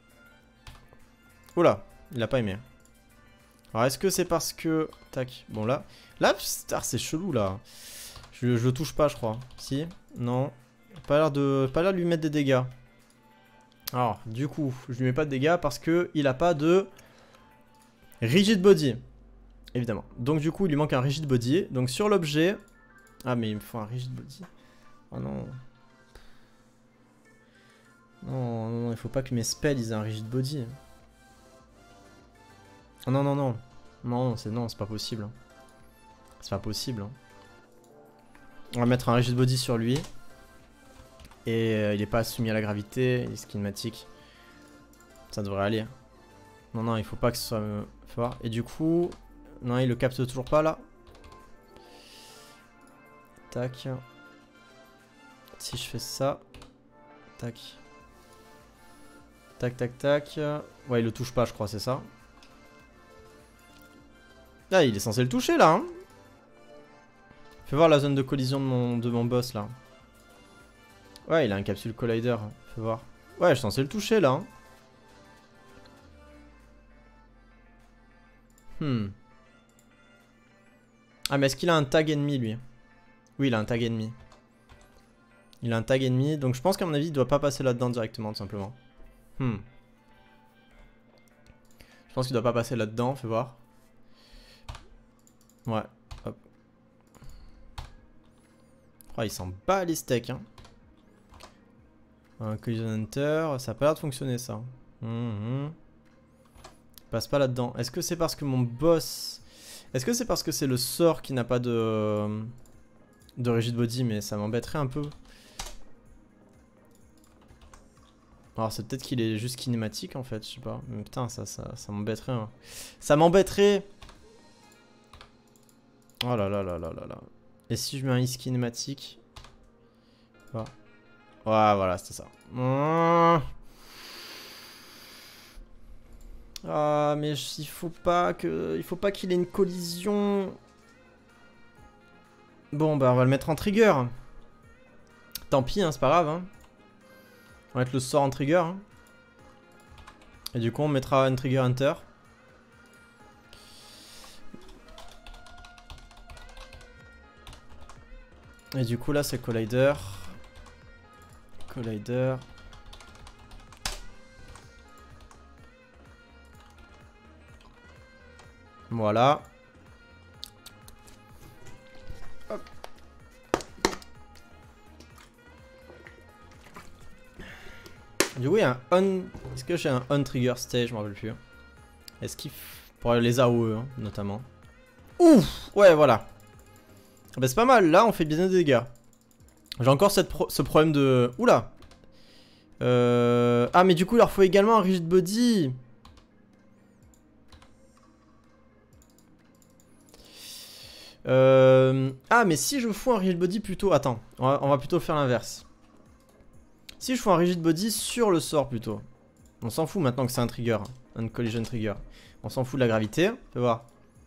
Oula, il a pas aimé. Alors, est-ce que c'est parce que... Tac, bon là... Là, c'est chelou, là. Je, je le touche pas, je crois. Si? Non. Pas l'air de, pas l'air de lui mettre des dégâts. Alors, du coup, je lui mets pas de dégâts parce que il a pas de rigid body, évidemment. Donc du coup, il lui manque un rigid body. Donc sur l'objet, ah mais il me faut un rigid body. Oh non. Non, non, non, il faut pas que mes spells aient un rigid body. Oh non, non, non, non, c'est non, c'est pas possible. C'est pas possible. On va mettre un rigid body sur lui. Et euh, il est pas soumis à la gravité, il est skinmatic. Ça devrait aller. Non, non, il faut pas que ce soit euh, fort. Et du coup, non, il le capte toujours pas là. Tac. Si je fais ça. Tac. Tac, tac, tac. Ouais, il le touche pas, je crois, c'est ça. Là, il est censé le toucher là. Hein. Fais voir la zone de collision de mon, de mon boss là. Ouais, il a un capsule collider. Fais voir. Ouais, je suis censé le toucher là. Hein. Hmm. Ah mais est-ce qu'il a un tag ennemi lui? Oui, il a un tag ennemi. Il a un tag ennemi, donc je pense qu'à mon avis il doit pas passer là-dedans directement tout simplement. Hmm. Je pense qu'il doit pas passer là-dedans, fais voir. Ouais, hop. Oh, il s'en bat les steaks hein. Un Collision Hunter, ça a pas l'air de fonctionner ça. Mmh. Passe pas là-dedans. Est-ce que c'est parce que mon boss... Est-ce que c'est parce que c'est le sort qui n'a pas de... de rigid body, mais ça m'embêterait un peu. Alors c'est peut-être qu'il est juste kinématique en fait, je sais pas. Mais putain, ça, ça, ça m'embêterait. Hein. Ça m'embêterait. Oh là là là là là là. Et si je mets un is kinématique? Ouais, ouais voilà, c'était ça. Mmh. Ah mais il faut pas que... Il faut pas qu'il ait une collision. Bon bah on va le mettre en trigger. Tant pis hein, c'est pas grave hein. On va mettre le sort en trigger hein. Et du coup on mettra un trigger hunter. Et du coup là c'est collider. Collider. Voilà. Hop. Du coup il y a un on... Est-ce que j'ai un on trigger stage? Je m'en rappelle plus. Est-ce qu'il... Pour les A O E hein, notamment. Ouf. Ouais voilà. Bah c'est pas mal, là on fait bien des dégâts. J'ai encore cette pro ce problème de... Oula euh... Ah mais du coup il leur faut également un rigid body. Euh... Ah mais si je fous un rigid body plutôt... Attends, on va, on va plutôt faire l'inverse. Si je fous un rigid body sur le sort plutôt. On s'en fout maintenant que c'est un trigger. Un collision trigger. On s'en fout de la gravité. Fais voir.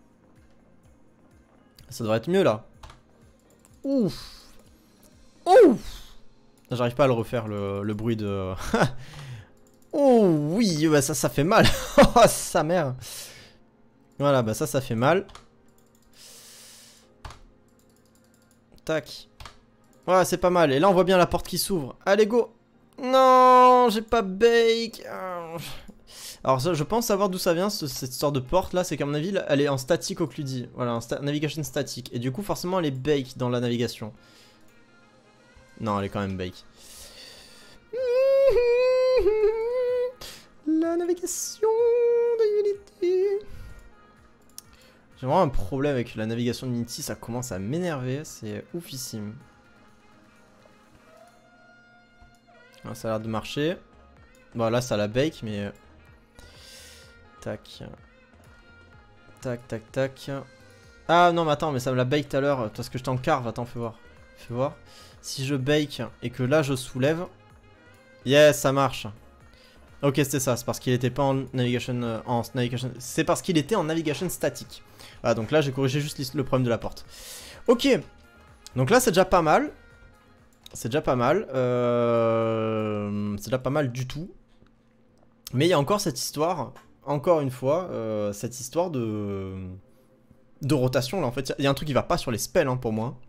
Ça devrait être mieux là. Ouf. Ouf. J'arrive pas à le refaire le, le bruit de... Oh oui, bah ça, ça fait mal. Oh sa mère. Voilà, bah ça, ça fait mal. Tac. Voilà, c'est pas mal. Et là, on voit bien la porte qui s'ouvre. Allez, go. Non, j'ai pas bake. Alors ça, je pense savoir d'où ça vient, ce, cette sorte de porte là. C'est qu'à mon avis, elle est en statique occludie. Voilà, en sta navigation statique. Et du coup, forcément, elle est bake dans la navigation. Non, elle est quand même bake. La navigation de Unity. J'ai vraiment un problème avec la navigation de Unity. Ça commence à m'énerver. C'est oufissime. Alors, ça a l'air de marcher. Bon, là, ça la bake, mais... Tac. Tac, tac, tac. Ah non, mais attends, mais ça me la bake tout à l'heure. Parce que j'étais en carve. Attends, fais voir. Fais voir. Si je bake et que là, je soulève... Yes, ça marche. Ok, c'était ça. C'est parce qu'il était pas en navigation... Euh, en navigation... C'est parce qu'il était en navigation statique. Voilà, donc là, j'ai corrigé juste le problème de la porte. Ok. Donc là, c'est déjà pas mal. C'est déjà pas mal. Euh... C'est déjà pas mal du tout. Mais il y a encore cette histoire... Encore une fois, euh, cette histoire de... de rotation là en fait. Il y a un truc qui va pas sur les spells hein, pour moi.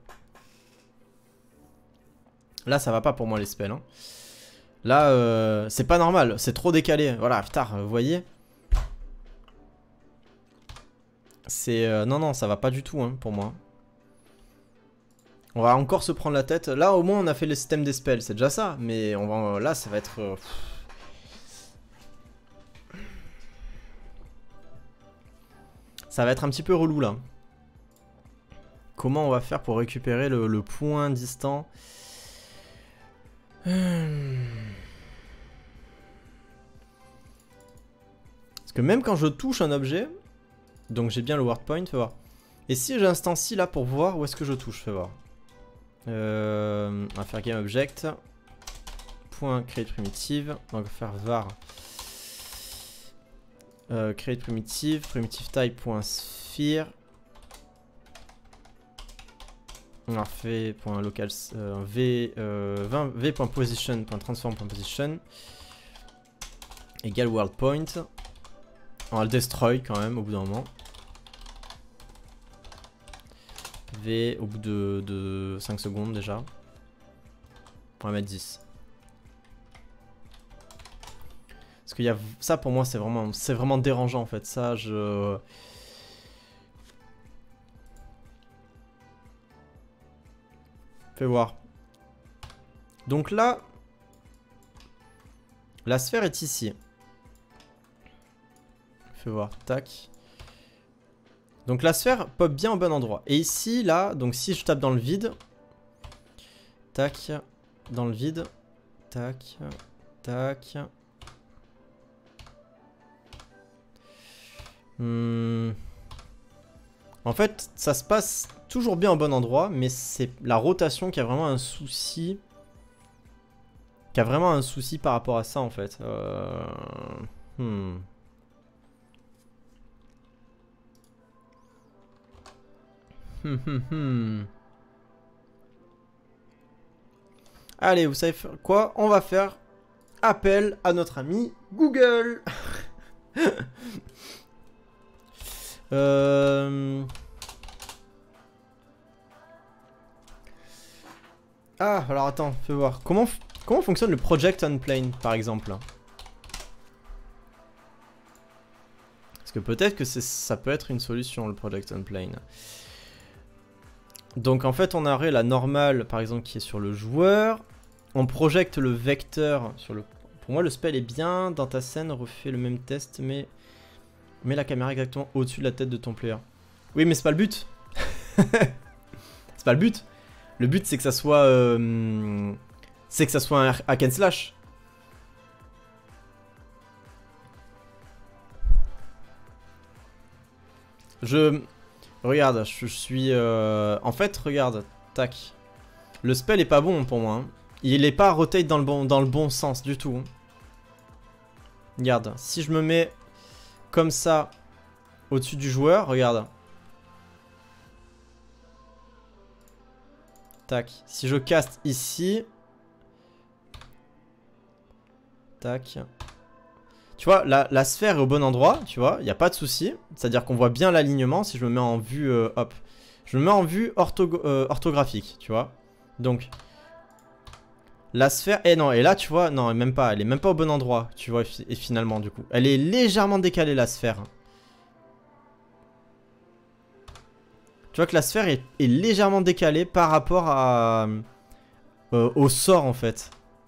Là ça va pas pour moi les spells. Hein. Là euh, c'est pas normal, c'est trop décalé. Voilà, putain, vous voyez. C'est... Euh, non, non, ça va pas du tout hein, pour moi. On va encore se prendre la tête. Là au moins on a fait le système des spells, c'est déjà ça. Mais on va... là ça va être... Euh, Ça va être un petit peu relou là. Comment on va faire pour récupérer le, le point distant? Parce que même quand je touche un objet, donc j'ai bien le word point, fais voir. Et si j'ai instancie là pour voir où est-ce que je touche, fais voir. Euh, on va faire game object. Point create primitive. On va faire var. Euh, create primitive, primitive type.sphere. On a fait point local euh, v euh, vingt v.position.transform.position égale world point. On va le destroy quand même au bout d'un moment. V au bout de, de cinq secondes déjà. On va mettre dix. Parce qu'il y a ça pour moi c'est vraiment c'est vraiment dérangeant en fait. Ça je... Fais voir. Donc là, la sphère est ici. Fais voir, tac. Donc la sphère pop bien au bon endroit. Et ici, là, donc si je tape dans le vide, tac, dans le vide, tac, tac. Hmm. En fait, ça se passe toujours bien au bon endroit, mais c'est la rotation qui a vraiment un souci. Qui a vraiment un souci par rapport à ça, en fait. Euh... Hmm. Hum, hum, hum. Allez, vous savez quoi? On va faire appel à notre ami Google. euh... Ah, alors attends, fais voir. Comment, comment fonctionne le Project Unplane, par exemple? Parce que peut-être que ça peut être une solution, le Project Unplane. Donc en fait on aurait la normale par exemple qui est sur le joueur. On projette le vecteur sur le... Pour moi le spell est bien. Dans ta scène refais le même test mais... Mets la caméra exactement au-dessus de la tête de ton player. Oui mais c'est pas le but. C'est pas le but. Le but c'est que ça soit... Euh... C'est que ça soit un hack and slash. Je... Regarde, je, je suis... Euh... En fait, regarde, tac. Le spell est pas bon pour moi. Hein. Il est pas rotate dans le bon, dans le bon sens du tout. Hein. Regarde, si je me mets comme ça au-dessus du joueur, regarde. Tac. Si je caste ici... Tac. Tu vois, la, la sphère est au bon endroit, tu vois, il n'y a pas de souci. C'est-à-dire qu'on voit bien l'alignement si je me mets en vue, euh, hop. Je me mets en vue ortho, euh, orthographique, tu vois. Donc, la sphère, et non, et là, tu vois, non, même pas, elle est même pas au bon endroit, tu vois, et finalement, du coup. Elle est légèrement décalée, la sphère. Tu vois que la sphère est, est légèrement décalée par rapport à, euh, au sort, en fait.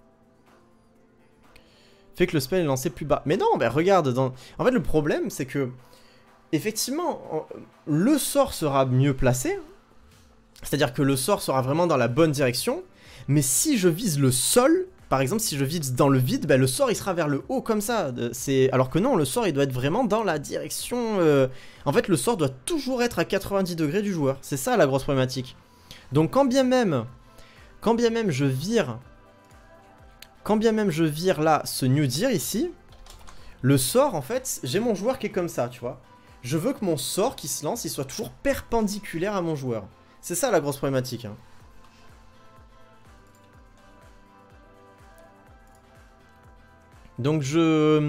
Fait que le spell est lancé plus bas. Mais non, bah regarde, dans... en fait le problème c'est que, effectivement, le sort sera mieux placé. C'est-à-dire que le sort sera vraiment dans la bonne direction. Mais si je vise le sol, par exemple si je vise dans le vide, bah, le sort il sera vers le haut comme ça. Alors que non, le sort il doit être vraiment dans la direction... Euh... En fait le sort doit toujours être à quatre-vingt-dix degrés du joueur. C'est ça la grosse problématique. Donc quand bien même, quand bien même je vire... Quand bien même je vire là ce New Deer ici, le sort en fait, j'ai mon joueur qui est comme ça, tu vois. Je veux que mon sort qui se lance, il soit toujours perpendiculaire à mon joueur. C'est ça la grosse problématique. Hein. Donc je...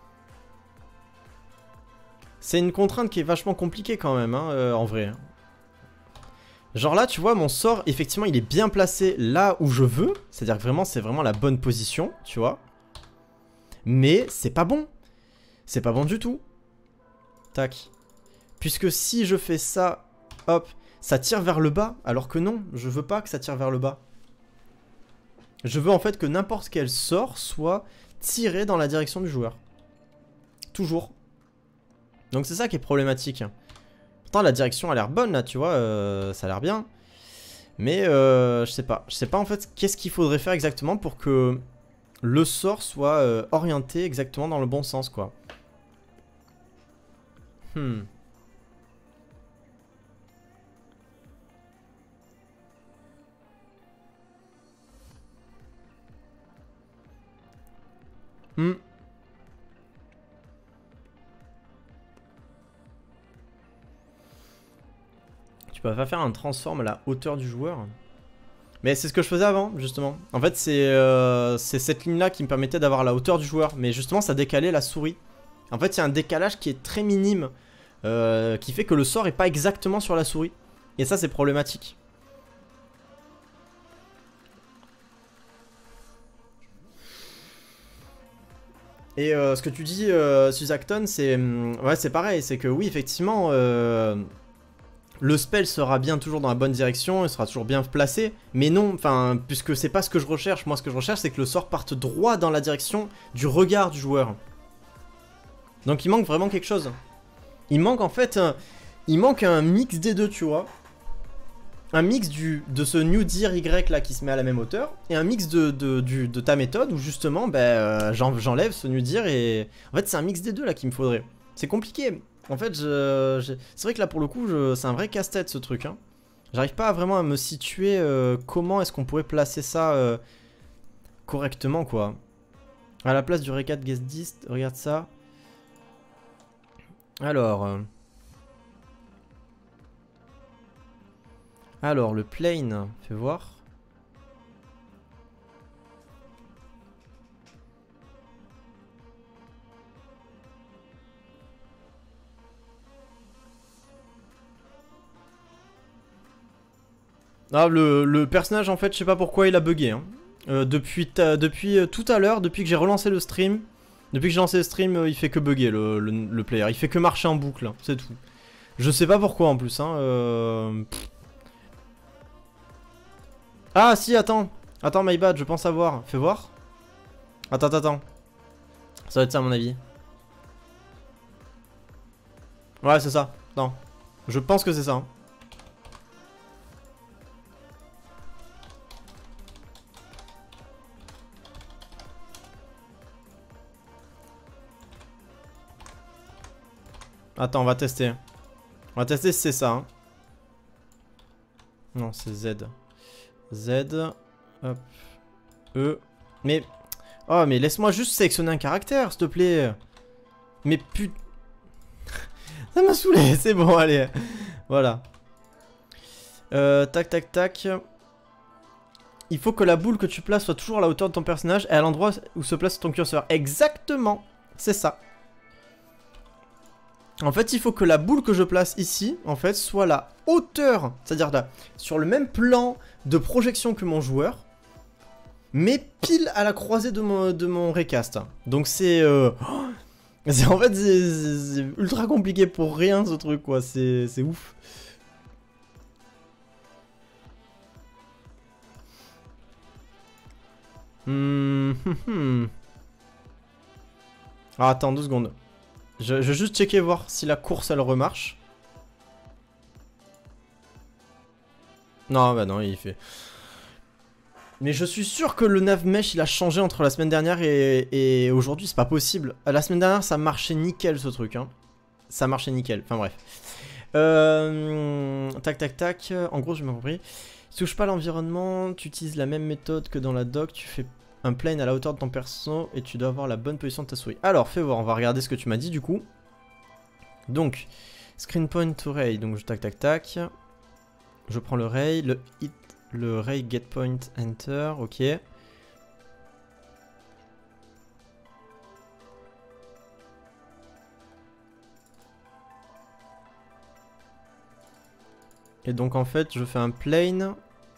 C'est une contrainte qui est vachement compliquée quand même, hein, euh, en vrai. Genre là, tu vois, mon sort, effectivement, il est bien placé là où je veux. C'est-à-dire que vraiment, c'est vraiment la bonne position, tu vois. Mais c'est pas bon. C'est pas bon du tout. Tac. Puisque si je fais ça, hop, ça tire vers le bas. Alors que non, je veux pas que ça tire vers le bas. Je veux en fait que n'importe quel sort soit tiré dans la direction du joueur. Toujours. Donc c'est ça qui est problématique. Pourtant la direction a l'air bonne là, tu vois, euh, ça a l'air bien. Mais euh, je sais pas, je sais pas en fait qu'est-ce qu'il faudrait faire exactement pour que le sort soit euh, orienté exactement dans le bon sens quoi. Hmm. Hmm. Tu peux pas faire un transform à la hauteur du joueur. Mais c'est ce que je faisais avant, justement. En fait, c'est euh, cette ligne-là qui me permettait d'avoir la hauteur du joueur. Mais justement, ça décalait la souris. En fait, il y a un décalage qui est très minime. Euh, qui fait que le sort est pas exactement sur la souris. Et ça, c'est problématique. Et euh, ce que tu dis, euh, Susacton, c'est ouais, c'est pareil. C'est que oui, effectivement, euh, le spell sera bien toujours dans la bonne direction, il sera toujours bien placé. Mais non, enfin, puisque c'est pas ce que je recherche. Moi, ce que je recherche, c'est que le sort parte droit dans la direction du regard du joueur. Donc, il manque vraiment quelque chose. Il manque en fait, un, il manque un mix des deux, tu vois. Un mix du, de ce New Dir Y là qui se met à la même hauteur, et un mix de, de, du, de ta méthode où justement ben, euh, j'enlève ce New Dir et... En fait c'est un mix des deux là qu'il me faudrait. C'est compliqué. En fait je, je... c'est vrai que là pour le coup je... c'est un vrai casse-tête ce truc. Hein. J'arrive pas vraiment à me situer euh, comment est-ce qu'on pourrait placer ça euh, correctement quoi. À la place du Recat Guest Dist, regarde ça. Alors... Euh... Alors, le plane, fais voir. Ah, le, le personnage, en fait, je sais pas pourquoi il a bugué. Hein. Euh, depuis depuis euh, tout à l'heure, depuis que j'ai relancé le stream, depuis que j'ai lancé le stream, euh, il fait que bugger le, le, le player. Il fait que marcher en boucle, hein, c'est tout. Je sais pas pourquoi en plus. Hein, euh... Ah si, attends. Attends, my bad, je pense savoir. Fais voir. Attends, attends, attends. Ça va être ça à mon avis. Ouais, c'est ça. Non. Je pense que c'est ça. Hein. Attends, on va tester. On va tester si c'est ça. Hein. Non, c'est Z. Z. Hop. E. Mais... Oh, mais laisse-moi juste sélectionner un caractère, s'il te plaît. Mais put... Ça m'a saoulé, c'est bon, allez. Voilà. Euh, tac, tac, tac. Il faut que la boule que tu places soit toujours à la hauteur de ton personnage et à l'endroit où se place ton curseur. Exactement, c'est ça. En fait, il faut que la boule que je place ici, en fait, soit la hauteur, c'est-à-dire là, sur le même plan de projection que mon joueur, mais pile à la croisée de mon, de mon recast. Donc c'est... Euh... Oh, en fait, c'est ultra compliqué pour rien, ce truc, quoi. C'est ouf. Hum, hum, hum. Ah, attends, deux secondes. Je, je vais juste checker voir si la course elle remarche. Non, bah non, il fait. Mais je suis sûr que le nav mesh il a changé entre la semaine dernière et, et aujourd'hui, c'est pas possible. La semaine dernière, ça marchait nickel ce truc. Hein. Ça marchait nickel. Enfin bref. Euh, tac, tac, tac. En gros, j'ai bien compris. Touche pas l'environnement, tu utilises la même méthode que dans la doc, tu fais un plane à la hauteur de ton perso et tu dois avoir la bonne position de ta souris. Alors, fais voir, on va regarder ce que tu m'as dit du coup. Donc, screen point to ray, donc je tac tac tac. Je prends le ray, le hit, le ray get point enter, ok. Et donc en fait, je fais un plane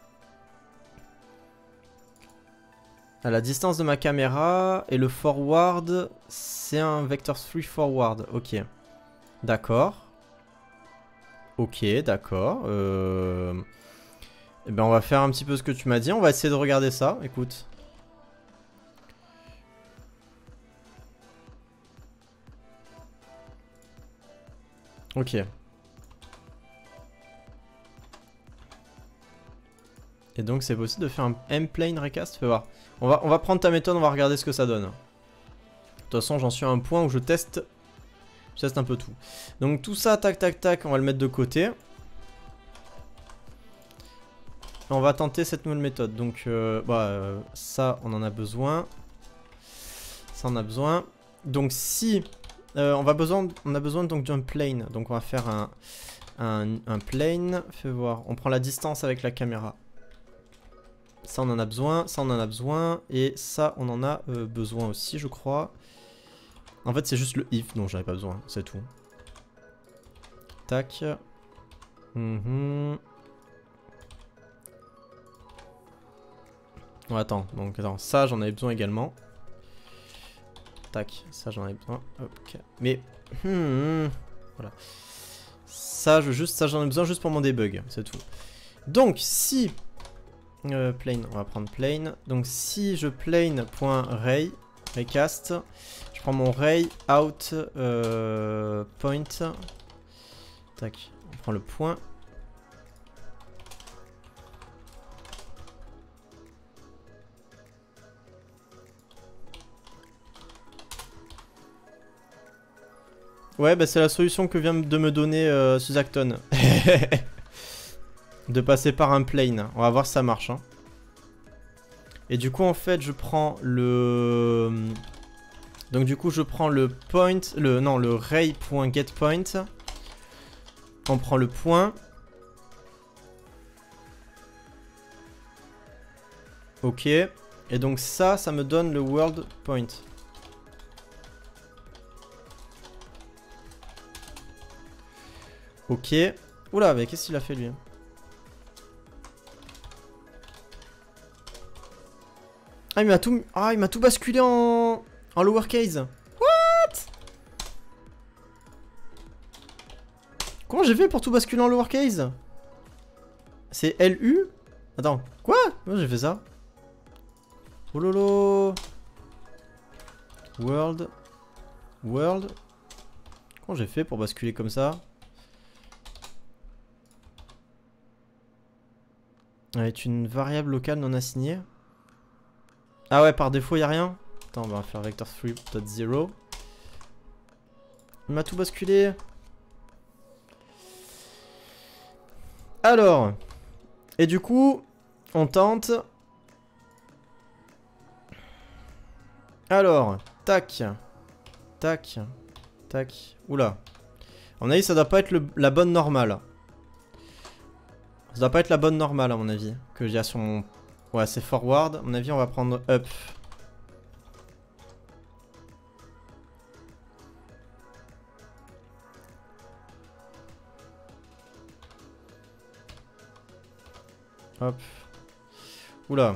à la distance de ma caméra et le forward, c'est un vector three forward, ok. D'accord. Ok, d'accord. Euh... Eh ben on va faire un petit peu ce que tu m'as dit. On va essayer de regarder ça. Écoute. Ok. Et donc c'est possible de faire un M-plane recast. Fais voir. On va, on va prendre ta méthode, on va regarder ce que ça donne. De toute façon, j'en suis à un point où je teste. Je teste un peu tout. Donc tout ça, tac, tac, tac, on va le mettre de côté. On va tenter cette nouvelle méthode. Donc euh, bah, euh, ça, on en a besoin. Ça, on a besoin. Donc si euh, on, va besoin, on a besoin donc d'un plane. Donc on va faire un, un, un plane. Fais voir. On prend la distance avec la caméra. Ça, on en a besoin. Ça, on en a besoin. Et ça, on en a euh, besoin aussi, je crois. En fait, c'est juste le if dont j'avais pas besoin. C'est tout. Tac. Mm-hmm. Oh, attends, donc attends, ça j'en avais besoin également. Tac, ça j'en avais besoin. Ok. Mais hmm, voilà. Ça je juste ça j'en ai besoin juste pour mon debug, c'est tout. Donc si euh, plane, on va prendre plane. Donc si je plane.ray raycast, je prends mon ray out euh, point. Tac, on prend le point. Ouais, bah c'est la solution que vient de me donner euh, Suzacton. De passer par un plane. On va voir si ça marche. Hein. Et du coup, en fait, je prends le... Donc du coup, je prends le point... le Non, le ray.getPoint. On prend le point. Ok. Et donc ça, ça me donne le world point. Ok. Oula, mais qu'est-ce qu'il a fait lui? Ah, il m'a tout... Ah, il m'a tout basculé en... En lowercase. What? Comment j'ai fait pour tout basculer en lowercase? C'est L U? Attends, quoi? Moi j'ai fait ça. Oh lolo. World. World. Comment j'ai fait pour basculer comme ça? Avec une variable locale non assignée. Ah ouais, par défaut, il n'y a rien. Attends, on va faire vector three.zero. Il m'a tout basculé. Alors. Et du coup, on tente. Alors, tac. Tac. Tac. Oula. À mon avis, ça doit pas être le, la bonne normale. Ça doit pas être la bonne normale, à mon avis. Que j'ai sur mon... Ouais, c'est forward. À mon avis, on va prendre up. Hop. Oula.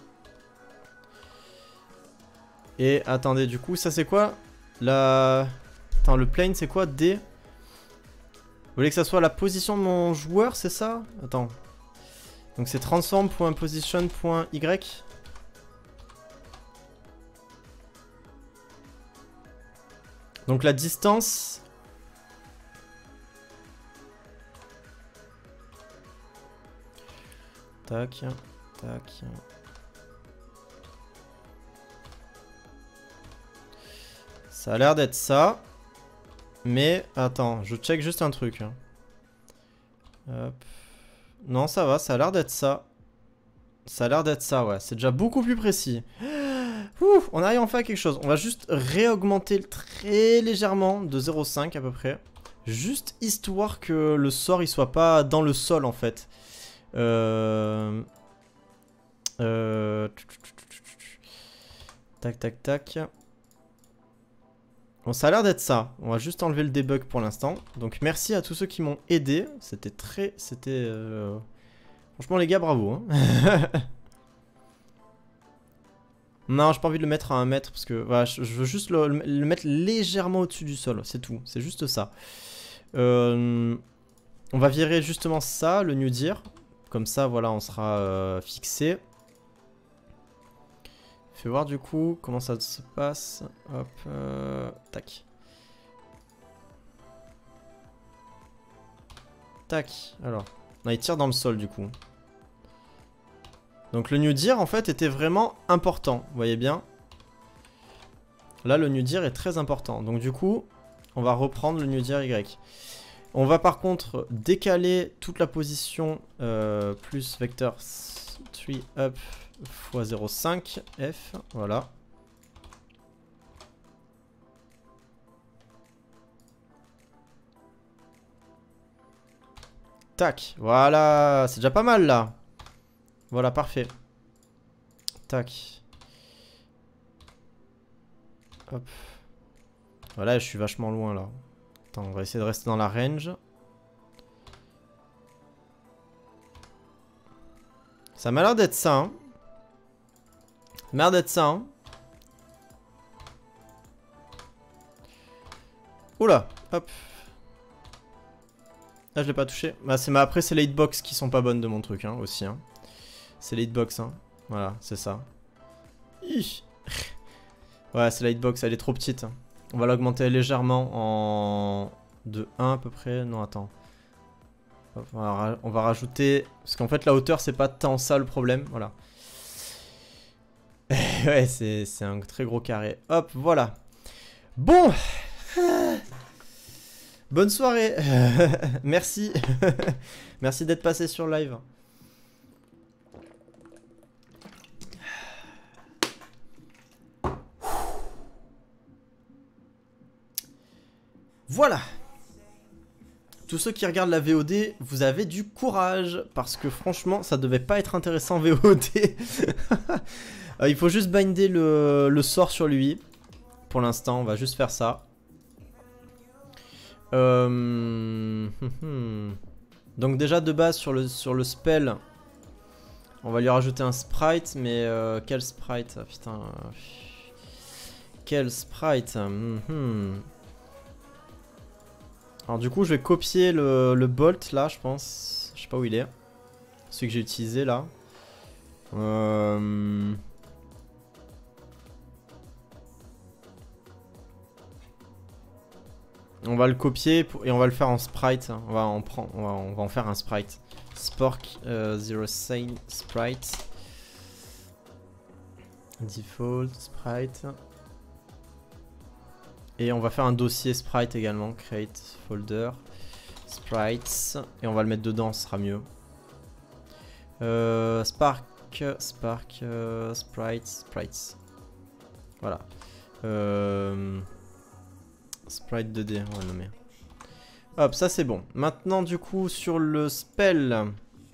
Et attendez, du coup, ça c'est quoi? La... Attends, le plane c'est quoi? D. Vous voulez que ça soit la position de mon joueur, c'est ça? Attends. Donc c'est transform.position.y. Donc la distance... Tac, tac. Ça a l'air d'être ça. Mais attends, je check juste un truc. Hop. Non, ça va, ça a l'air d'être ça. Ça a l'air d'être ça, ouais. C'est déjà beaucoup plus précis. Ouf, on arrive enfin à quelque chose. On va juste réaugmenter très légèrement de zéro virgule cinq à peu près. Juste histoire que le sort il soit pas dans le sol en fait. Euh... Euh... Tac, tac, tac. Bon, ça a l'air d'être ça. On va juste enlever le debug pour l'instant. Donc merci à tous ceux qui m'ont aidé. C'était très... C'était... Euh... Franchement les gars, bravo. Hein. Non, j'ai pas envie de le mettre à un mètre parce que voilà, je veux juste le, le mettre légèrement au-dessus du sol. C'est tout. C'est juste ça. Euh... On va virer justement ça, le new dir. Comme ça, voilà, on sera euh, fixé. Fais voir du coup comment ça se passe. Hop, euh, tac. Tac, alors. Non, il tire dans le sol du coup. Donc le new dir en fait était vraiment important, vous voyez bien. Là le new dir est très important. Donc du coup, on va reprendre le new dir Y. On va par contre décaler toute la position euh, plus vecteur trois up fois zéro virgule cinq F, voilà. Tac, voilà, c'est déjà pas mal là. Voilà, parfait. Tac. Hop. Voilà, je suis vachement loin là. Attends, on va essayer de rester dans la range. Ça m'a l'air d'être ça, hein. Merde d'être ça, hein. Oula, hop. Là, je l'ai pas touché. Bah, c'est ma... Après, c'est les hitbox qui sont pas bonnes de mon truc, hein, aussi. Hein. C'est les hitbox, hein. Voilà, c'est ça. Hi. Ouais, c'est la hitbox, elle est trop petite. On va l'augmenter légèrement en... de un à peu près. Non, attends. On va, on va rajouter... Parce qu'en fait, la hauteur, c'est pas tant ça le problème. Voilà. Ouais, c'est un très gros carré. Hop, voilà. Bon. Bonne soirée. Merci. Merci d'être passé sur live. Voilà. Tous ceux qui regardent la V O D, vous avez du courage. Parce que franchement, ça devait pas être intéressant V O D. Il faut juste binder le, le sort sur lui. Pour l'instant, on va juste faire ça. Euh... Donc déjà de base sur le, sur le spell, on va lui rajouter un sprite. Mais euh, quel sprite? Ah, putain. Quel sprite? mm-hmm. Alors du coup je vais copier le, le bolt là je pense. Je sais pas où il est. Celui que j'ai utilisé là. Euh... On va le copier pour, et on va le faire en sprite. On va en prendre, on va, on va en faire un sprite. Spork euh, zero sign sprite. Default sprite. Et on va faire un dossier sprite également. Create folder sprites. Et on va le mettre dedans, ce sera mieux. Euh, Spark, Spark, euh, sprites, sprites. Voilà. Euh, sprite deux D, on va le nommer. Hop, ça c'est bon. Maintenant, du coup, sur le spell.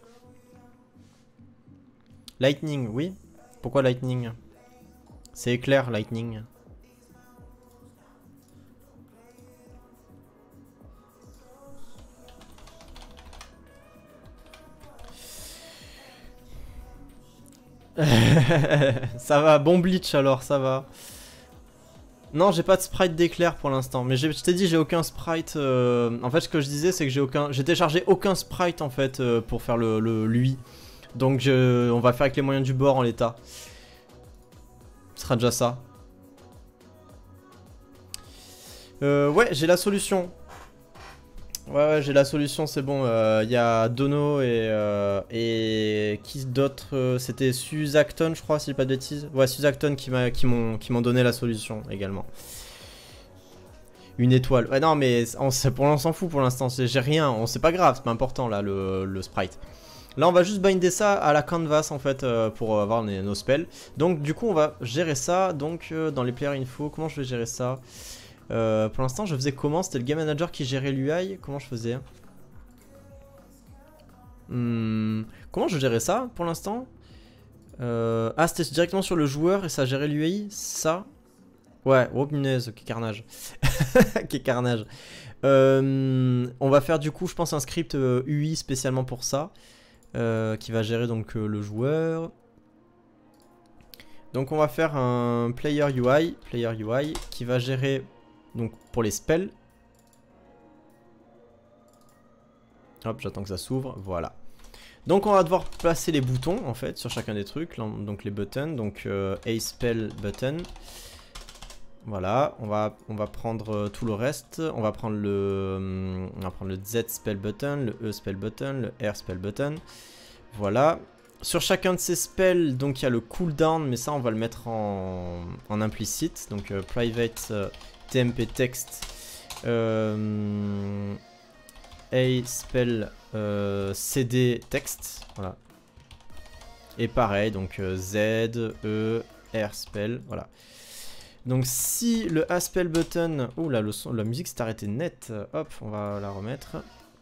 Lightning, oui. Pourquoi lightning? C'est éclair, lightning. Ça va, bon bleach alors, ça va. Non, j'ai pas de sprite d'éclair pour l'instant. Mais je t'ai dit, j'ai aucun sprite. Euh... En fait, ce que je disais, c'est que j'ai aucun. J'ai téléchargé aucun sprite en fait euh, pour faire le, le lui. Donc, je... on va le faire avec les moyens du bord en l'état. Ce sera déjà ça. Euh, ouais, j'ai la solution. Ouais, ouais, j'ai la solution, c'est bon. Il euh, y a Dono et, euh, et qui d'autre euh, c'était Suzacton, je crois, si j'ai pas de bêtises. Ouais, Suzacton qui m'ont donné la solution également. Une étoile. Ouais, non, mais on, pour on s'en fout pour l'instant. J'ai rien. C'est pas grave, c'est pas important là, le, le sprite. Là, on va juste binder ça à la canvas en fait euh, pour avoir nos, nos spells. Donc, du coup, on va gérer ça. Donc, euh, dans les player info, comment je vais gérer ça? Euh, pour l'instant, je faisais comment? C'était le game manager qui gérait l'U I. Comment je faisais? hmm, Comment je gérais ça pour l'instant? euh, Ah, c'était directement sur le joueur et ça gérait l'U I. Ça? Ouais, oh punaise, quel carnage. Quel carnage. Euh, on va faire du coup, je pense, un script euh, U I spécialement pour ça. Euh, qui va gérer donc euh, le joueur. Donc on va faire un player U I. Player U I qui va gérer. Donc pour les spells. Hop, j'attends que ça s'ouvre. Voilà. Donc on va devoir placer les boutons en fait sur chacun des trucs. Donc les buttons. Donc euh, A spell button. Voilà. On va, on va prendre euh, tout le reste. On va prendre le, on va prendre le Z spell button, le E spell button, le R spell button. Voilà. Sur chacun de ces spells, donc il y a le cooldown, mais ça on va le mettre en, en implicite. Donc euh, private euh, T M P text euh, A spell euh, C D text. Voilà. Et pareil, donc euh, Z, E, R spell. Voilà. Donc si le A spell button. Oh là, le son, la musique s'est arrêtée net. Hop, on va la remettre.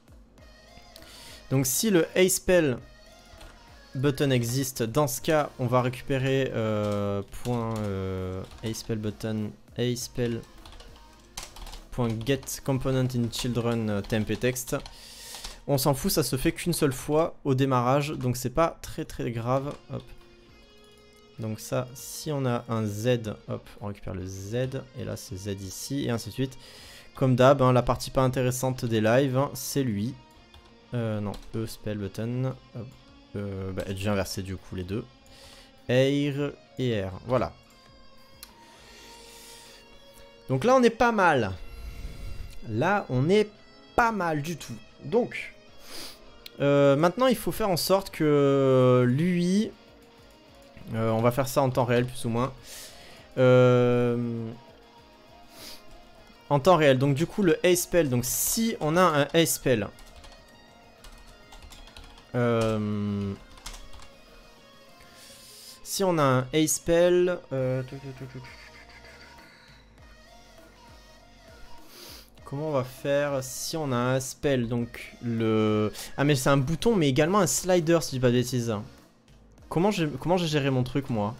Donc si le A spell button existe, dans ce cas on va récupérer euh, point euh, A spell button A spell point get component in children euh, T M P text. On s'en fout, ça se fait qu'une seule fois au démarrage, donc c'est pas très très grave. Hop. Donc ça, si on a un Z, hop, on récupère le Z. Et là, c'est Z ici, et ainsi de suite. Comme d'hab, hein, la partie pas intéressante des lives, hein, c'est lui. Euh, non, E, spell button. Hop. Euh, bah, j'ai inversé du coup les deux. Air et R, voilà. Donc là, on est pas mal. Là, on est pas mal du tout. Donc, euh, maintenant, il faut faire en sorte que lui... Euh, on va faire ça en temps réel, plus ou moins. Euh, en temps réel. Donc, du coup, le A-Spell. Donc, si on a un A-Spell... Euh, si on a un A-Spell... Euh, comment on va faire si on a un spell, donc le... Ah mais c'est un bouton mais également un slider si je dis pas de bêtises. Comment j'ai comment j'ai géré mon truc moi?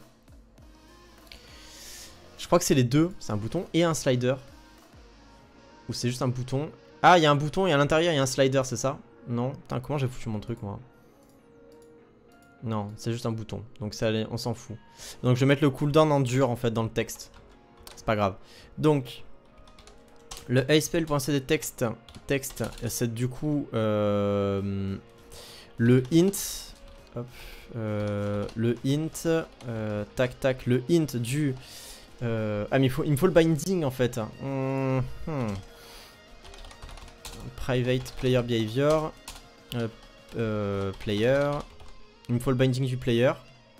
Je crois que c'est les deux, c'est un bouton et un slider. Ou c'est juste un bouton. Ah il y a un bouton et à l'intérieur il y a un slider, c'est ça? Non, putain comment j'ai foutu mon truc moi? Non, c'est juste un bouton, donc ça, on s'en fout. Donc je vais mettre le cooldown en dur en fait dans le texte. C'est pas grave. Donc... Le A-Spell.cd texte, texte c'est du coup euh, le int, hop, euh, le int, euh, tac tac, le int du, euh, ah mais il, faut, il me faut le binding en fait, mmh, hmm. Private player behavior, euh, euh, player, il me faut le binding du player,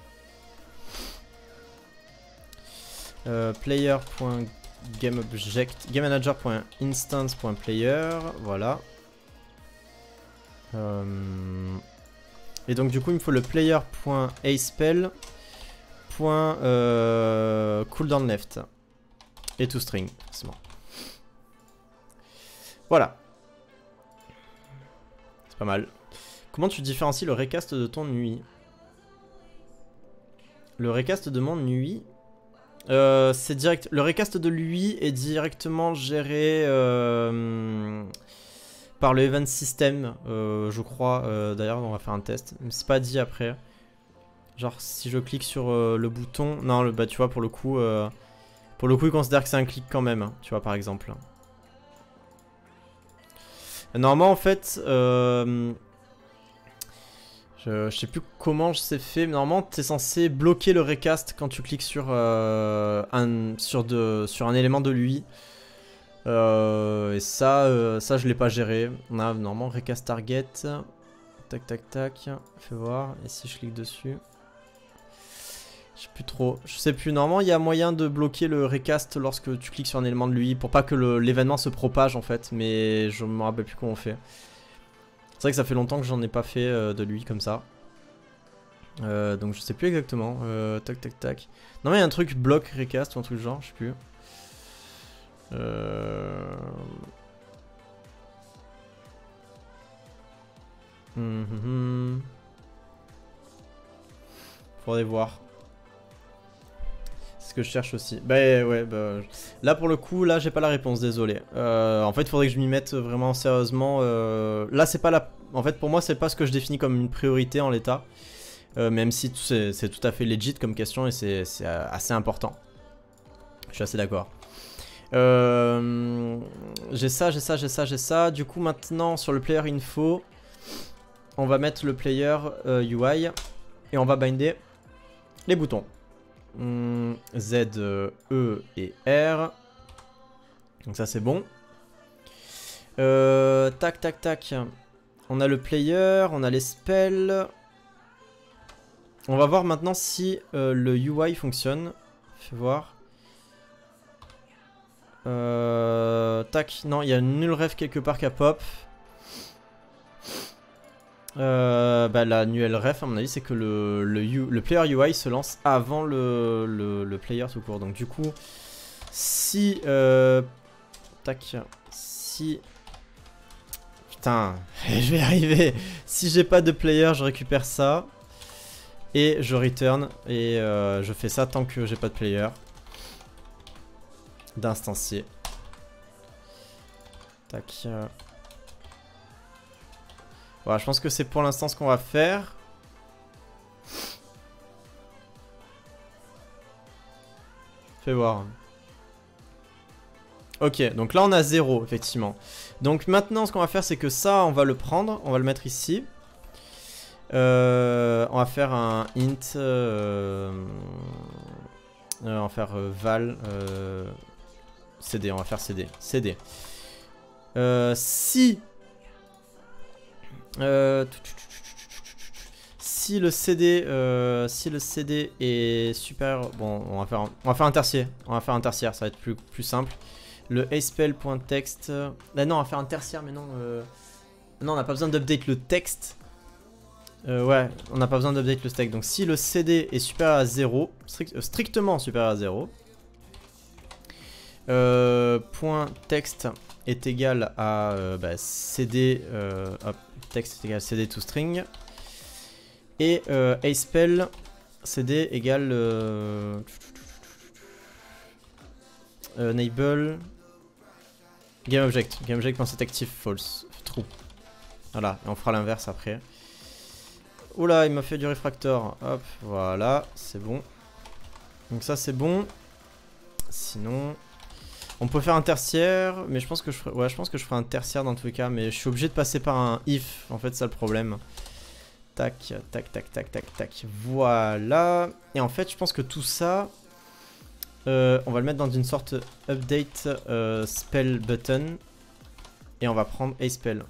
euh, player. GameObject, GameManager.instance.player, voilà. Euh, et donc du coup il me faut le player.aspell. Euh, cooldown left et toString, forcément. Voilà. C'est pas mal. Comment tu différencies le recast de ton N U I? Le recast de mon N U I. Euh, c'est direct. Le recast de lui est directement géré euh, par le event system, euh, je crois. Euh, D'ailleurs, on va faire un test. Mais c'est pas dit après. Genre, si je clique sur euh, le bouton, non, le, bah tu vois, pour le coup, euh, pour le coup, il considère que c'est un clic quand même. Hein, tu vois, par exemple. Normalement, en fait. Euh, Je, je sais plus comment c'est fait, mais normalement t'es censé bloquer le recast quand tu cliques sur, euh, un, sur, de, sur un élément de lui. Euh, et ça, euh, ça je l'ai pas géré. On a normalement recast target. Tac tac tac. Fais voir. Et si je clique dessus. Je sais plus trop. Je sais plus. Normalement il y a moyen de bloquer le recast lorsque tu cliques sur un élément de lui. Pour pas que l'événement se propage en fait. Mais je me rappelle plus comment on fait. C'est vrai que ça fait longtemps que j'en ai pas fait euh, de lui comme ça. Euh, donc je sais plus exactement. Euh, tac tac tac. Non mais il y a un truc bloc recast ou un truc genre, je sais plus. Euh... Hum, hum, hum. Faudrait voir. C'est ce que je cherche aussi. Bah ouais, bah... Là pour le coup, là j'ai pas la réponse, désolé. Euh, en fait, il faudrait que je m'y mette vraiment sérieusement. Euh... Là c'est pas la... En fait pour moi c'est pas ce que je définis comme une priorité en l'état. Euh, même si c'est tout à fait legit comme question et c'est assez important. Je suis assez d'accord. Euh, j'ai ça, j'ai ça, j'ai ça, j'ai ça. Du coup maintenant sur le player info, on va mettre le player euh, U I et on va binder les boutons. Hum, Z, E et R. Donc ça c'est bon. Euh, tac tac tac. On a le player, on a les spells. On va voir maintenant si euh, le U I fonctionne. Fais voir. Euh, tac, non, il y a une nulle ref quelque part qui a pop. Euh, bah, la nulle ref, à mon avis, c'est que le, le, U, le player U I se lance avant le, le, le player tout court. Donc, du coup, si. Euh, tac, si. Putain, je vais y arriver. Si j'ai pas de player, je récupère ça. Et je return. Et euh, je fais ça tant que j'ai pas de player. D'instancier. Tac. Voilà, je pense que c'est pour l'instant ce qu'on va faire. Fais voir. Ok, donc là on a zéro, effectivement. Donc maintenant, ce qu'on va faire, c'est que ça, on va le prendre. On va le mettre ici. Euh, on va faire un int. Euh, euh, on va faire euh, val. Euh, cd, on va faire cd. cd. Euh, si. Euh, si le cd. Euh, si le cd est supérieur. Bon, on va faire un, on va faire un tertiaire. On va faire un tertiaire, ça va être plus, plus simple. Le aspell.text. Ah non, on va faire un tertiaire, mais non. Euh, non, on n'a pas besoin d'update le texte. Euh, ouais, on n'a pas besoin d'update le stack. Donc si le cd est supérieur à zéro, strict, euh, strictement supérieur à zéro, euh, point text est égal à euh, bah, cd, euh, hop, text est égal à cd toString, et euh, aspell cd égale euh, euh, enable GameObject, GameObject.setActive false, true. Voilà, et on fera l'inverse après. Oula, il m'a fait du refractor. Hop, voilà, c'est bon. Donc ça c'est bon. Sinon, on peut faire un tertiaire, mais je pense que je ferai, ouais, je pense que je ferai un tertiaire dans tous les cas, mais je suis obligé de passer par un if. En fait, c'est le problème. Tac, tac, tac, tac, tac, tac. Voilà. Et en fait, je pense que tout ça, euh, on va le mettre dans une sorte update euh, spell button, et on va prendre aspell.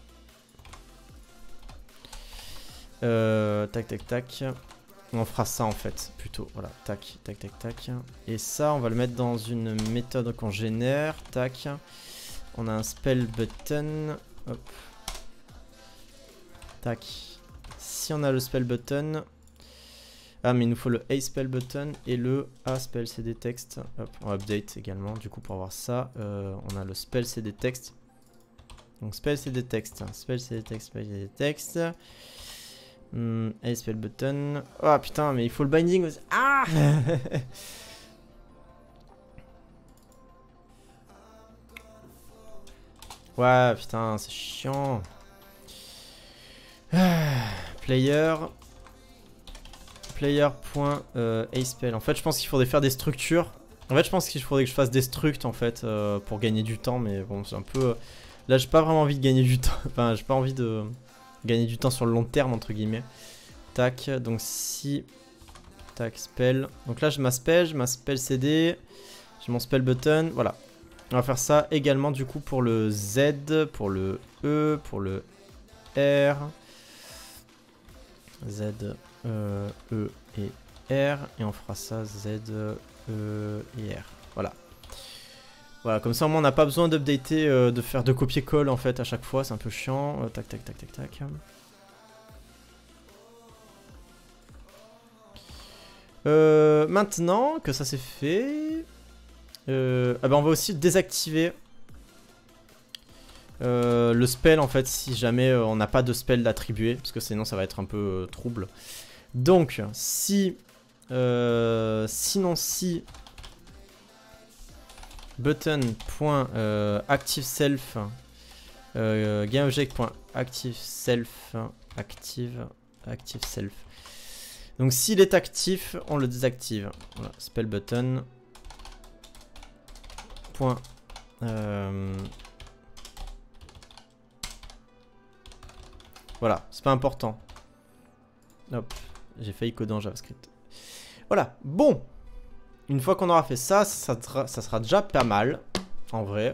Euh, tac tac tac. On fera ça en fait plutôt. Voilà, tac tac tac tac. Et ça on va le mettre dans une méthode qu'on génère. Tac. On a un spell button. Hop. Tac. Si on a le spell button. Ah mais il nous faut le a spell button et le a spell cd text. Hop, on update également du coup pour avoir ça. Euh, on a le spell cd text. Donc spell cd text. Spell cd text, spell cd text. Hmm, a spell button. Oh putain, mais il faut le binding aussi. Ah ouais, putain, c'est chiant. Player. Player.aspell. En fait, je pense qu'il faudrait faire des structures. En fait, je pense qu'il faudrait que je fasse des structs en fait euh, pour gagner du temps. Mais bon, c'est un peu. Là, j'ai pas vraiment envie de gagner du temps. Enfin, j'ai pas envie de gagner du temps sur le long terme entre guillemets. Tac, donc si tac spell, donc là j'ai ma spell, j'ai ma spell cd, j'ai mon spell button, voilà. On va faire ça également du coup pour le Z, pour le E, pour le R, Z, euh, E et R, et on fera ça Z, E et R, voilà. Voilà, comme ça au moins on n'a pas besoin d'updater, euh, de faire de copier-coller en fait à chaque fois, c'est un peu chiant. Euh, tac, tac, tac, tac, tac. Euh, maintenant que ça c'est fait, euh, ah ben on va aussi désactiver euh, le spell en fait si jamais euh, on n'a pas de spell d'attribuer, parce que sinon ça va être un peu euh, trouble. Donc si, euh, sinon si button.activeSelf euh, GameObject.activeSelf active ActiveSelf. Donc s'il est actif, on le désactive. Voilà, spell button. Point. Euh, voilà, c'est pas important. Hop, j'ai failli coder en JavaScript. Voilà, bon. Une fois qu'on aura fait ça, ça sera, ça sera déjà pas mal, en vrai.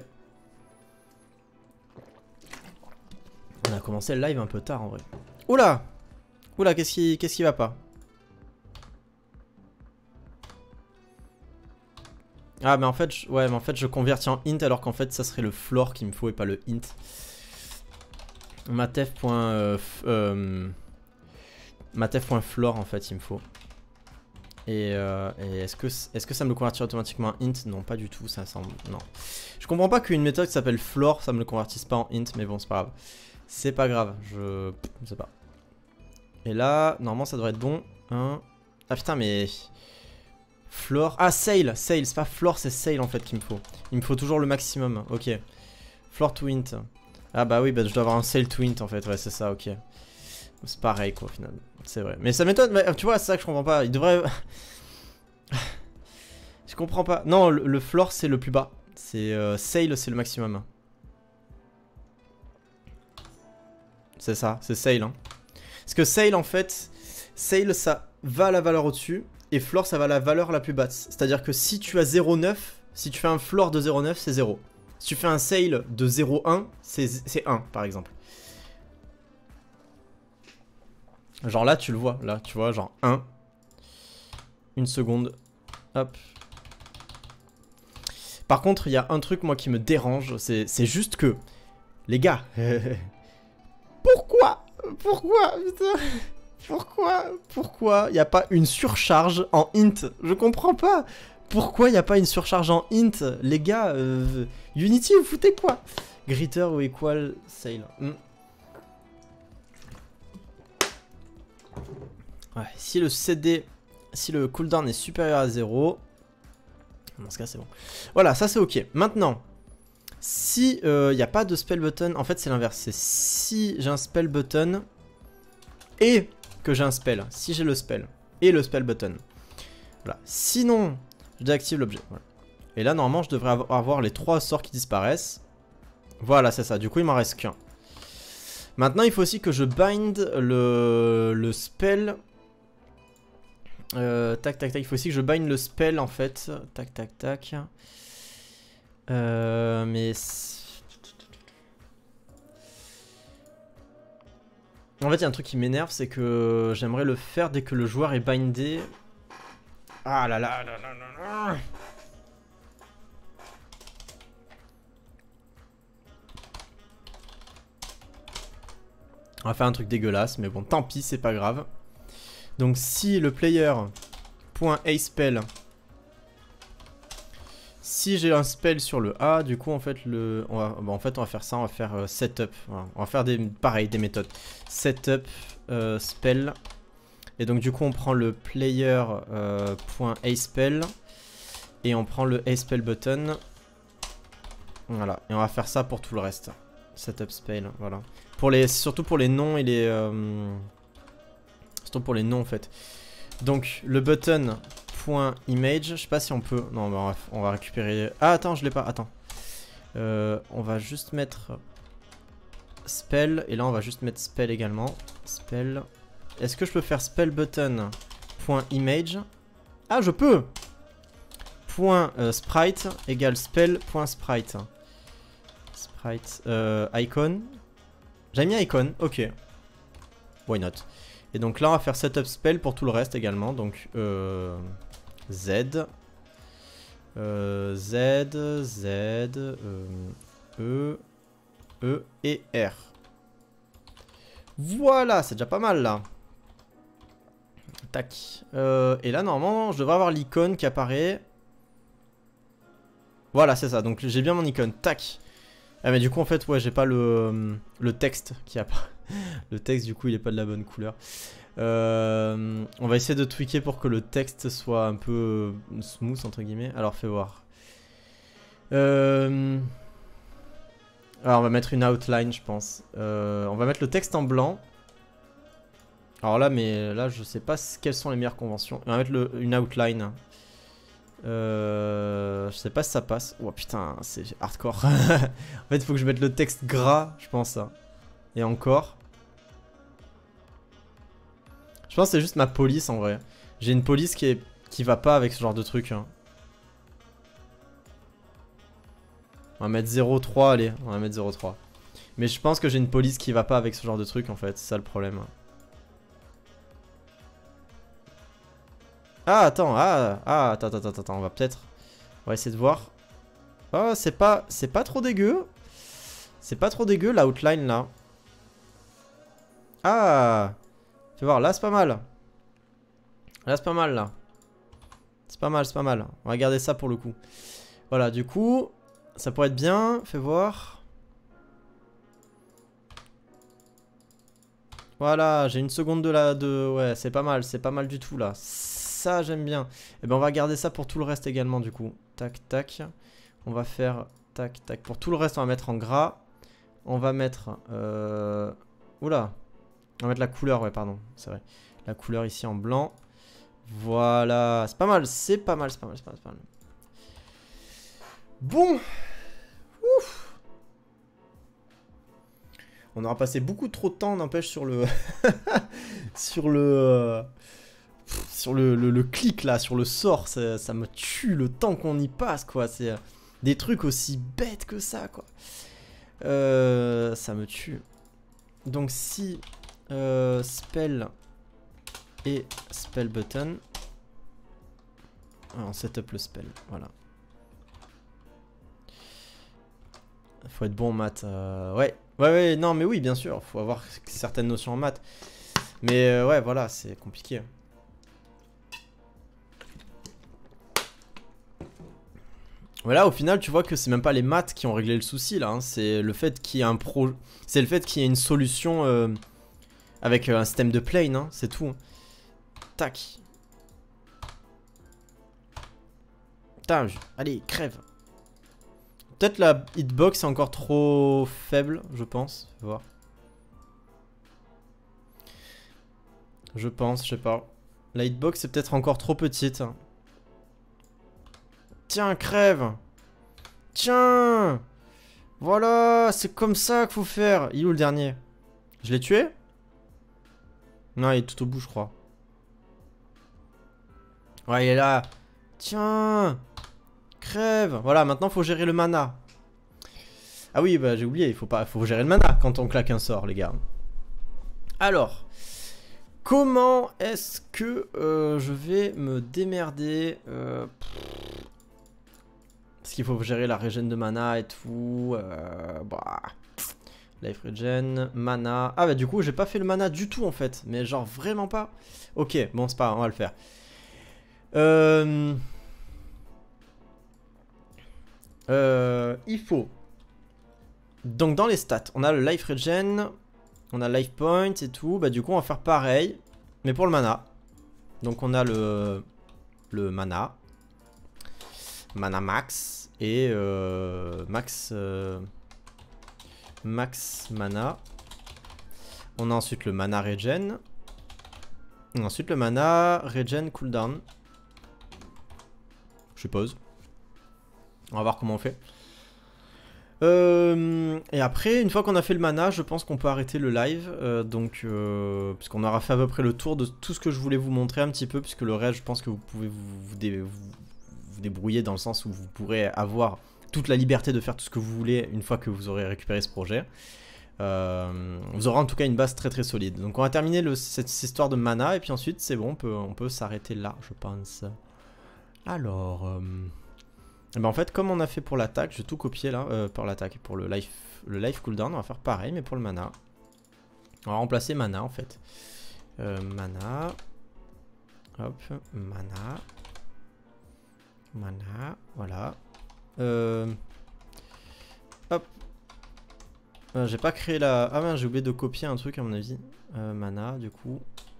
On a commencé le live un peu tard, en vrai. Oula! Oula, qu'est-ce qui, qu'est-ce qui va pas? Ah mais en fait, je, ouais mais en fait je convertis en int alors qu'en fait ça serait le floor qu'il me faut et pas le int. Matef. Euh, euh, Matef.floor en fait il me faut. Et, euh, et est-ce que, est-ce que ça me le convertit automatiquement en int? Non, pas du tout, ça semble... Non. Je comprends pas qu'une méthode qui s'appelle floor, ça me le convertisse pas en int, mais bon, c'est pas grave. C'est pas grave, je... je sais pas. Et là, normalement ça devrait être bon. Un... Ah putain, mais... Floor... Ah, sail, sail, c'est pas floor, c'est sail en fait qu'il me faut. Il me faut toujours le maximum, ok. Floor to int. Ah bah oui, bah je dois avoir un sail to int en fait, ouais c'est ça, ok. C'est pareil quoi au final, c'est vrai. Mais ça m'étonne, tu vois, c'est ça que je comprends pas. Il devrait... Je comprends pas. Non, le, le floor c'est le plus bas. C'est euh, sail c'est le maximum. C'est ça, c'est sail. Hein. Parce que sail en fait, sail ça va à la valeur au-dessus et floor ça va à la valeur la plus basse. C'est-à-dire que si tu as zéro virgule neuf, si tu fais un floor de zéro virgule neuf c'est zéro. Si tu fais un sail de zéro virgule un, c'est un par exemple. Genre là tu le vois, là tu vois genre un. Une seconde. Hop. Par contre il y a un truc moi qui me dérange, c'est juste que... Les gars... Pourquoi Pourquoi putain Pourquoi Pourquoi il n'y a pas une surcharge en int? Je comprends pas. Pourquoi il n'y a pas une surcharge en int? Les gars, euh, Unity, vous foutez quoi? Greater ou equal sail. Hmm. Ouais, si le C D, si le cooldown est supérieur à zéro, dans ce cas c'est bon. Voilà, ça c'est ok. Maintenant, si il euh, n'y a pas de spell button, en fait c'est l'inverse. C'est si j'ai un spell button et que j'ai un spell. Si j'ai le spell et le spell button. Voilà. Sinon, je désactive l'objet. Voilà. Et là, normalement, je devrais avoir les trois sorts qui disparaissent. Voilà, c'est ça. Du coup, il m'en reste qu'un. Maintenant, il faut aussi que je bind le, le spell. Euh, tac, tac, tac. Il faut aussi que je bind le spell, en fait. Tac, tac, tac. Euh, mais... En fait, il y a un truc qui m'énerve, c'est que j'aimerais le faire dès que le joueur est bindé. Ah là là là là là là. On va faire un truc dégueulasse, mais bon, tant pis, c'est pas grave. Donc si le player.aspell, si j'ai un spell sur le A, du coup en fait le, on va, bon, en fait on va faire ça, on va faire euh, setup, voilà. On va faire des, pareil, des méthodes. Setup euh, spell, et donc du coup on prend le player.aspell euh, et on prend le aspell button, voilà, et on va faire ça pour tout le reste. Setup spell, voilà. Pour les, surtout pour les noms et les... Euh, surtout pour les noms en fait. Donc le button.image, je sais pas si on peut... Non, bah, on, va, on va récupérer... Ah attends, je l'ai pas, attends. Euh, on va juste mettre spell, et là on va juste mettre spell également. Spell... Est-ce que je peux faire spell button.image? Ah, je peux. Point euh, sprite égale spell.sprite. Sprite, euh, icon. J'ai mis icon, ok. Why not? Et donc là on va faire setup spell pour tout le reste également. Donc euh, Z, euh, Z, Z, euh, E, E et R. Voilà, c'est déjà pas mal là. Tac. Euh, et là normalement je devrais avoir l'icône qui apparaît. Voilà, c'est ça. Donc j'ai bien mon icône. Tac. Ah mais du coup en fait ouais j'ai pas le, le texte qui apparaît. Le texte du coup il est pas de la bonne couleur. Euh, on va essayer de tweaker pour que le texte soit un peu smooth entre guillemets. Alors fais voir. Euh, alors on va mettre une outline je pense. Euh, on va mettre le texte en blanc. Alors là mais là je sais pas quelles sont les meilleures conventions. On va mettre le, une outline. Euh, je sais pas si ça passe. Oh putain, c'est hardcore. En fait, il faut que je mette le texte gras, je pense. Hein. Et encore. Je pense que c'est juste ma police en vrai. J'ai une police qui, est, qui va pas avec ce genre de truc. Hein. On va mettre zéro virgule trois, allez, on va mettre zéro virgule trois. Mais je pense que j'ai une police qui va pas avec ce genre de truc en fait, c'est ça le problème. Ah attends, ah, ah attends, attends, attends, attends, on va peut-être... On va essayer de voir. Oh, c'est pas, c'est pas trop dégueu. C'est pas trop dégueu l'outline là. Ah, fais voir, là c'est pas mal. Là c'est pas mal là. C'est pas mal, c'est pas mal. On va garder ça pour le coup. Voilà, du coup, ça pourrait être bien. Fais voir. Voilà, j'ai une seconde de la... De... Ouais, c'est pas mal, c'est pas mal du tout là. Ça j'aime bien. Et ben on va garder ça pour tout le reste également du coup. Tac tac. On va faire tac tac. Pour tout le reste on va mettre en gras. On va mettre euh... Oula. On va mettre la couleur, ouais pardon. C'est vrai. La couleur ici en blanc. Voilà. C'est pas mal, c'est pas mal, c'est pas mal, c'est pas mal, c'est pas mal. Bon. Ouf. On aura passé beaucoup trop de temps, n'empêche, sur le... sur le... Euh... Sur le, le, le clic, là, sur le sort. Ça, ça me tue le temps qu'on y passe, quoi. C'est euh, des trucs aussi bêtes que ça, quoi. Euh, ça me tue. Donc, si... Euh, spell... Et spell button... On setup le spell, voilà. Faut être bon en maths. Euh, ouais, ouais, ouais, non, mais oui, bien sûr. Faut avoir certaines notions en maths. Mais euh, ouais, voilà, c'est compliqué. Voilà, au final, tu vois que c'est même pas les maths qui ont réglé le souci là. Hein. C'est le fait qu'il y ait un pro, c'est le fait qu'il y ait une solution euh, avec euh, un système de plane. Hein. C'est tout. Hein. Tac. Putain, je... allez, crève. Peut-être la hitbox est encore trop faible, je pense. Je vais voir. Je pense, je sais pas. La hitbox est peut-être encore trop petite. Tiens, crève. Tiens. Voilà, c'est comme ça qu'il faut faire. Il est où le dernier? Je l'ai tué? Non, il est tout au bout, je crois. Ouais, il est là. Tiens. Crève. Voilà, maintenant faut gérer le mana. Ah oui, bah j'ai oublié, il faut pas, faut gérer le mana quand on claque un sort, les gars. Alors, comment est-ce que euh, je vais me démerder euh, Parce qu'il faut gérer la régène de mana et tout. Euh, bah, life regen, mana. Ah bah du coup, j'ai pas fait le mana du tout en fait, mais genre vraiment pas. Ok, bon c'est pas grave, on va le faire. Euh... Euh, il faut. Donc dans les stats, on a le life regen, on a life point et tout. Bah du coup on va faire pareil, mais pour le mana. Donc on a le le mana, mana max et euh, max euh, max mana. On a ensuite le mana regen. Et ensuite le mana regen cooldown. Je suppose. On va voir comment on fait. Euh, et après, une fois qu'on a fait le mana, je pense qu'on peut arrêter le live. Euh, donc, euh, puisqu'on aura fait à peu près le tour de tout ce que je voulais vous montrer un petit peu. Puisque le reste, je pense que vous pouvez vous, vous, dé, vous, vous débrouiller dans le sens où vous pourrez avoir toute la liberté de faire tout ce que vous voulez une fois que vous aurez récupéré ce projet. Euh, vous aurez en tout cas une base très très solide. Donc on va terminer le, cette, cette histoire de mana. Et puis ensuite, c'est bon, on peut, on peut s'arrêter là, je pense. Alors... Euh, Et ben en fait, comme on a fait pour l'attaque, je vais tout copier là, euh, pour l'attaque, pour le life, le life cooldown, on va faire pareil, mais pour le mana. On va remplacer mana en fait. Euh, mana. Hop, mana. Mana, voilà. Euh, hop. Euh, j'ai pas créé la... Ah ben j'ai oublié de copier un truc à mon avis. Euh, mana, du coup.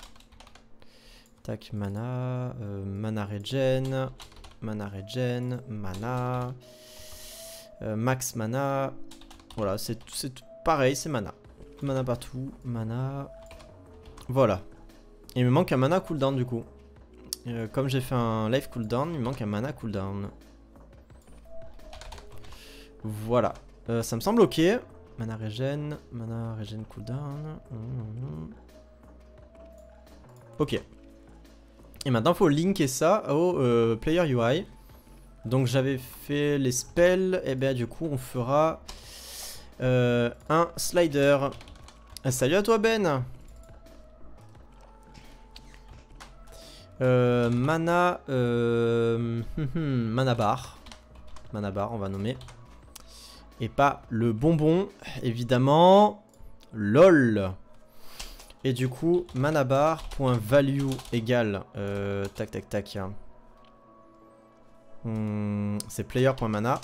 Tac, mana. Euh, mana regen. Mana regen, mana, euh, max mana, voilà, c'est pareil, c'est mana. Mana partout, mana, voilà. Il me manque un mana cooldown du coup. Euh, comme j'ai fait un life cooldown, il me manque un mana cooldown. Voilà, euh, ça me semble ok. Mana regen, mana regen cooldown. Mmh. Ok. Et maintenant, il faut linker ça au euh, player U I. Donc, j'avais fait les spells. Et bien, du coup, on fera euh, un slider. Ah, salut à toi, Ben. Euh, mana, euh, mana bar. Mana bar, on va nommer. Et pas le bonbon, évidemment. LOL. Et du coup, mana bar.value égale, euh, tac tac tac. Hmm, c'est player.mana.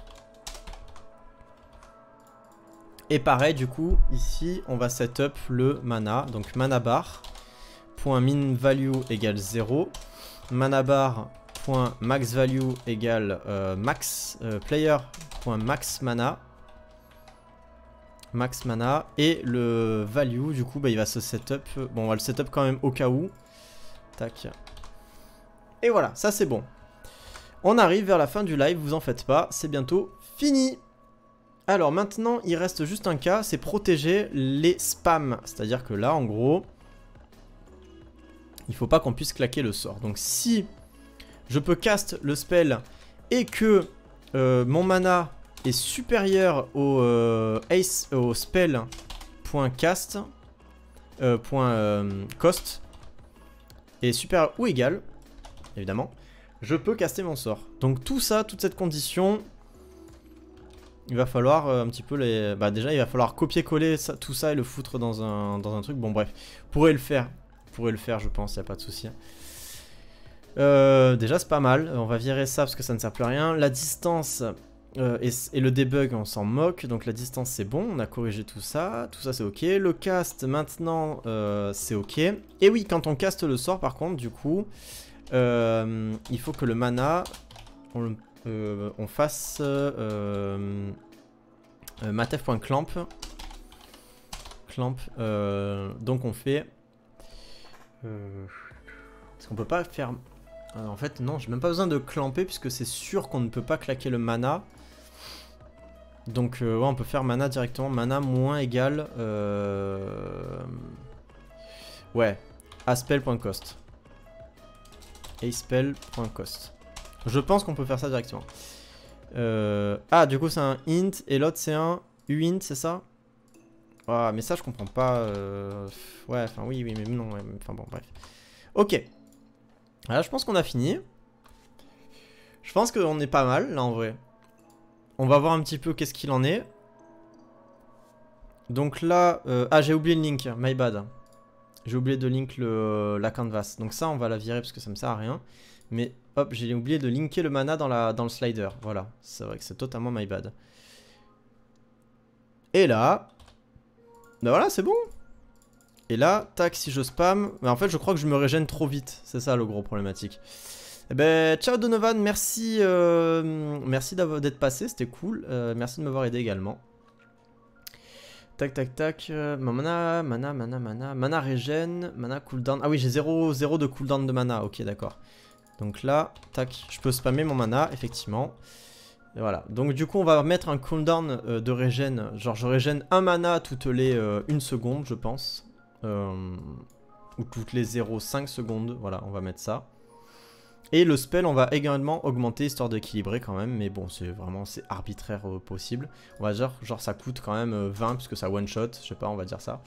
Et pareil, du coup, ici, on va setup le mana. Donc mana bar.minValue égale zéro. Mana bar.maxValue égale euh, max, euh, player.maxMana. Max mana et le value du coup bah, il va se setup. Bon on va le setup quand même au cas où. Tac. Et voilà, ça c'est bon. On arrive vers la fin du live, vous en faites pas, c'est bientôt fini. Alors maintenant, il reste juste un cas, c'est protéger les spams. C'est-à-dire que là, en gros, il faut pas qu'on puisse claquer le sort. Donc si je peux cast le spell et que euh, mon mana est supérieur au, euh, ace, au spell.cast, euh, point, euh, cost, est supérieur ou égal, évidemment, je peux caster mon sort. Donc tout ça, toute cette condition, il va falloir euh, un petit peu les... Bah déjà il va falloir copier-coller tout ça et le foutre dans un, dans un truc. Bon bref, vous pourrez le faire. Vous pourrez le faire je pense, il n'y a pas de souci. Euh, déjà c'est pas mal, on va virer ça parce que ça ne sert plus à rien. La distance euh, et, et le debug on s'en moque, donc la distance c'est bon, on a corrigé tout ça, tout ça c'est ok. Le cast maintenant euh, c'est ok. Et oui, quand on caste le sort par contre du coup, euh, il faut que le mana, on, euh, on fasse euh, euh, matef.clamp. Clamp, euh, donc on fait... Euh, Est-ce qu'on peut pas faire... Euh, en fait, non, j'ai même pas besoin de clamper puisque c'est sûr qu'on ne peut pas claquer le mana. Donc, euh, ouais, on peut faire mana directement. Mana moins égal... Euh... Ouais, aspell.cost. aspell.cost. Je pense qu'on peut faire ça directement. Euh... Ah, du coup, c'est un int et l'autre, c'est un uint, c'est ça? Ah, mais ça, je comprends pas. Euh... Ouais, enfin, oui, oui, mais non. Ouais, enfin, bon, bref. Ok. Là, je pense qu'on a fini. Je pense qu'on est pas mal, là, en vrai. On va voir un petit peu qu'est-ce qu'il en est. Donc là... Euh... Ah, j'ai oublié le link. My bad. J'ai oublié de link le... la canvas. Donc ça, on va la virer parce que ça me sert à rien. Mais, hop, j'ai oublié de linker le mana dans, la... dans le slider. Voilà. C'est vrai que c'est totalement my bad. Et là... Ben voilà, c'est bon. Et là, tac, si je spam... Mais en fait, je crois que je me régène trop vite. C'est ça, le gros problématique. Eh ben, ciao Donovan, merci, euh, merci d'être passé, c'était cool. Euh, merci de m'avoir aidé également. Tac, tac, tac. Euh, mana, mana, mana, mana. Mana régène, mana cooldown. Ah oui, j'ai zéro, zéro de cooldown de mana. Ok, d'accord. Donc là, tac, je peux spammer mon mana, effectivement. Et voilà. Donc du coup, on va mettre un cooldown euh, de régène. Genre, je régène un mana toutes les euh, une seconde, je pense. Euh, ou toutes les zéro virgule cinq secondes. Voilà, on va mettre ça. Et le spell, on va également augmenter, histoire d'équilibrer quand même. Mais bon, c'est vraiment c'est arbitraire euh, possible. On va dire, genre, ça coûte quand même euh, vingt, puisque ça one-shot. Je sais pas, on va dire ça.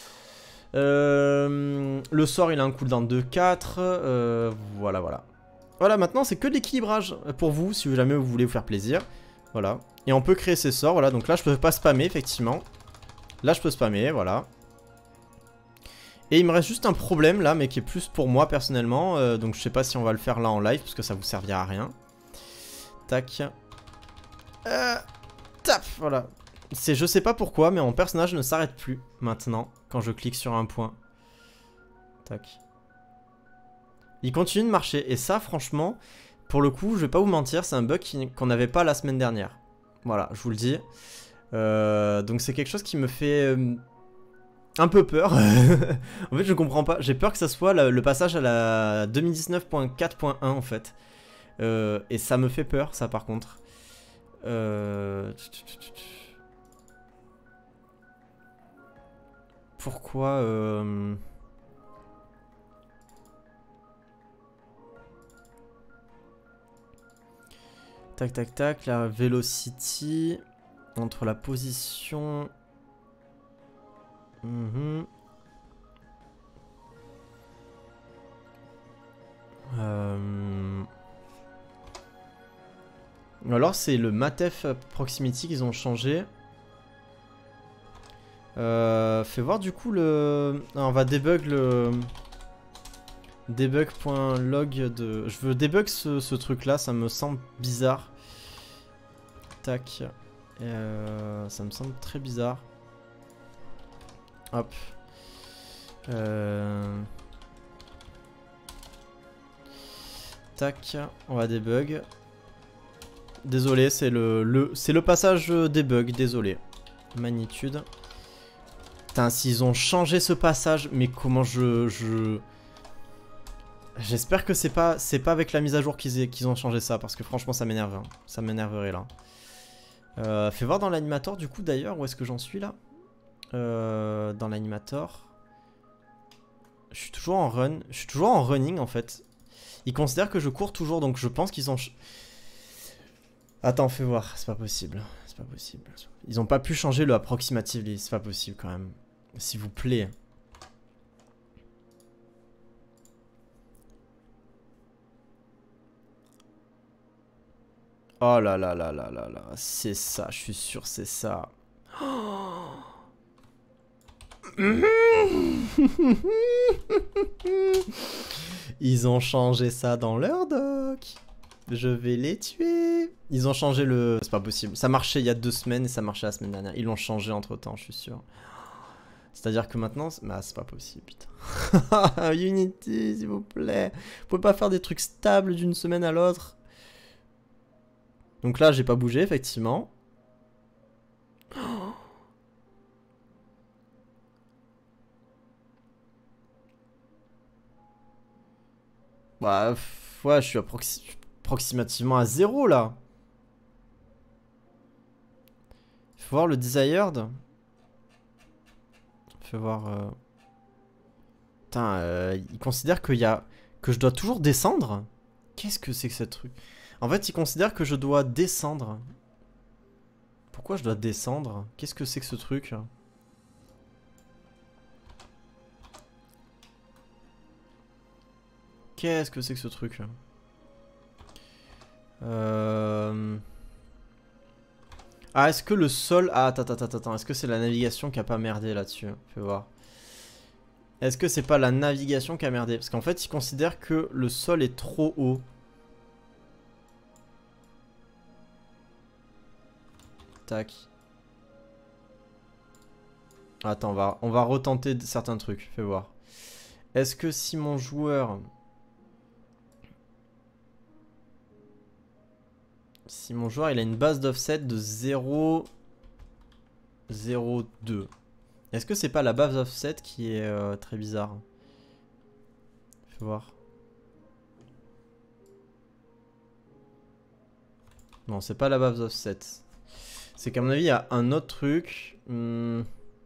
Euh, le sort, il a un cooldown de quatre. Euh, voilà, voilà. Voilà, maintenant, c'est que de l'équilibrage pour vous, si jamais vous voulez vous faire plaisir. Voilà. Et on peut créer ces sorts, voilà. Donc là, je peux pas spammer, effectivement. Là, je peux spammer, voilà. Et il me reste juste un problème là, mais qui est plus pour moi personnellement. Euh, donc je sais pas si on va le faire là en live, parce que ça vous servira à rien. Tac. Euh, tap, voilà. C'est, je sais pas pourquoi, mais mon personnage ne s'arrête plus maintenant, quand je clique sur un point. Tac. Il continue de marcher. Et ça, franchement, pour le coup, je vais pas vous mentir, c'est un bug qu'on n'avait pas la semaine dernière. Voilà, je vous le dis. Euh, donc c'est quelque chose qui me fait... Euh, un peu peur. En fait, je comprends pas. J'ai peur que ça soit la, le passage à la deux mille dix-neuf point quatre point un en fait. Euh, et ça me fait peur, ça par contre. Euh... Pourquoi euh... Tac, tac, tac. La velocity entre la position... Mmh. Euh... Alors c'est le Matef Proximity qu'ils ont changé. Euh... Fais voir du coup le... Ah, on va debug le... Debug.log de... Je veux debug ce, ce truc là, ça me semble bizarre. Tac. Euh... Ça me semble très bizarre. Hop. Euh... Tac, on va debug. Désolé, c'est le, le, c'est le passage debug, désolé. Magnitude. Putain, s'ils ont changé ce passage, mais comment je... je... J'espère que c'est pas, c'est pas avec la mise à jour qu'ils qu'ils ont changé ça, parce que franchement ça m'énerve. Hein. Ça m'énerverait là. Euh, fais voir dans l'animator du coup d'ailleurs, où est-ce que j'en suis là euh, Dans l'animator. Je suis toujours en run. Je suis toujours en running en fait. Ils considèrent que je cours toujours, donc je pense qu'ils ont... Attends, fais voir. C'est pas possible. C'est pas possible. Ils ont pas pu changer le approximatively. C'est pas possible quand même. S'il vous plaît. Oh là là là là là là. C'est ça, je suis sûr c'est ça. Ils ont changé ça dans leur doc. Je vais les tuer. Ils ont changé le... C'est pas possible. Ça marchait il y a deux semaines et ça marchait la semaine dernière. Ils l'ont changé entre temps, je suis sûr. C'est-à-dire que maintenant... Bah, c'est pas possible, putain. Unity, s'il vous plaît. Vous pouvez pas faire des trucs stables d'une semaine à l'autre. Donc là, j'ai pas bougé, effectivement. Bah, ouais, je suis approxi approximativement à zéro, là. Faut voir le desired. Faut voir... Euh... Putain, euh, il considère qu'il y a... que je dois toujours descendre. Qu'est-ce que c'est que ce truc? En fait, il considère que je dois descendre. Pourquoi je dois descendre? Qu'est-ce que c'est que ce truc? Qu'est-ce que c'est que ce truc? Euh... Ah, est-ce que le sol... Ah, attends, attends, attends. Est-ce que c'est la navigation qui a pas merdé là-dessus? Fais voir. Est-ce que c'est pas la navigation qui a merdé? Parce qu'en fait, il considère que le sol est trop haut. Tac. Attends, on va, on va retenter certains trucs. Fais voir. Est-ce que si mon joueur... Si mon joueur il a une base d'offset de zéro virgule zéro deux. Est-ce que c'est pas la base d'offset qui est euh, très bizarre? Fais voir. Non, c'est pas la base d'offset. C'est qu'à mon avis, il y a un autre truc. Hmm.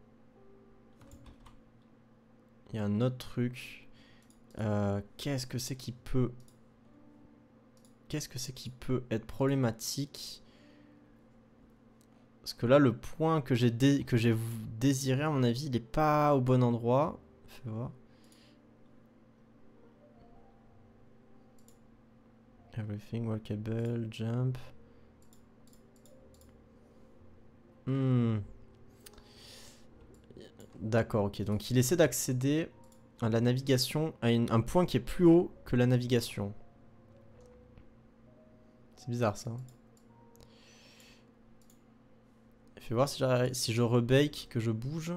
Il y a un autre truc. Euh, Qu'est-ce que c'est qui peut... Qu'est-ce que c'est qui peut être problématique? Parce que là, le point que j'ai dé... que j'ai désiré, à mon avis, il n'est pas au bon endroit. Fais voir. Everything, walkable, jump. Hmm. D'accord, ok. Donc il essaie d'accéder à la navigation, à une, un point qui est plus haut que la navigation. C'est bizarre ça. Fais voir si, si je rebake, que je bouge.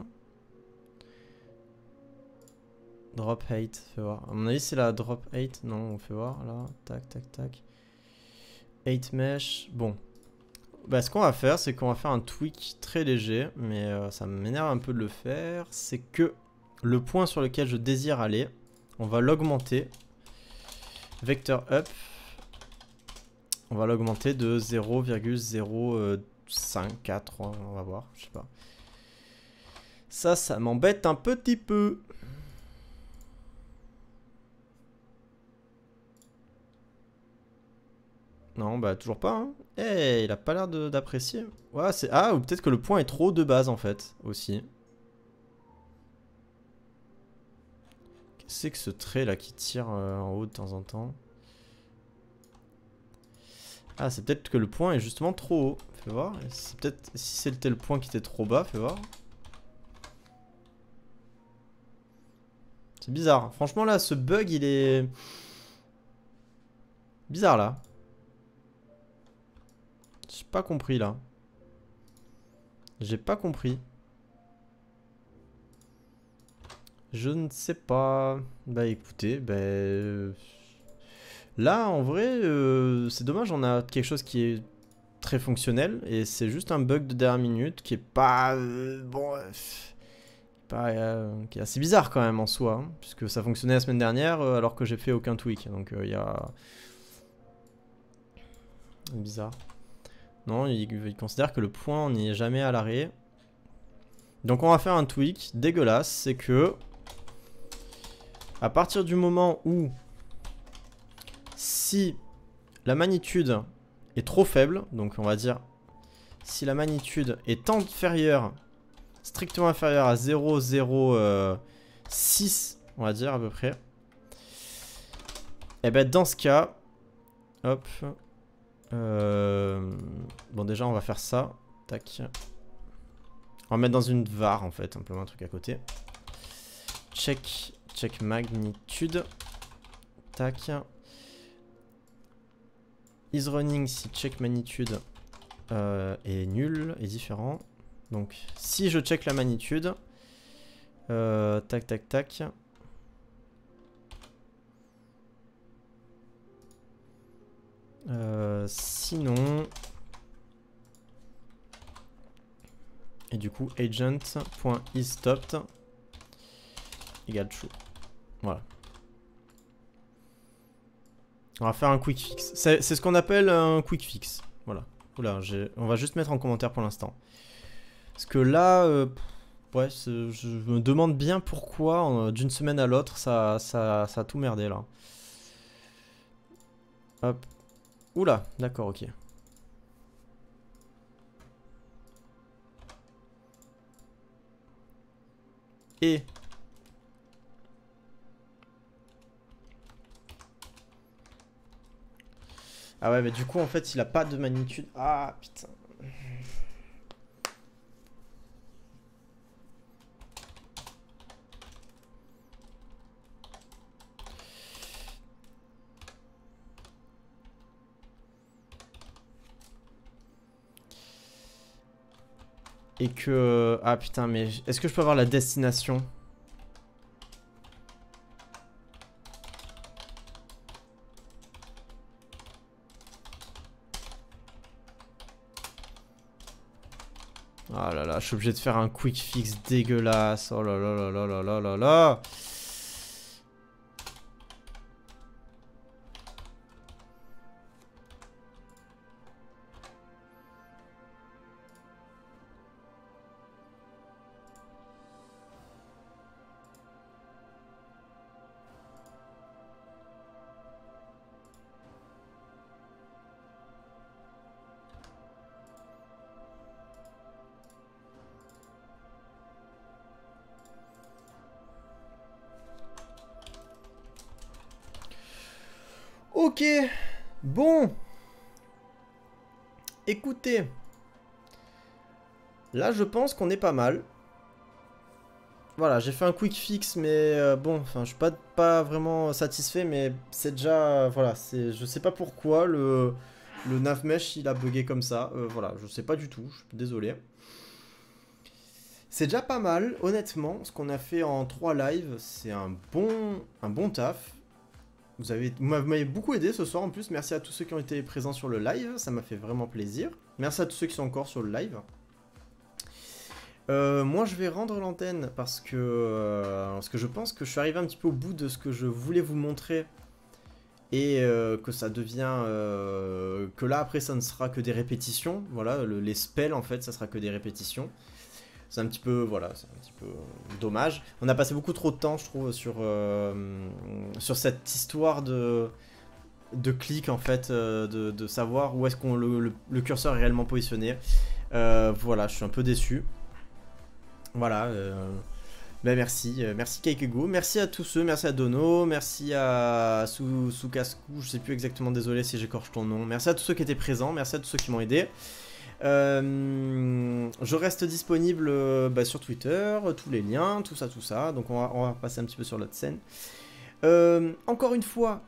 Drop eight, fais voir. À mon avis c'est la drop eight. Non, on fait voir là. Tac, tac, tac. eight mesh. Bon. Bah, ce qu'on va faire, c'est qu'on va faire un tweak très léger. Mais euh, ça m'énerve un peu de le faire. C'est que le point sur lequel je désire aller, on va l'augmenter. Vector up. On va l'augmenter de zéro virgule zéro cinq quatre. On va voir, je sais pas. Ça, ça m'embête un petit peu. Non, bah toujours pas. Hein. Hey, il a pas l'air d'apprécier. Ouais, c'est ah, ou peut-être que le point est trop haut de base en fait, aussi. Qu'est-ce que c'est que ce trait là qui tire euh, en haut de temps en temps? Ah, c'est peut-être que le point est justement trop haut. Fais voir. C'est peut-être si c'était le point qui était trop bas, fais voir. C'est bizarre. Franchement là, ce bug il est bizarre là. J'ai pas compris là. J'ai pas compris. Je ne sais pas. Bah écoutez, bah... Euh... Là, en vrai, euh, c'est dommage, on a quelque chose qui est très fonctionnel et c'est juste un bug de dernière minute qui est pas... Euh, bon... Euh, pas, euh, qui est assez bizarre quand même en soi, hein, puisque ça fonctionnait la semaine dernière euh, alors que j'ai fait aucun tweak. Donc il euh, y a... Bizarre. Non, il, il considère que le point, on n'y est jamais à l'arrêt. Donc on va faire un tweak dégueulasse, c'est que à partir du moment où si la magnitude est trop faible, donc on va dire si la magnitude est inférieure, strictement inférieure à zéro virgule zéro six, on va dire à peu près, et ben dans ce cas, hop, euh, bon déjà on va faire ça, tac, on va mettre dans une var en fait, simplement un truc à côté, check, check magnitude, tac, is running si check magnitude euh, est nul, est différent. Donc si je check la magnitude, euh, tac tac tac, euh, sinon, et du coup agent.isStopped égale true. Voilà. On va faire un quick fix. C'est ce qu'on appelle un quick fix. Voilà. Oula, on va juste mettre en commentaire pour l'instant. Parce que là, euh, ouais, je me demande bien pourquoi euh, d'une semaine à l'autre, ça, ça, ça a tout merdé là. Hop. Oula, d'accord, ok. Et... Ah ouais, mais du coup, en fait, il a pas de magnitude. Ah, putain. Et que... Ah, putain, mais... Est-ce que je peux avoir la destination ? Ah là là, je suis obligé de faire un quick fix dégueulasse. Oh là là là là là là là là. Ok, bon, écoutez, là je pense qu'on est pas mal. Voilà, j'ai fait un quick fix, mais euh, bon, enfin, je suis pas, pas vraiment satisfait, mais c'est déjà, euh, voilà, c'est, je sais pas pourquoi le, le navmesh il a bugué comme ça, euh, voilà, je sais pas du tout, je suis désolé. C'est déjà pas mal, honnêtement, ce qu'on a fait en trois lives, c'est un bon, un bon taf. Vous avez, vous m'avez beaucoup aidé ce soir en plus, merci à tous ceux qui ont été présents sur le live, ça m'a fait vraiment plaisir. Merci à tous ceux qui sont encore sur le live. Euh, moi je vais rendre l'antenne parce que, euh, parce que je pense que je suis arrivé un petit peu au bout de ce que je voulais vous montrer. Et euh, que ça devient... Euh, que là après ça ne sera que des répétitions, voilà, le, les spells en fait ça sera que des répétitions. C'est un petit peu, voilà, c'est un petit peu dommage. On a passé beaucoup trop de temps, je trouve, sur, euh, sur cette histoire de, de clic, en fait, euh, de, de savoir où est-ce qu'on le, le, le curseur est réellement positionné. Euh, voilà, je suis un peu déçu. Voilà, euh, ben merci, merci Kaikego, merci à tous ceux, merci à Dono, merci à Soukasku, je sais plus exactement, désolé si j'écorche ton nom. Merci à tous ceux qui étaient présents, merci à tous ceux qui m'ont aidé. Euh, je reste disponible euh, bah, sur Twitter, tous les liens, tout ça, tout ça. Donc on va, on va passer un petit peu sur l'autre scène. Euh, encore une fois,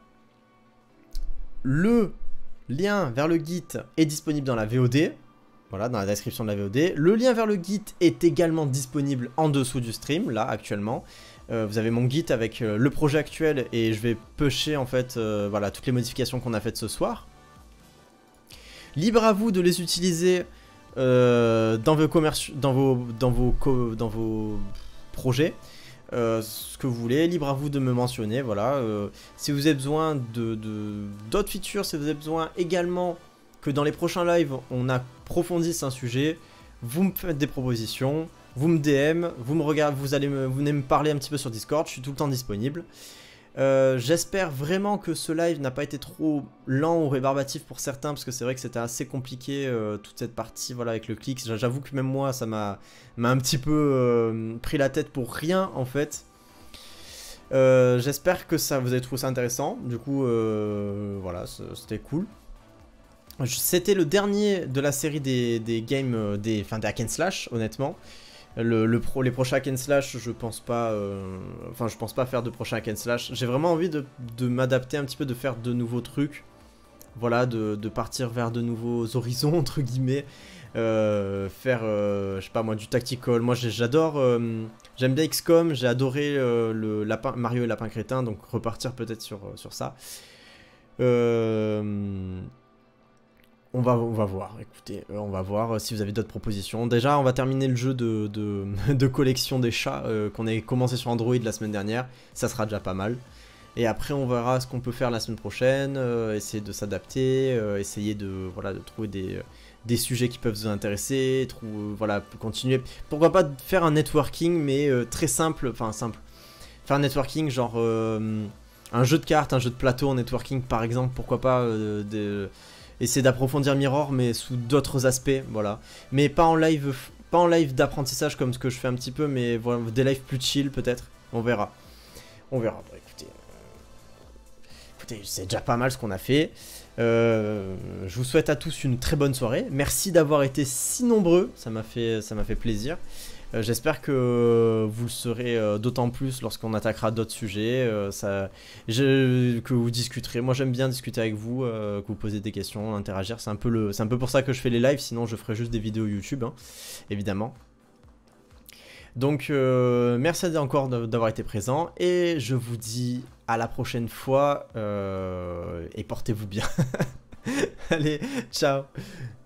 le lien vers le guide est disponible dans la V O D. Voilà, dans la description de la V O D. Le lien vers le guide est également disponible en dessous du stream, là, actuellement. Euh, vous avez mon guide avec euh, le projet actuel et je vais pusher, en fait, euh, voilà, toutes les modifications qu'on a faites ce soir. Libre à vous de les utiliser euh, dans vos commerci- dans vos dans vos co dans vos projet. Euh, ce que vous voulez, libre à vous de me mentionner, voilà. Euh, si vous avez besoin de, de, d'autres features, si vous avez besoin également que dans les prochains lives, on approfondisse un sujet, vous me faites des propositions, vous me D M, vous me regardez, vous allez me, vous venez me parler un petit peu sur Discord, je suis tout le temps disponible. Euh, J'espère vraiment que ce live n'a pas été trop lent ou rébarbatif pour certains, parce que c'est vrai que c'était assez compliqué euh, toute cette partie, voilà, avec le clic. J'avoue que même moi, ça m'a un petit peu euh, pris la tête pour rien en fait. Euh, J'espère que ça vous avez trouvé ça intéressant. Du coup, euh, voilà, c'était cool. C'était le dernier de la série des, des games, des, enfin des hack and slash, honnêtement. Le, le pro, les prochains hack and slash, je pense pas, euh, enfin je pense pas faire de prochains hack and slash. J'ai vraiment envie de, de m'adapter un petit peu, de faire de nouveaux trucs. Voilà, de, de partir vers de nouveaux horizons, entre guillemets. Euh, faire, euh, je sais pas moi, du tactical. Moi j'adore, euh, j'aime bien X COM, j'ai adoré euh, le lapin, Mario et Lapin Crétin, donc repartir peut-être sur, sur ça. Euh... On va, on va voir, écoutez, euh, on va voir euh, si vous avez d'autres propositions. Déjà, on va terminer le jeu de, de, de collection des chats euh, qu'on a commencé sur Android la semaine dernière. Ça sera déjà pas mal. Et après, on verra ce qu'on peut faire la semaine prochaine, euh, essayer de s'adapter, euh, essayer de, voilà, de trouver des, des sujets qui peuvent vous intéresser, trou, euh, voilà, continuer. Pourquoi pas faire un networking, mais euh, très simple, enfin simple. Faire un networking, genre euh, un jeu de cartes, un jeu de plateau en networking par exemple, pourquoi pas euh, de... Essayer d'approfondir Mirror, mais sous d'autres aspects, voilà. Mais pas en live, pas en live d'apprentissage comme ce que je fais un petit peu, mais voilà, des lives plus chill peut-être. On verra. On verra. Bah, écoutez, euh... écoutez, c'est déjà pas mal ce qu'on a fait. Euh... Je vous souhaite à tous une très bonne soirée. Merci d'avoir été si nombreux, ça m'a fait, ça m'a fait plaisir. Euh, J'espère que vous le serez euh, d'autant plus lorsqu'on attaquera d'autres sujets, euh, ça, je, que vous discuterez. Moi j'aime bien discuter avec vous, euh, que vous posez des questions, interagir. C'est un peu le, c'est un peu pour ça que je fais les lives, sinon je ferais juste des vidéos YouTube, hein, évidemment. Donc euh, merci encore d'avoir été présent et je vous dis à la prochaine fois euh, et portez-vous bien. Allez, ciao.